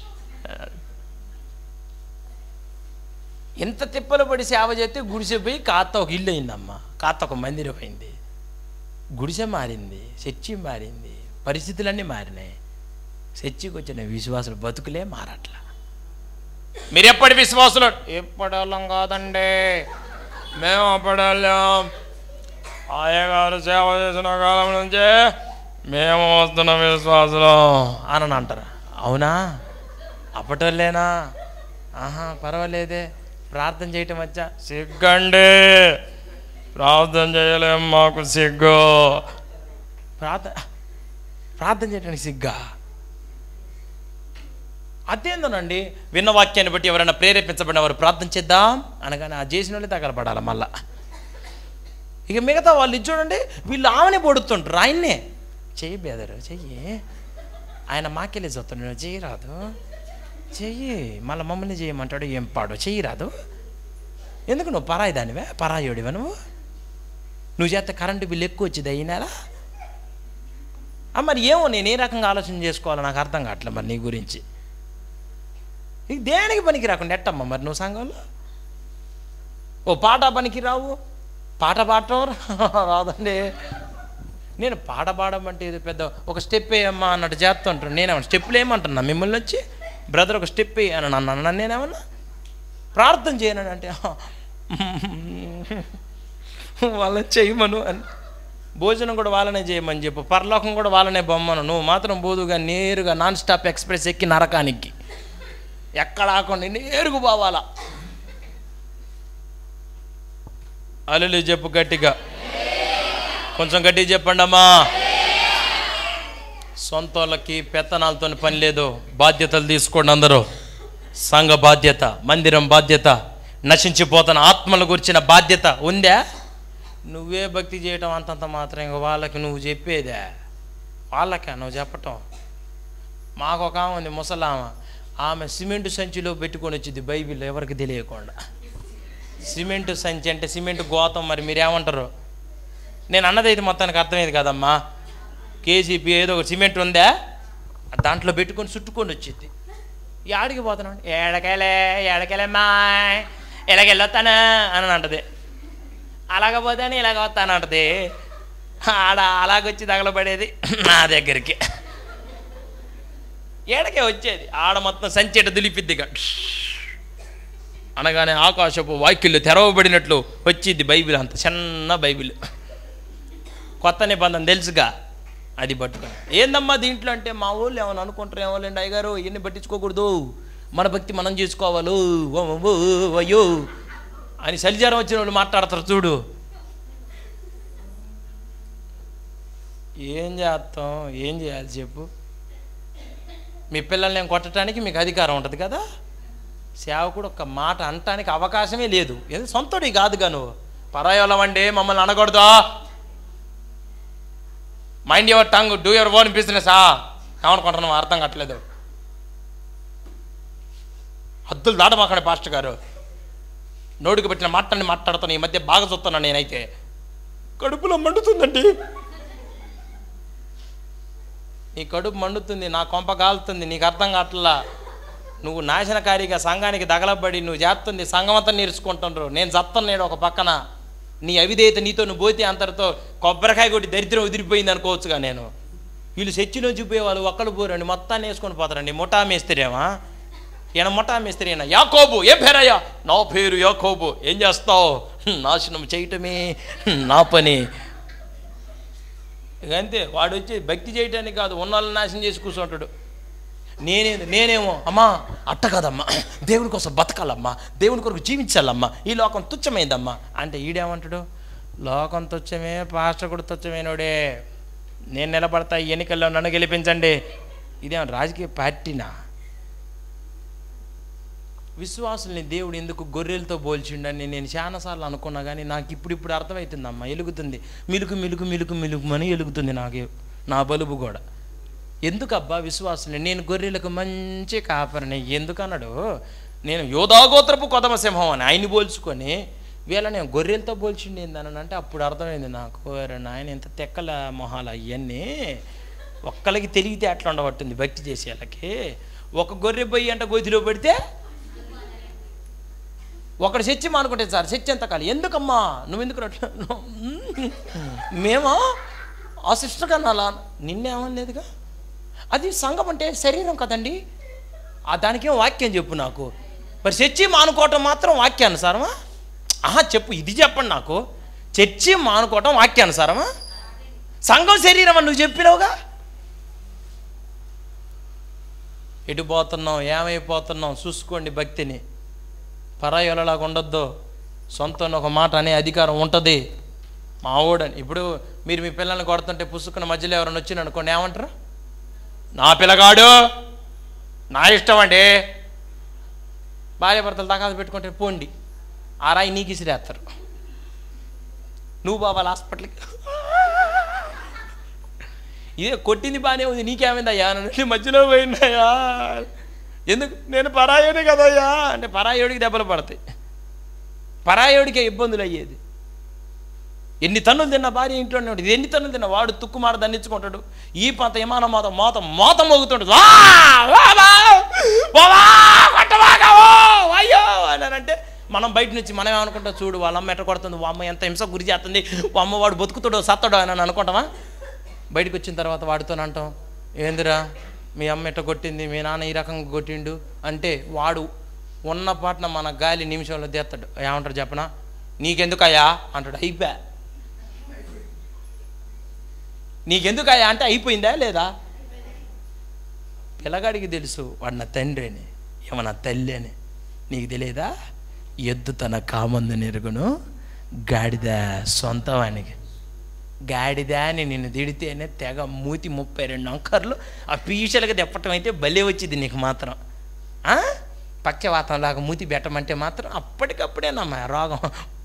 [SPEAKER 1] ఎంత తిప్పలు పడి సేవ చేస్తే గుడిసె పోయి కాస్త ఒక ఇల్లు అయిందమ్మా, కాస్త ఒక మందిరం అయింది. గుడిసె మారింది, చర్చి మారింది, పరిస్థితులన్నీ మారినాయి. చర్చికి వచ్చిన విశ్వాసులు బతుకులే మారట్లా. మీరు ఎప్పటి విశ్వాసులు? ఎప్పటిళ్ళం కాదండి, మేము అప్పటిళ్ళాం. అయ్యగారు సేవ చేసిన కాలం నుంచే మేము వస్తున్న విశ్వాసులు అని అంటారు. అవునా? అప్పటిలేనా? పర్వాలేదే, ప్రార్థన చేయటం వచ్చా? సిగ్గండి, ప్రార్థన చేయలేం, మాకు సిగ్గు. ప్రార్థన చేయడానికి సిగ్గా? అదేందోనండి, విన్న వాక్యాన్ని బట్టి ఎవరైనా ప్రేరేపించబడిన వారు ప్రార్థన చేద్దాం అనగానే ఆ చేసిన వాళ్ళే తగలపడాలి మళ్ళా. ఇక మిగతా వాళ్ళు ఇది చూడండి, వీళ్ళు ఆమెనే పొడుతుంటారు, ఆయన్నే చెయ్యి బెదరు చెయ్యి, ఆయన మాకెళ్ళి చూస్తున్నాడు, చెయ్యి రాదు చెయ్యి, మళ్ళీ మమ్మల్ని చేయమంటాడు, ఏం పాడు చెయ్యి రాదు. ఎందుకు నువ్వు పరాయి దానివే, పరాయోడివా నువ్వు చేస్తే కరెంటు బిల్లు ఎక్కువ వచ్చింది ఈ నెల. మరి ఏమో నేను ఏ రకంగా ఆలోచన చేసుకోవాలో నాకు అర్థం కావట్లే మరి నీ గురించి. ఇక దేనికి పనికి రాకుండా ఎట్టమ్మా మరి నువ్వు సంఘంలో? ఓ పాట పనికి రావు, పాట పాడటం రాదండి. నేను పాట పాడమంటే ఇది పెద్ద ఒక స్టెప్ వేయమ్మా అన్నట్టు చేస్తుంటాను. నేనేమన్నా స్టెప్పులు ఏమంటున్నా మిమ్మల్ని వచ్చి, బ్రదర్ ఒక స్టెప్ వేయి అని అన్నాను. నేనేమన్నా ప్రార్థన చేయను అంటే వాళ్ళని చేయమను అని, భోజనం కూడా వాళ్ళనే చేయమని చెప్పు, పరలోకం కూడా వాళ్ళనే బొమ్మను, నువ్వు మాత్రం బోదుగా నేరుగా నాన్ స్టాప్ ఎక్స్ప్రెస్ ఎక్కి నరకానికి ఎక్కడ ఆకుండా నేరుగా పోవాలా. అల్లు చెప్పు గట్టిగా, కొంచెం గట్టిగా చెప్పండి అమ్మా. సొంత వాళ్ళకి పెత్తనాలతో పని లేదు, బాధ్యతలు తీసుకోండి అందరూ. సంఘ బాధ్యత, మందిరం బాధ్యత, నశించిపోతున్న ఆత్మల గురించిన బాధ్యత ఉందా? నువ్వే భక్తి చేయటం అంతంత మాత్రం, ఇంక వాళ్ళకి నువ్వు చెప్పేదే, వాళ్ళకే నువ్వు చెప్పటం. మాకు ఒక ఆమె ఉంది, ముసలామ, ఆమె సిమెంటు సంచిలో పెట్టుకొని వచ్చింది బైబిల్ ఎవరికి తెలియకుండా. సిమెంటు సంచి అంటే సిమెంటు గోతం, మరి మీరేమంటారు? నేను అన్నది అయితే మొత్తానికి అర్థమైంది కదమ్మా. కేజీపీ ఏదో ఒక సిమెంట్ ఉందా, దాంట్లో పెట్టుకొని చుట్టుకొని వచ్చింది. ఆడికి పోతున్నాడు, ఏడకెళ్ళమ్మా ఎలాగెళ్ళొస్తాను అని అంటది. అలాగపోతాను ఇలాగ వస్తాను అంటది. ఆడ అలాగొచ్చి తగలబడేది నా దగ్గరికి, ఏడకే వచ్చేది. ఆడ మొత్తం సంచేట దులిపిద్దిగా అనగానే ఆకాశపు వాక్యులు తెరవబడినట్లు వచ్చింది బైబిల్. అంత చిన్న బైబిల్, కొత్త నిబంధన తెలుసుగా, అది పట్టుకొని ఏందమ్మా దీంట్లో అంటే, మా ఊళ్ళు ఏమని అనుకుంటారు, ఏమోలేండి అయ్యగారు, ఇవన్నీ పట్టించుకోకూడదు, మన భక్తి మనం చేసుకోవాలి అయ్యో అని సలిజారం వచ్చిన వాళ్ళు మాట్లాడతారు చూడు. ఏం చేస్తాం, ఏం చేయాలి చెప్పు? మీ పిల్లల్ని నేను కొట్టడానికి మీకు అధికారం ఉంటుంది కదా. సేవకుడు ఒక మాట అనటానికి అవకాశమే లేదు. ఏదో సొంతడి కాదుగా, నువ్వు పరాయోళమండి మమ్మల్ని అనకూడదా, mind your tongue, do your own business. ఏమనుకుంటున్నావు అర్థం కావట్లేదు. హద్దులు దాటమాకండి పాస్టర్ గారు, నోటికి పెట్టిన మాటని మాట్లాడుతాను. ఈ మధ్య బాగా చూస్తున్నాను నేనైతే, కడుపులో మండుతుందండి. నీ కడుపు మండుతుంది, నా కొంప కాలుతుంది, నీకు అర్థం కావట్లా. నువ్వు నాశనకారిగా సంఘానికి దగలబడి నువ్వు చేస్తుంది, సంఘమంతా నేర్చుకుంటున్నారు. నేను చత్తన్నాడు ఒక పక్కన, నీ అవిధేయత నీతో నువ్వు పోతే అంతటితో కొబ్బరికాయ కొట్టి దరిద్రం ఉదిరిపోయింది అనుకోవచ్చుగా. నేను వీళ్ళు చర్చిలో చూపేవాళ్ళు ఒక్కళ్ళు పోరండి, మొత్తాన్ని వేసుకొని పోతారండి. ముఠా మేస్త్రేమా ఈయన, ముఠా మేస్త్రి అయినా. యాకోబు, ఏ పేరయ్యా? నా పేరు యాకోబు. ఏం చేస్తావు? నాశనం చేయటమే నా పని. ఇక అంతే. వాడు వచ్చి భక్తి చేయటానికి కాదు, ఉన్నోళ్ళని నాశనం చేసి కూర్చుంటాడు. నేనేమో అమ్మా అట్ట కాదమ్మా, దేవుడి కోసం బతకాలమ్మా, దేవుడి కొరకు జీవించాలమ్మా, ఈ లోకం తుచ్చమైందమ్మా అంటే ఈడేమంటాడు? లోకం తుచ్చమే, పాస్టర్ కూడా తుచ్చమైనోడే, నేను నిలబడతా, ఈ ఎన్నికల్లో నన్ను గెలిపించండి. ఇదేమో రాజకీయ పార్టీనా? విశ్వాసుల్ని దేవుడు ఎందుకు గొర్రెలతో పోల్చిండని నేను చాలాసార్లు అనుకున్నా, కానీ నాకు ఇప్పుడు అర్థమవుతుందమ్మా. ఎలుగుతుంది, మిలుకు మిలుకు మిలుకు మిలుకుమని ఎలుగుతుంది నాకు నా బలుబు కూడా. ఎందుకబ్బా విశ్వాసుల్ని, నేను గొర్రెలకు మంచి కాపరిని ఎందుకన్నాడు? నేను యోధాగోత్రపు కొదమ సింహం అని ఆయన్ని పోల్చుకొని వీళ్ళని గొర్రెలతో పోల్చిండి ఏందని అంటే అప్పుడు అర్థమైంది నాకు, ఆయన ఇంత తెక్కల మొహాలు అవన్నీ ఒక్కళ్ళకి తెలివితే అట్లా ఉండబట్టుంది భక్తి చేసే వాళ్ళకి. ఒక గొర్రె పోయి అంటే గోతిలో పెడితే ఒకడు చచ్చి మానుకుంటే సార్, చచ్చి ఎంత కాలి, ఎందుకమ్మా నువ్వు ఎందుకు అట్లా? మేము ఆ సిస్టర్ కన్నా అలా నిన్నేమనలేదుగా. అది సంఘం అంటే శరీరం కదండి, దానికేం వాక్యం చెప్పు నాకు. మరి చర్చి మానుకోవటం మాత్రం వాక్యానుసారమా? చెప్పు, ఇది చెప్పండి నాకు. చర్చి మానుకోవటం వాక్యానుసారమా? సంఘం శరీరం అని నువ్వు చెప్పినావుగా. ఎటు పోతున్నావు, ఏమైపోతున్నావు చూసుకోండి. భక్తిని పరాయోలలాగా ఉండొద్దు. సొంతం ఒక మాట అనే అధికారం ఉంటుంది. మా ఓడని ఇప్పుడు మీరు మీ పిల్లల్ని కొడుతుంటే పుసుకున్న మధ్యలో ఎవరైనా వచ్చిన అనుకోండి, ఏమంటారు? నా పిల్లగాడు, నా ఇష్టం అండి. భార్య భర్తలు తగాదు పెట్టుకుంటే పోండి, ఆ రాయి నీకు ఇసిరేస్తారు. నువ్వు బాబాల హాస్పిటల్కి, ఇదే కొట్టింది బాగానే ఉంది, నీకేమైందయ్యా అని మధ్యలో పోయిందయ్యా. ఎందుకు? నేను పరాయోడి కదయ్యా అంటే పరాయోడికి దెబ్బలు పడతాయి, పరాయోడికే ఇబ్బందులు అయ్యేది. ఎన్ని తన్నులు తిన్న భార్య ఇంట్లోనే ఉంటుంది, ఎన్ని తన్నులు తిన్న వాడు తుక్కుమాడ దండించుకుంటాడు. ఈ పంత విమాన మోత మోగుతుంటుంది. అయ్యో అని అంటే మనం బయట నుంచి మనం ఏమనుకుంటాం, చూడు వాళ్ళ అమ్మ ఎట్ట కొడుతుంది, అమ్మ ఎంత హింస గురి చేస్తుంది, అమ్మ వాడు బతుకుతాడో సత్తడో అని అనుకుంటామా? బయటకు వచ్చిన తర్వాత వాడితోనే అంటాం, ఏందిరా మీ అమ్మ ఎట్ట కొట్టింది, మీ నాన్న ఈ రకంగా కొట్టిండు అంటే వాడు ఉన్న పాటన మన గాలి నిమిషంలో తెస్తాడు. ఏమంటాడు చెప్పనా? నీకెందుకయ్యా అంటాడు. అయిపోయా. నీకెందుకయ్యా అంటే అయిపోయిందా లేదా? పిల్లగాడికి తెలుసు వాడు నా తండ్రి అని, ఏమన్నా తల్లి అని. నీకు తెలియదా? ఎద్దు తన కామందు నెరుగును, గాడిద సొంతవానికి. గాడిద అని నిన్ను తిడితేనే తెగ మూతి 32 అంకర్లు ఆ పీషలుగా తెప్పటం అయితే భలే వచ్చింది నీకు మాత్రం. పక్షవాతంలాగా మూతి పెట్టమంటే మాత్రం అప్పటికప్పుడేనమ్మా రోగం.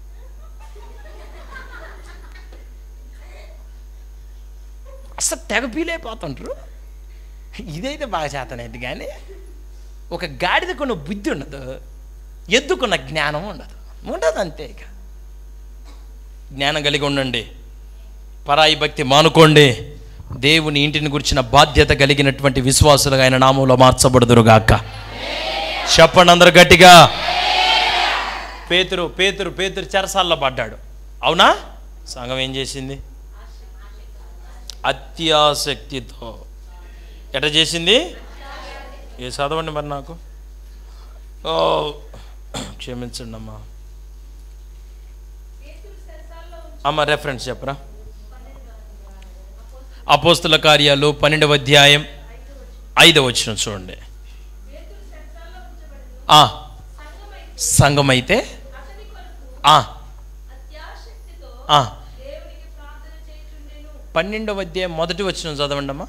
[SPEAKER 1] అసలు తెగ పీలైపోతుంటారు. ఇదైతే బాగా చేతనైంది. కానీ ఒక గాడిదకున్న బుద్ధి ఉండదు, ఎద్దుకున్న జ్ఞానం ఉండదు అంతే. ఇక జ్ఞానం కలిగి ఉండండి, పరాయి భక్తి మానుకోండి, దేవుని ఇంటిని గురించిన బాధ్యత కలిగినటువంటి విశ్వాసులుగా ఆయన నామంలో మార్చబడుదురుగాక. చెప్పండి అందరు గట్టిగా. పేతురు పేతురు పేతురు చెరసాల్లో పడ్డాడు, అవునా? సంఘం ఏం చేసింది? అత్యాసక్తితో. ఎట్లా చేసింది? ఏ చదవండి మరి నాకు. క్షమించండి అమ్మా. అమ్మ రెఫరెన్స్ చెప్పరా? అపోస్తుల కార్యాలు 12వ అధ్యాయం 5వ వచనం చూడండి. సంఘమైతే 12వ అధ్యాయం 1వ వచనం చదవండి అమ్మా.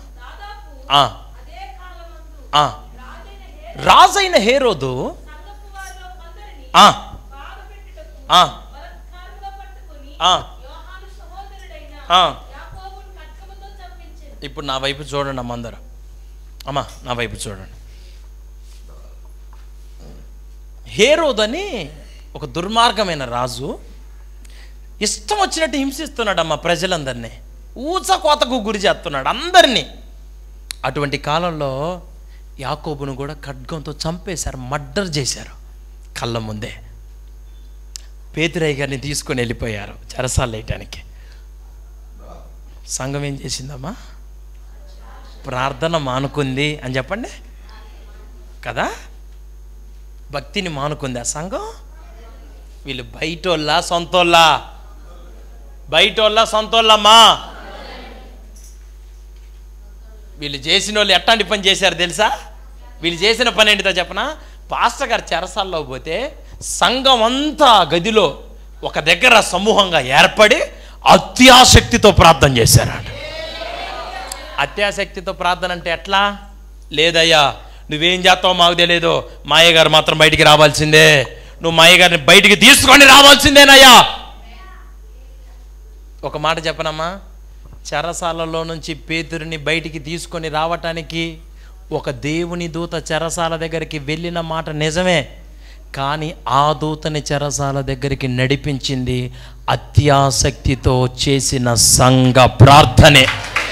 [SPEAKER 1] రాజైన హేరోదు ఇప్పుడు నా వైపు చూడండి అమ్మ, అందరూ అమ్మా నా వైపు చూడండి. హేరోదని ఒక దుర్మార్గమైన రాజు ఇష్టం వచ్చినట్టు హింసిస్తున్నాడమ్మా ప్రజలందరినీ, ఊచకోతకు గురి చేస్తున్నాడు అందరినీ. అటువంటి కాలంలో యాకోబును కూడా ఖడ్గంతో చంపేశారు, మర్డర్ చేశారు కళ్ళ ముందే. పేతురయ్య గారిని తీసుకొని వెళ్ళిపోయారు చెరసాలు వేయటానికి. సంఘం ఏం చేసిందమ్మా? ప్రార్థన మానుకుంది అని చెప్పండి కదా, భక్తిని మానుకుంది ఆ సంఘం. వీళ్ళు బయటోళ్ళ సొంతోళ్ళ? బయటోళ్ళ సొంతోళ్ళమ్మా. వీళ్ళు చేసిన వాళ్ళు ఎట్లాంటి పని చేశారు తెలుసా? వీళ్ళు చేసిన పని ఏంటిదో చెప్పనా? పాస్టర్ గారు చెరసాల్లో పోతే సంఘం అంతా గదిలో ఒక దగ్గర సమూహంగా ఏర్పడి అత్యాసక్తితో ప్రార్థన చేశారు. అత్యాసక్తితో ప్రార్థన అంటే ఎట్లా? లేదయ్యా నువ్వేం చేస్తావో మాకు తెలియదు, మా అయ్యగారు మాత్రం బయటికి రావాల్సిందే, నువ్వు మా అయ్యగారిని బయటికి తీసుకొని రావాల్సిందేనయ్యా. ఒక మాట చెప్పనమ్మా, చెరసాలలో నుంచి పేతురుని బయటికి తీసుకొని రావటానికి ఒక దేవుని దూత చెరసాల దగ్గరికి వెళ్ళిన మాట నిజమే, కానీ ఆ దూతని చెరసాల దగ్గరికి నడిపించింది అత్యాసక్తితో చేసిన సంఘ ప్రార్థనే.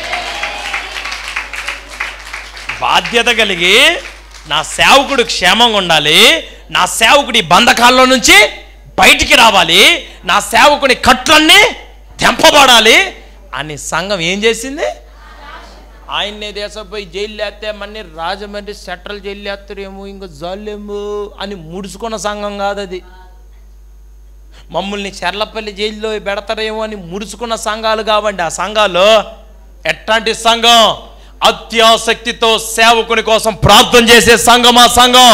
[SPEAKER 1] బాధ్యత కలిగి నా సేవకుడు క్షేమంగా ఉండాలి, నా సేవకుడి బంధకాల్లో నుంచి బయటికి రావాలి, నా సేవకుడి కట్లన్నీ తెంపబడాలి అని సంఘం ఏం చేసింది? ఆయన్నే దేశం పోయి జైలు లేస్తే మన్ని రాజమండ్రి సెంట్రల్ జైలు లేస్తారేమో ఇంకా జాలేమో అని ముడుచుకున్న సంఘం కాదు అది. మమ్మల్ని చెర్లపల్లి జైల్లో పెడతారేమో అని ముడుచుకున్న సంఘాలు కావండి ఆ సంఘాలు. ఎట్లాంటి సంఘం? అత్యాసక్తితో సేవకుని కోసం ప్రార్థన చేసే సంఘం ఆ సంఘం.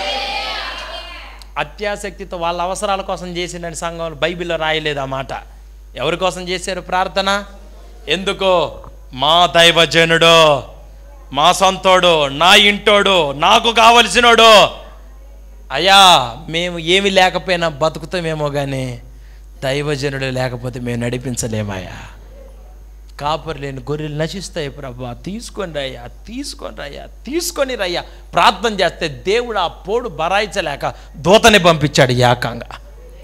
[SPEAKER 1] అత్యాసక్తితో వాళ్ళ అవసరాల కోసం చేసిన సంఘం బైబిల్లో రాయలేదు ఆ మాట. ఎవరి కోసం చేశారు ప్రార్థన? ఎందుకో మా దైవజనుడు, మా సొంతోడు, నా ఇంటోడు, నాకు కావలసినోడు, అయ్యా మేము ఏమి లేకపోయినా బతుకుతామేమో కానీ దైవజనుడు లేకపోతే మేము నడిపించలేమయ్యా. కాపరి లేని గొర్రెలు నశిస్తాయి ప్రభా, తీసుకొని రయ్యా, తీసుకొని రయ్యా, తీసుకొని రయ్యా. ప్రార్థన చేస్తే దేవుడు ఆ పోడు బరాయించలేక దూతని పంపించాడు ఏకంగా.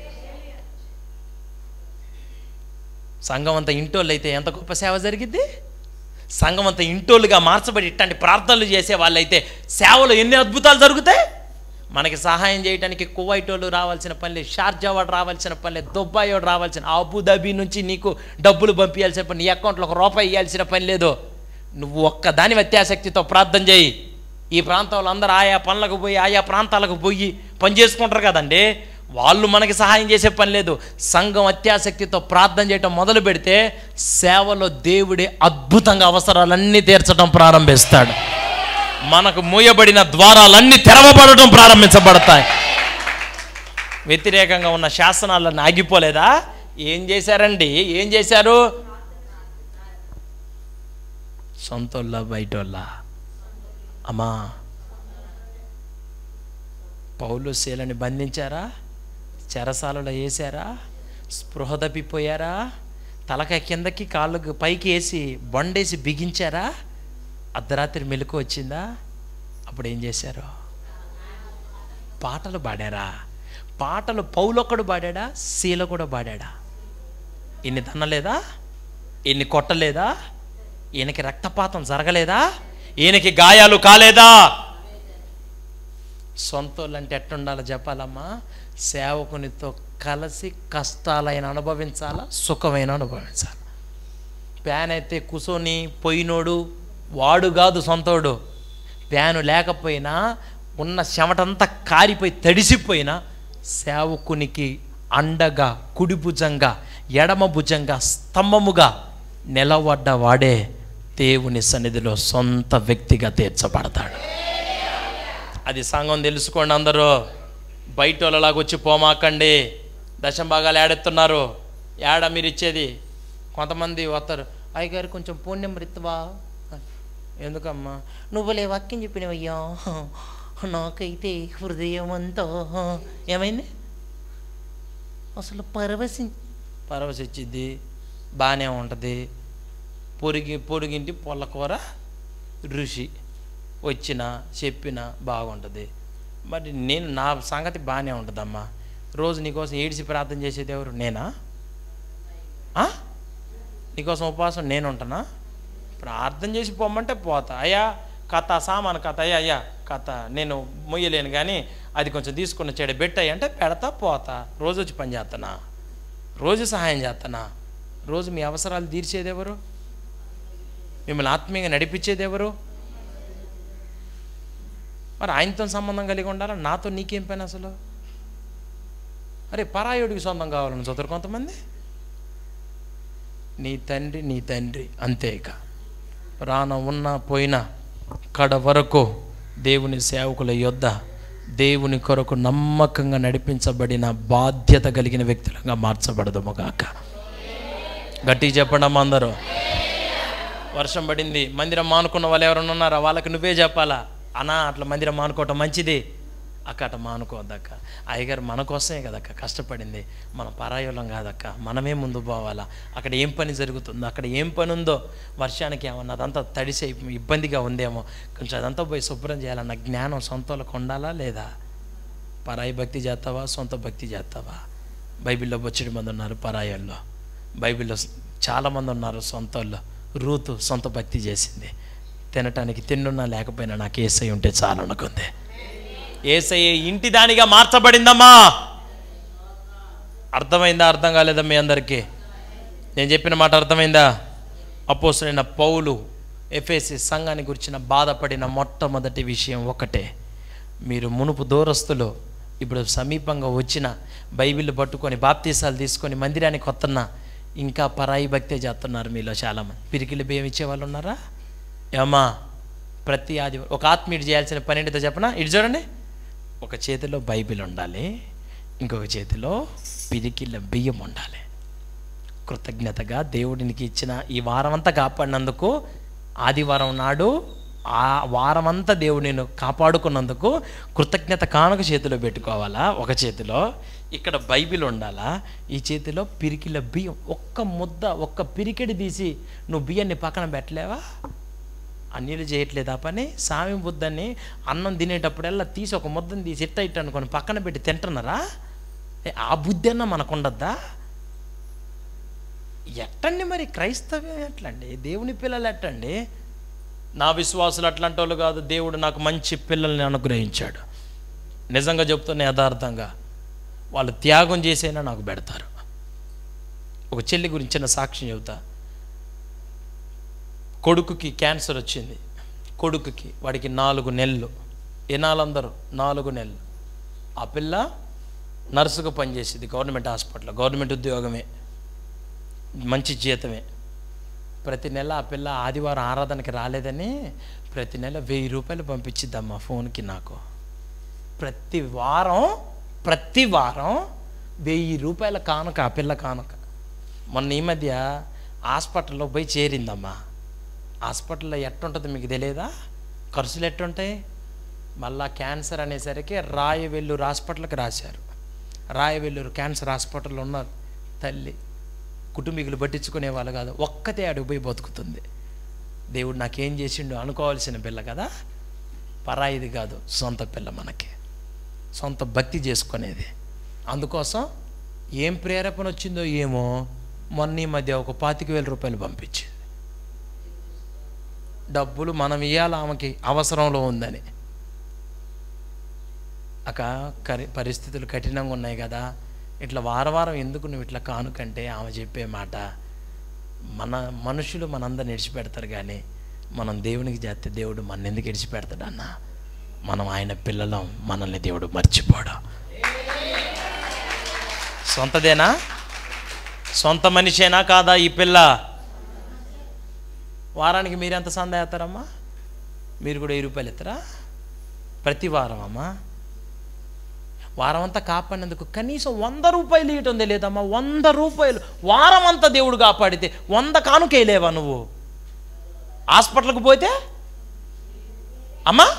[SPEAKER 1] సంఘం అంతా ఇంటోళ్ళు అయితే ఎంత గొప్ప సేవ జరిగిద్ది. సంఘం అంతా ఇంటోళ్ళుగా మార్చబడి ఇట్లాంటి ప్రార్థనలు చేసే వాళ్ళైతే సేవలో ఎన్ని అద్భుతాలు జరుగుతాయి. మనకి సహాయం చేయడానికి కువైట్ వాళ్ళు రావాల్సిన పని లేదు, షార్జా వాడు రావాల్సిన పని లేదు, దుబాయ్ వాడు రావాల్సిన, అబుదాబి నుంచి నీకు డబ్బులు పంపించాల్సిన పని, నీ అకౌంట్లో ₹1 ఇవ్వాల్సిన పని లేదు. నువ్వు ఒక్కదాని అత్యాసక్తితో ప్రార్థన చేయి. ఈ ప్రాంతంలో అందరూ ఆయా పనులకు పోయి ఆయా ప్రాంతాలకు పోయి పని చేసుకుంటారు కదండి, వాళ్ళు మనకి సహాయం చేసే పని లేదు. సంఘం అత్యాసక్తితో ప్రార్థన చేయటం మొదలు పెడితే సేవలో దేవుడే అద్భుతంగా అవసరాలన్నీ తీర్చడం ప్రారంభిస్తాడు. మనకు మూయబడిన ద్వారాలన్నీ తెరవబడటం ప్రారంభించబడతాయి. వ్యతిరేకంగా ఉన్న శాసనాలన్నీ ఆగిపోలేదా? ఏం చేశారండి? ఏం చేశారు? సొంతోళ్ళ బయటోళ్ళ? అమ్మా పౌలు శీలని బంధించారా? చెరసాలలో వేసారా? స్పృహ తప్పిపోయారా? తలకాయ కిందకి కాళ్ళకు పైకి వేసి బొండేసి బిగించారా? అర్ధరాత్రి మెలకు వచ్చిందా? అప్పుడు ఏం చేశారు? పాటలు పాడారా? పాటలు పౌలొక్కడు పాడాడా? శీల కూడా పాడాడా? ఈయన్ని తన్నలేదా? ఈయన్ని కొట్టలేదా? ఈయనకి రక్తపాతం జరగలేదా? ఈయనకి గాయాలు కాలేదా? సొంతోళ్ళంటే ఎట్టుండాలో చెప్పాలమ్మా. సేవకునితో కలిసి కష్టాలైన అనుభవించాలా, సుఖమైన అనుభవించాలి. ప్యాన్ అయితే కూర్చొని పోయినోడు వాడు కాదు సొంతోడు. ప్యాను లేకపోయినా ఉన్న చెమటంతా కారిపోయి తడిసిపోయినా సేవకునికి అండగా, కుడి భుజంగా, ఎడమ భుజంగా, స్తంభముగా నిలబడ్డ వాడే దేవుని సన్నిధిలో సొంత వ్యక్తిగా తీర్చబడతాడు. అది సంఘం తెలుసుకోండి అందరూ. బయట వాళ్ళలాగా వచ్చి పోమాకండి. దశం భాగాలు ఏడెత్తున్నారు. ఏడ మీరు ఇచ్చేది? కొంతమంది వస్తారు, అయ్యగారు కొంచెం ఫోన్ నెంబర్ ఇస్తావా? ఎందుకమ్మా? నువ్వులే వాక్యం చెప్పినవయ్యా, నాకైతే హృదయం అంతా ఏమైంది అసలు పరవశించిద్ది. బాగానే ఉంటుంది. పొరుగింటి పొల్లకూర రుచి వచ్చినా చెప్పినా బాగుంటుంది. మరి నేను నా సంగతి బాగానే ఉంటుందమ్మా. రోజు నీకోసం ఏడిసి ప్రార్థన చేసేది ఎవరు? నేనా? నీకోసం ఉపవాసం నేను ఉంటానా? ప్రార్థన చేసి పోమంటే పోతా. అయ్యా కథ సామాను కథ, అయ్యా కథ నేను మొయ్యలేను కానీ అది కొంచెం తీసుకున్న చెడ పెట్టాయి అంటే పెడతా పోతా. రోజు వచ్చి పని చేస్తానా? రోజు సహాయం చేస్తానా? రోజు మీ అవసరాలు తీర్చేది ఎవరు? మిమ్మల్ని ఆత్మీయంగా నడిపించేది ఎవరు? మరి ఆయనతో సంబంధం కలిగి ఉండాలా, నాతో నీకేం పని అసలు? అరే పరాయుడికి సొంతం కావాలని చదువుతారు కొంతమంది. నీ తండ్రి అంతే. ఇక రాన ఉన్నా పోయినా కడ వరకు దేవుని సేవకుల యొద్ద దేవుని కొరకు నమ్మకంగా నడిపించబడిన బాధ్యత కలిగిన వ్యక్తులుగా మార్చబడదుము గాక. గట్టిగా చెప్పండి అందరూ. వర్షం పడింది, మందిరం మానుకున్న వాళ్ళు ఎవరైనా ఉన్నారా? వాళ్ళకి నువ్వే చెప్పాలా, అన్నా అట్లా మందిరం మానుకోవటం మంచిది అక్క, అట్లా మానుకోవద్దక్క. అయ్యగారు మన కోసమే కదక్క కష్టపడింది, మన పరాయోళం కాదక్క, మనమే ముందు పోవాలా. అక్కడ ఏం పని జరుగుతుందో, అక్కడ ఏం పని ఉందో, వర్షానికి ఏమన్నా అదంతా తడిసే ఇబ్బందిగా ఉందేమో, కొంచెం అదంతా పోయి శుభ్రం చేయాలన్న జ్ఞానం సొంతలకు ఉండాలా లేదా? పరాయి భక్తి చేస్తావా, సొంత భక్తి చేస్తావా? బైబిల్లో బొచ్చడి మంది ఉన్నారు పరాయోళ్ళు, బైబిల్లో చాలామంది ఉన్నారు సొంతోళ్ళు. రూతు సొంత భక్తి చేసింది. తినటానికి తిన్నున్నా లేకపోయినా నాకు యేసయ్య ఉంటే చాలు అనుకుంది. యేసయ్య ఇంటి దానిగా మార్చబడిందమ్మా. అర్థమైందా? అర్థం కాలేదా మీ అందరికీ? నేను చెప్పిన మాట అర్థమైందా? అపోస్తలుడైన పౌలు ఎఫెసీ సంఘాన్ని గురించిన బాధపడిన మొట్టమొదటి విషయం ఒకటే, మీరు మునుపు దూరస్తులు ఇప్పుడు సమీపంగా వచ్చిన బైబిల్ పట్టుకొని బాప్తీసాలు తీసుకొని మందిరానికి వస్తున్నా ఇంకా పరాయి భక్తే చేస్తున్నారు మీలో చాలామంది. పిరికిలు బియ్యం ఇచ్చేవాళ్ళు ఉన్నారా? ఏమా ప్రతి ఆదివారం ఒక ఆత్మీయుడు చేయాల్సిన పని ఏంటితో చెప్పనా? ఇటు చూడండి, ఒక చేతిలో బైబిల్ ఉండాలి, ఇంకొక చేతిలో పిరికిళ్ళ బియ్యం ఉండాలి. కృతజ్ఞతగా దేవుడికి ఇచ్చిన ఈ వారమంతా కాపాడినందుకు, ఆదివారం నాడు ఆ వారమంతా దేవుడు నేను కాపాడుకున్నందుకు కృతజ్ఞత కానుక చేతిలో పెట్టుకోవాలా ఒక చేతిలో, ఇక్కడ బైబిల్ ఉండాలా ఈ చేతిలో పిరికిళ్ళ బియ్యం. ఒక్క ముద్ద, ఒక్క పిరికిడి తీసి నువ్వు బియ్యాన్ని పక్కన పెట్టలేవా? అన్యులు చేయట్లేదు ఆ పని. సామి బుద్ధాన్ని అన్నం తినేటప్పుడల్లా తీసి ఒక ముద్దని తీసి ఇట్ట అనుకొని పక్కన పెట్టి తింటున్నారా? ఆ బుద్ధి అన్నా మనకు ఉండద్దా? ఎట్టండి మరి క్రైస్తవ్యం ఎట్లండి? దేవుని పిల్లలు ఎట్టండి? నా విశ్వాసులు అట్లాంటి వాళ్ళు కాదు. దేవుడు నాకు మంచి పిల్లల్ని అనుగ్రహించాడు. నిజంగా చెప్తున్నా, యథార్థంగా వాళ్ళు త్యాగం చేసైనా నాకు పెడతారు. ఒక చెల్లి గురించిన సాక్ష్యం చెబుతా. కొడుకుకి క్యాన్సర్ వచ్చింది. కొడుకుకి వాడికి 4 నెలలు. ఏనాలందరూ 4 నెలలు. ఆ పిల్ల నర్సుగా పనిచేసేది గవర్నమెంట్ హాస్పిటల్లో, గవర్నమెంట్ ఉద్యోగమే, మంచి జీతమే. ప్రతి నెల ఆ పిల్ల ఆదివారం ఆరాధనకి రాలేదని ప్రతి నెల 1000 రూపాయలు పంపించిద్దమ్మా ఫోన్కి నాకు. ప్రతి వారం 1000 రూపాయల కానుక ఆ పిల్ల కానుక. మొన్న ఈ మధ్య హాస్పిటల్లో పోయి చేరిందమ్మా. హాస్పిటల్లో ఎట్టుంటుంది మీకు తెలియదా? ఖర్చులు ఎట్టుంటాయి? మళ్ళా క్యాన్సర్ అనేసరికి రాయవెల్లూరు హాస్పిటల్కి రాశారు. రాయవెల్లూరు క్యాన్సర్ హాస్పిటల్లో ఉన్నారు. తల్లి కుటుంబీకులు పట్టించుకునే వాళ్ళు కాదు, ఒక్కతే అడుగు పోయి బతుకుతుంది. దేవుడు నాకేం చేసిండు అనుకోవాల్సిన పిల్ల కదా, పరాయిది కాదు, సొంత పిల్ల, మనకి సొంత భక్తి చేసుకునేది. అందుకోసం ఏం ప్రేరేపణ వచ్చిందో ఏమో, మొన్న ఈ మధ్య ఒక 25,000 రూపాయలు పంపించింది. డబ్బులు మనం ఇవ్వాలి, ఆమెకి అవసరంలో ఉందని. పరిస్థితులు కఠినంగా ఉన్నాయి కదా, ఇట్లా వారం ఎందుకు నువ్వు ఇట్లా కానుకంటే ఆమె చెప్పే మాట, మన మనుషులు మనందరిని విడిచిపెడతారు కానీ మనం దేవునికి చేస్తే దేవుడు మన ఎందుకు విడిచిపెడతాడన్న? మనం ఆయన పిల్లలం, మనల్ని దేవుడు మర్చిపోడు. సొంతదేనా? సొంత మనిషేనా కాదా ఈ పిల్ల? వారానికి మీరెంత సందా వేస్తారమ్మా? మీరు కూడా 1000 రూపాయలు ఎత్తరా ప్రతి వారం? అమ్మా వారం అంతా కాపాడినందుకు కనీసం 100 రూపాయలు ఇవ్వటం లేదమ్మా. 100 రూపాయలు వారం అంతా దేవుడు కాపాడితే 100 కానుకేయలేవా నువ్వు? హాస్పిటల్కి పోతే అమ్మా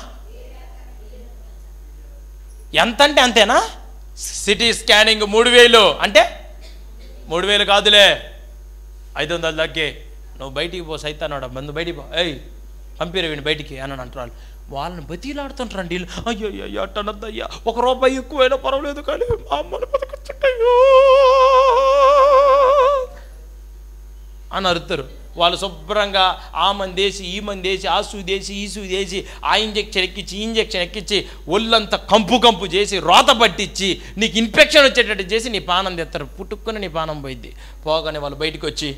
[SPEAKER 1] ఎంత అంటే అంతేనా? సిటీ స్కానింగ్ 3000 అంటే 3000 కాదులే, 500 తగ్గే. నువ్వు బయటికి పో సైతానాడా, మందు బయటికి పో, పంపిరు వీడిని బయటికి అని అంటారు. వాళ్ళని బతిలాడుతుంటారండి. అయ్యో అట్టనద్దయ్యా, 1 రూపాయి ఎక్కువైనా పర్వాలేదు కానీ మా అమ్మని బతకచ్చయ్యో అని అరుతారు. వాళ్ళు శుభ్రంగా ఆ మందేసి ఈ మందేసి ఆ సూదేసి ఈ సూదేసి ఆ ఇంజెక్షన్ ఎక్కించి ఈ ఇంజెక్షన్ ఎక్కించి ఒళ్ళంతా కంపు చేసి రోత పట్టించి నీకు ఇన్ఫెక్షన్ వచ్చేటట్టు చేసి నీ పానం తెస్తారు. పుట్టుకుని నీ పానం పోయిద్ది. పోగానే వాళ్ళు బయటకు వచ్చి,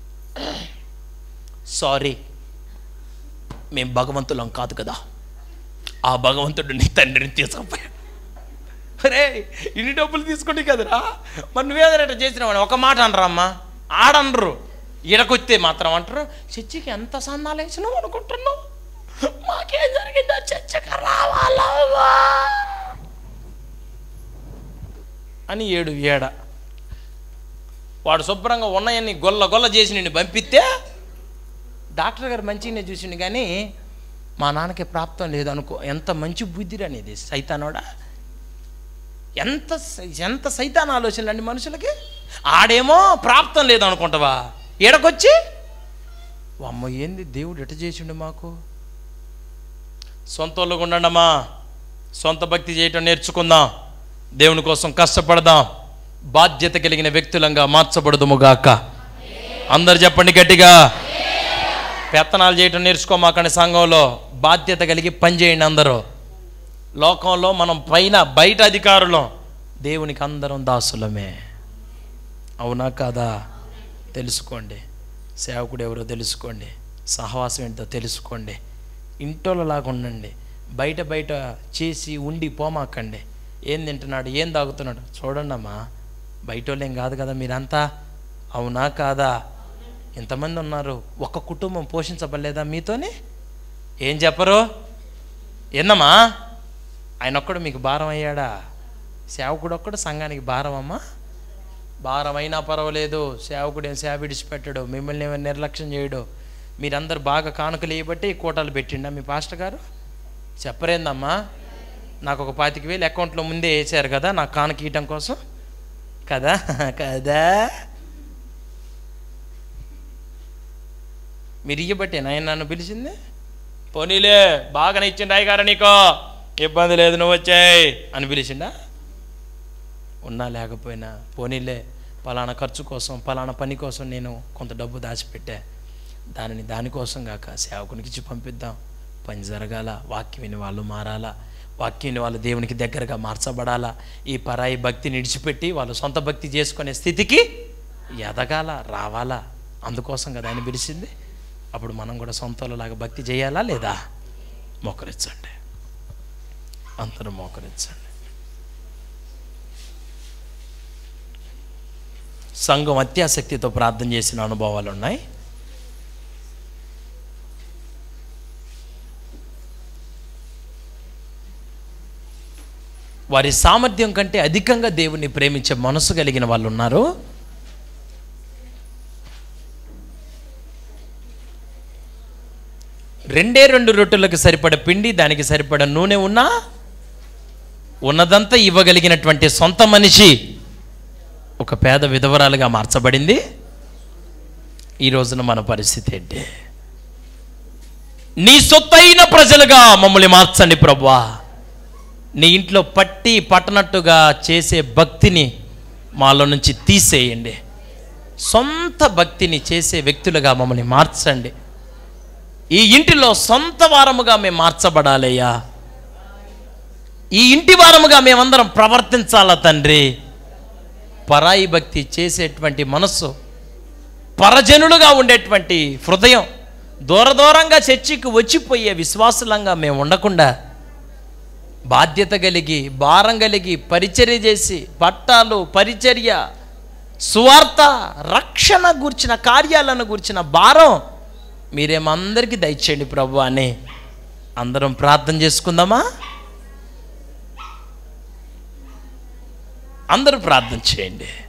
[SPEAKER 1] సారీ మేము భగవంతులం కాదు కదా, ఆ భగవంతుడు నీ తండ్రిని తీసుకుపోయాడు. అరే ఇన్ని డబ్బులు తీసుకుంటే కదరా, మరి నువ్వేదైనా చేసినావని ఒక మాట అనరా అమ్మా, ఆడనరు. ఈడకొస్తే మాత్రం అంటారు, చర్చికి ఎంత సందాలు వేసినావు అనుకుంటున్నావు, మాకేం జరిగిందో చర్చకి రావాలా అని ఏడ వాడు శుభ్రంగా ఉన్నాయని గొల్ల చేసి నిన్ను పంపిస్తే డాక్టర్ గారు మంచిగానే చూసిండు కానీ మా నాన్నకి ప్రాప్తం లేదనుకో. ఎంత మంచి బుద్ధి అనేది సైతానోడా, ఎంత సైతాన్ ఆలోచనలు అండి మనుషులకి. ఆడేమో ప్రాప్తం లేదనుకుంటావా, ఈడకొచ్చి అమ్మ ఏంది దేవుడు ఎట చేసిండు మాకు. సొంత వాళ్ళకు ఉండండమ్మా, సొంత భక్తి చేయటం నేర్చుకుందాం, దేవుని కోసం కష్టపడదాం, బాధ్యత కలిగిన వ్యక్తులంగా మార్చబడదుముగాక. అందరు చెప్పండి గట్టిగా. పెత్తనాలు చేయటం నేర్చుకోమాకండి, సంఘంలో బాధ్యత కలిగి పనిచేయండి. అందరూ లోకంలో మనం బయట అధికారులం, దేవునికి అందరం దాసులమే. అవునా కాదా? తెలుసుకోండి, సేవకుడు ఎవరో తెలుసుకోండి, సహవాసం ఏంటో తెలుసుకోండి, ఇంటోళ్ళలాగా ఉండండి. బయట చేసి ఉండి పోమాకండి. ఏం తింటున్నాడు, ఏం తాగుతున్నాడు చూడండి అమ్మా, బయట వాళ్ళేం కాదు కదా మీరంతా. అవునా కాదా? ఎంతమంది ఉన్నారు, ఒక్క కుటుంబం పోషించబడలేదా మీతోని? ఏం చెప్పరు? ఏందమ్మా ఆయన ఒక్కడు మీకు భారం అయ్యాడా? సేవకుడు ఒక్కడు సంఘానికి భారం అమ్మా. భారం అయినా పర్వాలేదు, సేవకుడు ఏం సేవ విడిచిపెట్టాడు, మిమ్మల్ని ఏమైనా నిర్లక్ష్యం చేయడు. మీరందరూ బాగా కానుకలు వేయబట్టి కోటాలు పెట్టిండా మీ పాస్టర్ గారు? చెప్పరేందమ్మా, నాకు ఒక 25,000 అకౌంట్లో ముందే వేసారు కదా నాకు కానుక ఇవ్వటం కోసం కదా కదా. మీరు ఇయ్యబట్టే నాయన నన్ను పిలిచింది. పోనీలే బాగానే ఇచ్చిండు అయ్యగారు, నీకో ఇబ్బంది లేదు, నువ్వు వచ్చాయి అని పిలిచిండా? ఉన్నా లేకపోయినా పోనీలే, పలానా ఖర్చు కోసం పలానా పని కోసం నేను కొంత డబ్బు దాచిపెట్టా, దానికోసం కాక సేవకునికి ఇచ్చి పంపిద్దాం. పని జరగాల, వాక్యం విని వాళ్ళు మారాలా, వాక్యం విని వాళ్ళు దేవునికి దగ్గరగా మార్చబడాలా, ఈ పరాయి భక్తిని విడిచిపెట్టి వాళ్ళు సొంత భక్తి చేసుకునే స్థితికి ఎదగాల, రావాలా. అందుకోసం కదా ఆయన పిలిచింది. అప్పుడు మనం కూడా సొంతలాగా భక్తి చేయాలా లేదా? మోకరించండి, అందరూ మోకరించండి. సంఘం అత్యాసక్తితో ప్రార్థన చేసిన అనుభవాలు ఉన్నాయి. వారి సామర్థ్యం కంటే అధికంగా దేవుణ్ణి ప్రేమించే మనసు కలిగిన వాళ్ళు ఉన్నారు. 2 రొట్టెలకు సరిపడ పిండి, దానికి సరిపడ నూనె ఉన్నదంతా ఇవ్వగలిగినటువంటి సొంత మనిషి ఒక పేద విధవరాలుగా మార్చబడింది. ఈ రోజున మన పరిస్థితి ఏంటి? నీ సొత్తైన ప్రజలుగా మమ్మల్ని మార్చండి ప్రభువా. నీ ఇంట్లో పట్టి పట్టనట్టుగా చేసే భక్తిని మాలో నుంచి తీసేయండి. సొంత భక్తిని చేసే వ్యక్తులుగా మమ్మల్ని మార్చండి. ఈ ఇంటిలో సొంత వారముగా మేము మార్చబడాలయ్యా. ఈ ఇంటి వారముగా మేమందరం ప్రవర్తించాలా తండ్రి. పరాయి భక్తి చేసేటువంటి మనస్సు, పరజనులుగా ఉండేటువంటి హృదయం, దూరంగా చర్చికి వచ్చిపోయే విశ్వాసులంగా మేము ఉండకుండా బాధ్యత కలిగి, భారం కలిగి, పరిచర్య చేసి, పట్టాలు, పరిచర్య, సువార్త, రక్షణ గూర్చిన కార్యాలను గూర్చిన భారం మీరేమందరికీ దయచేయండి ప్రభు అని అందరం ప్రార్థన చేసుకుందామా? అందరూ ప్రార్థన చేయండి.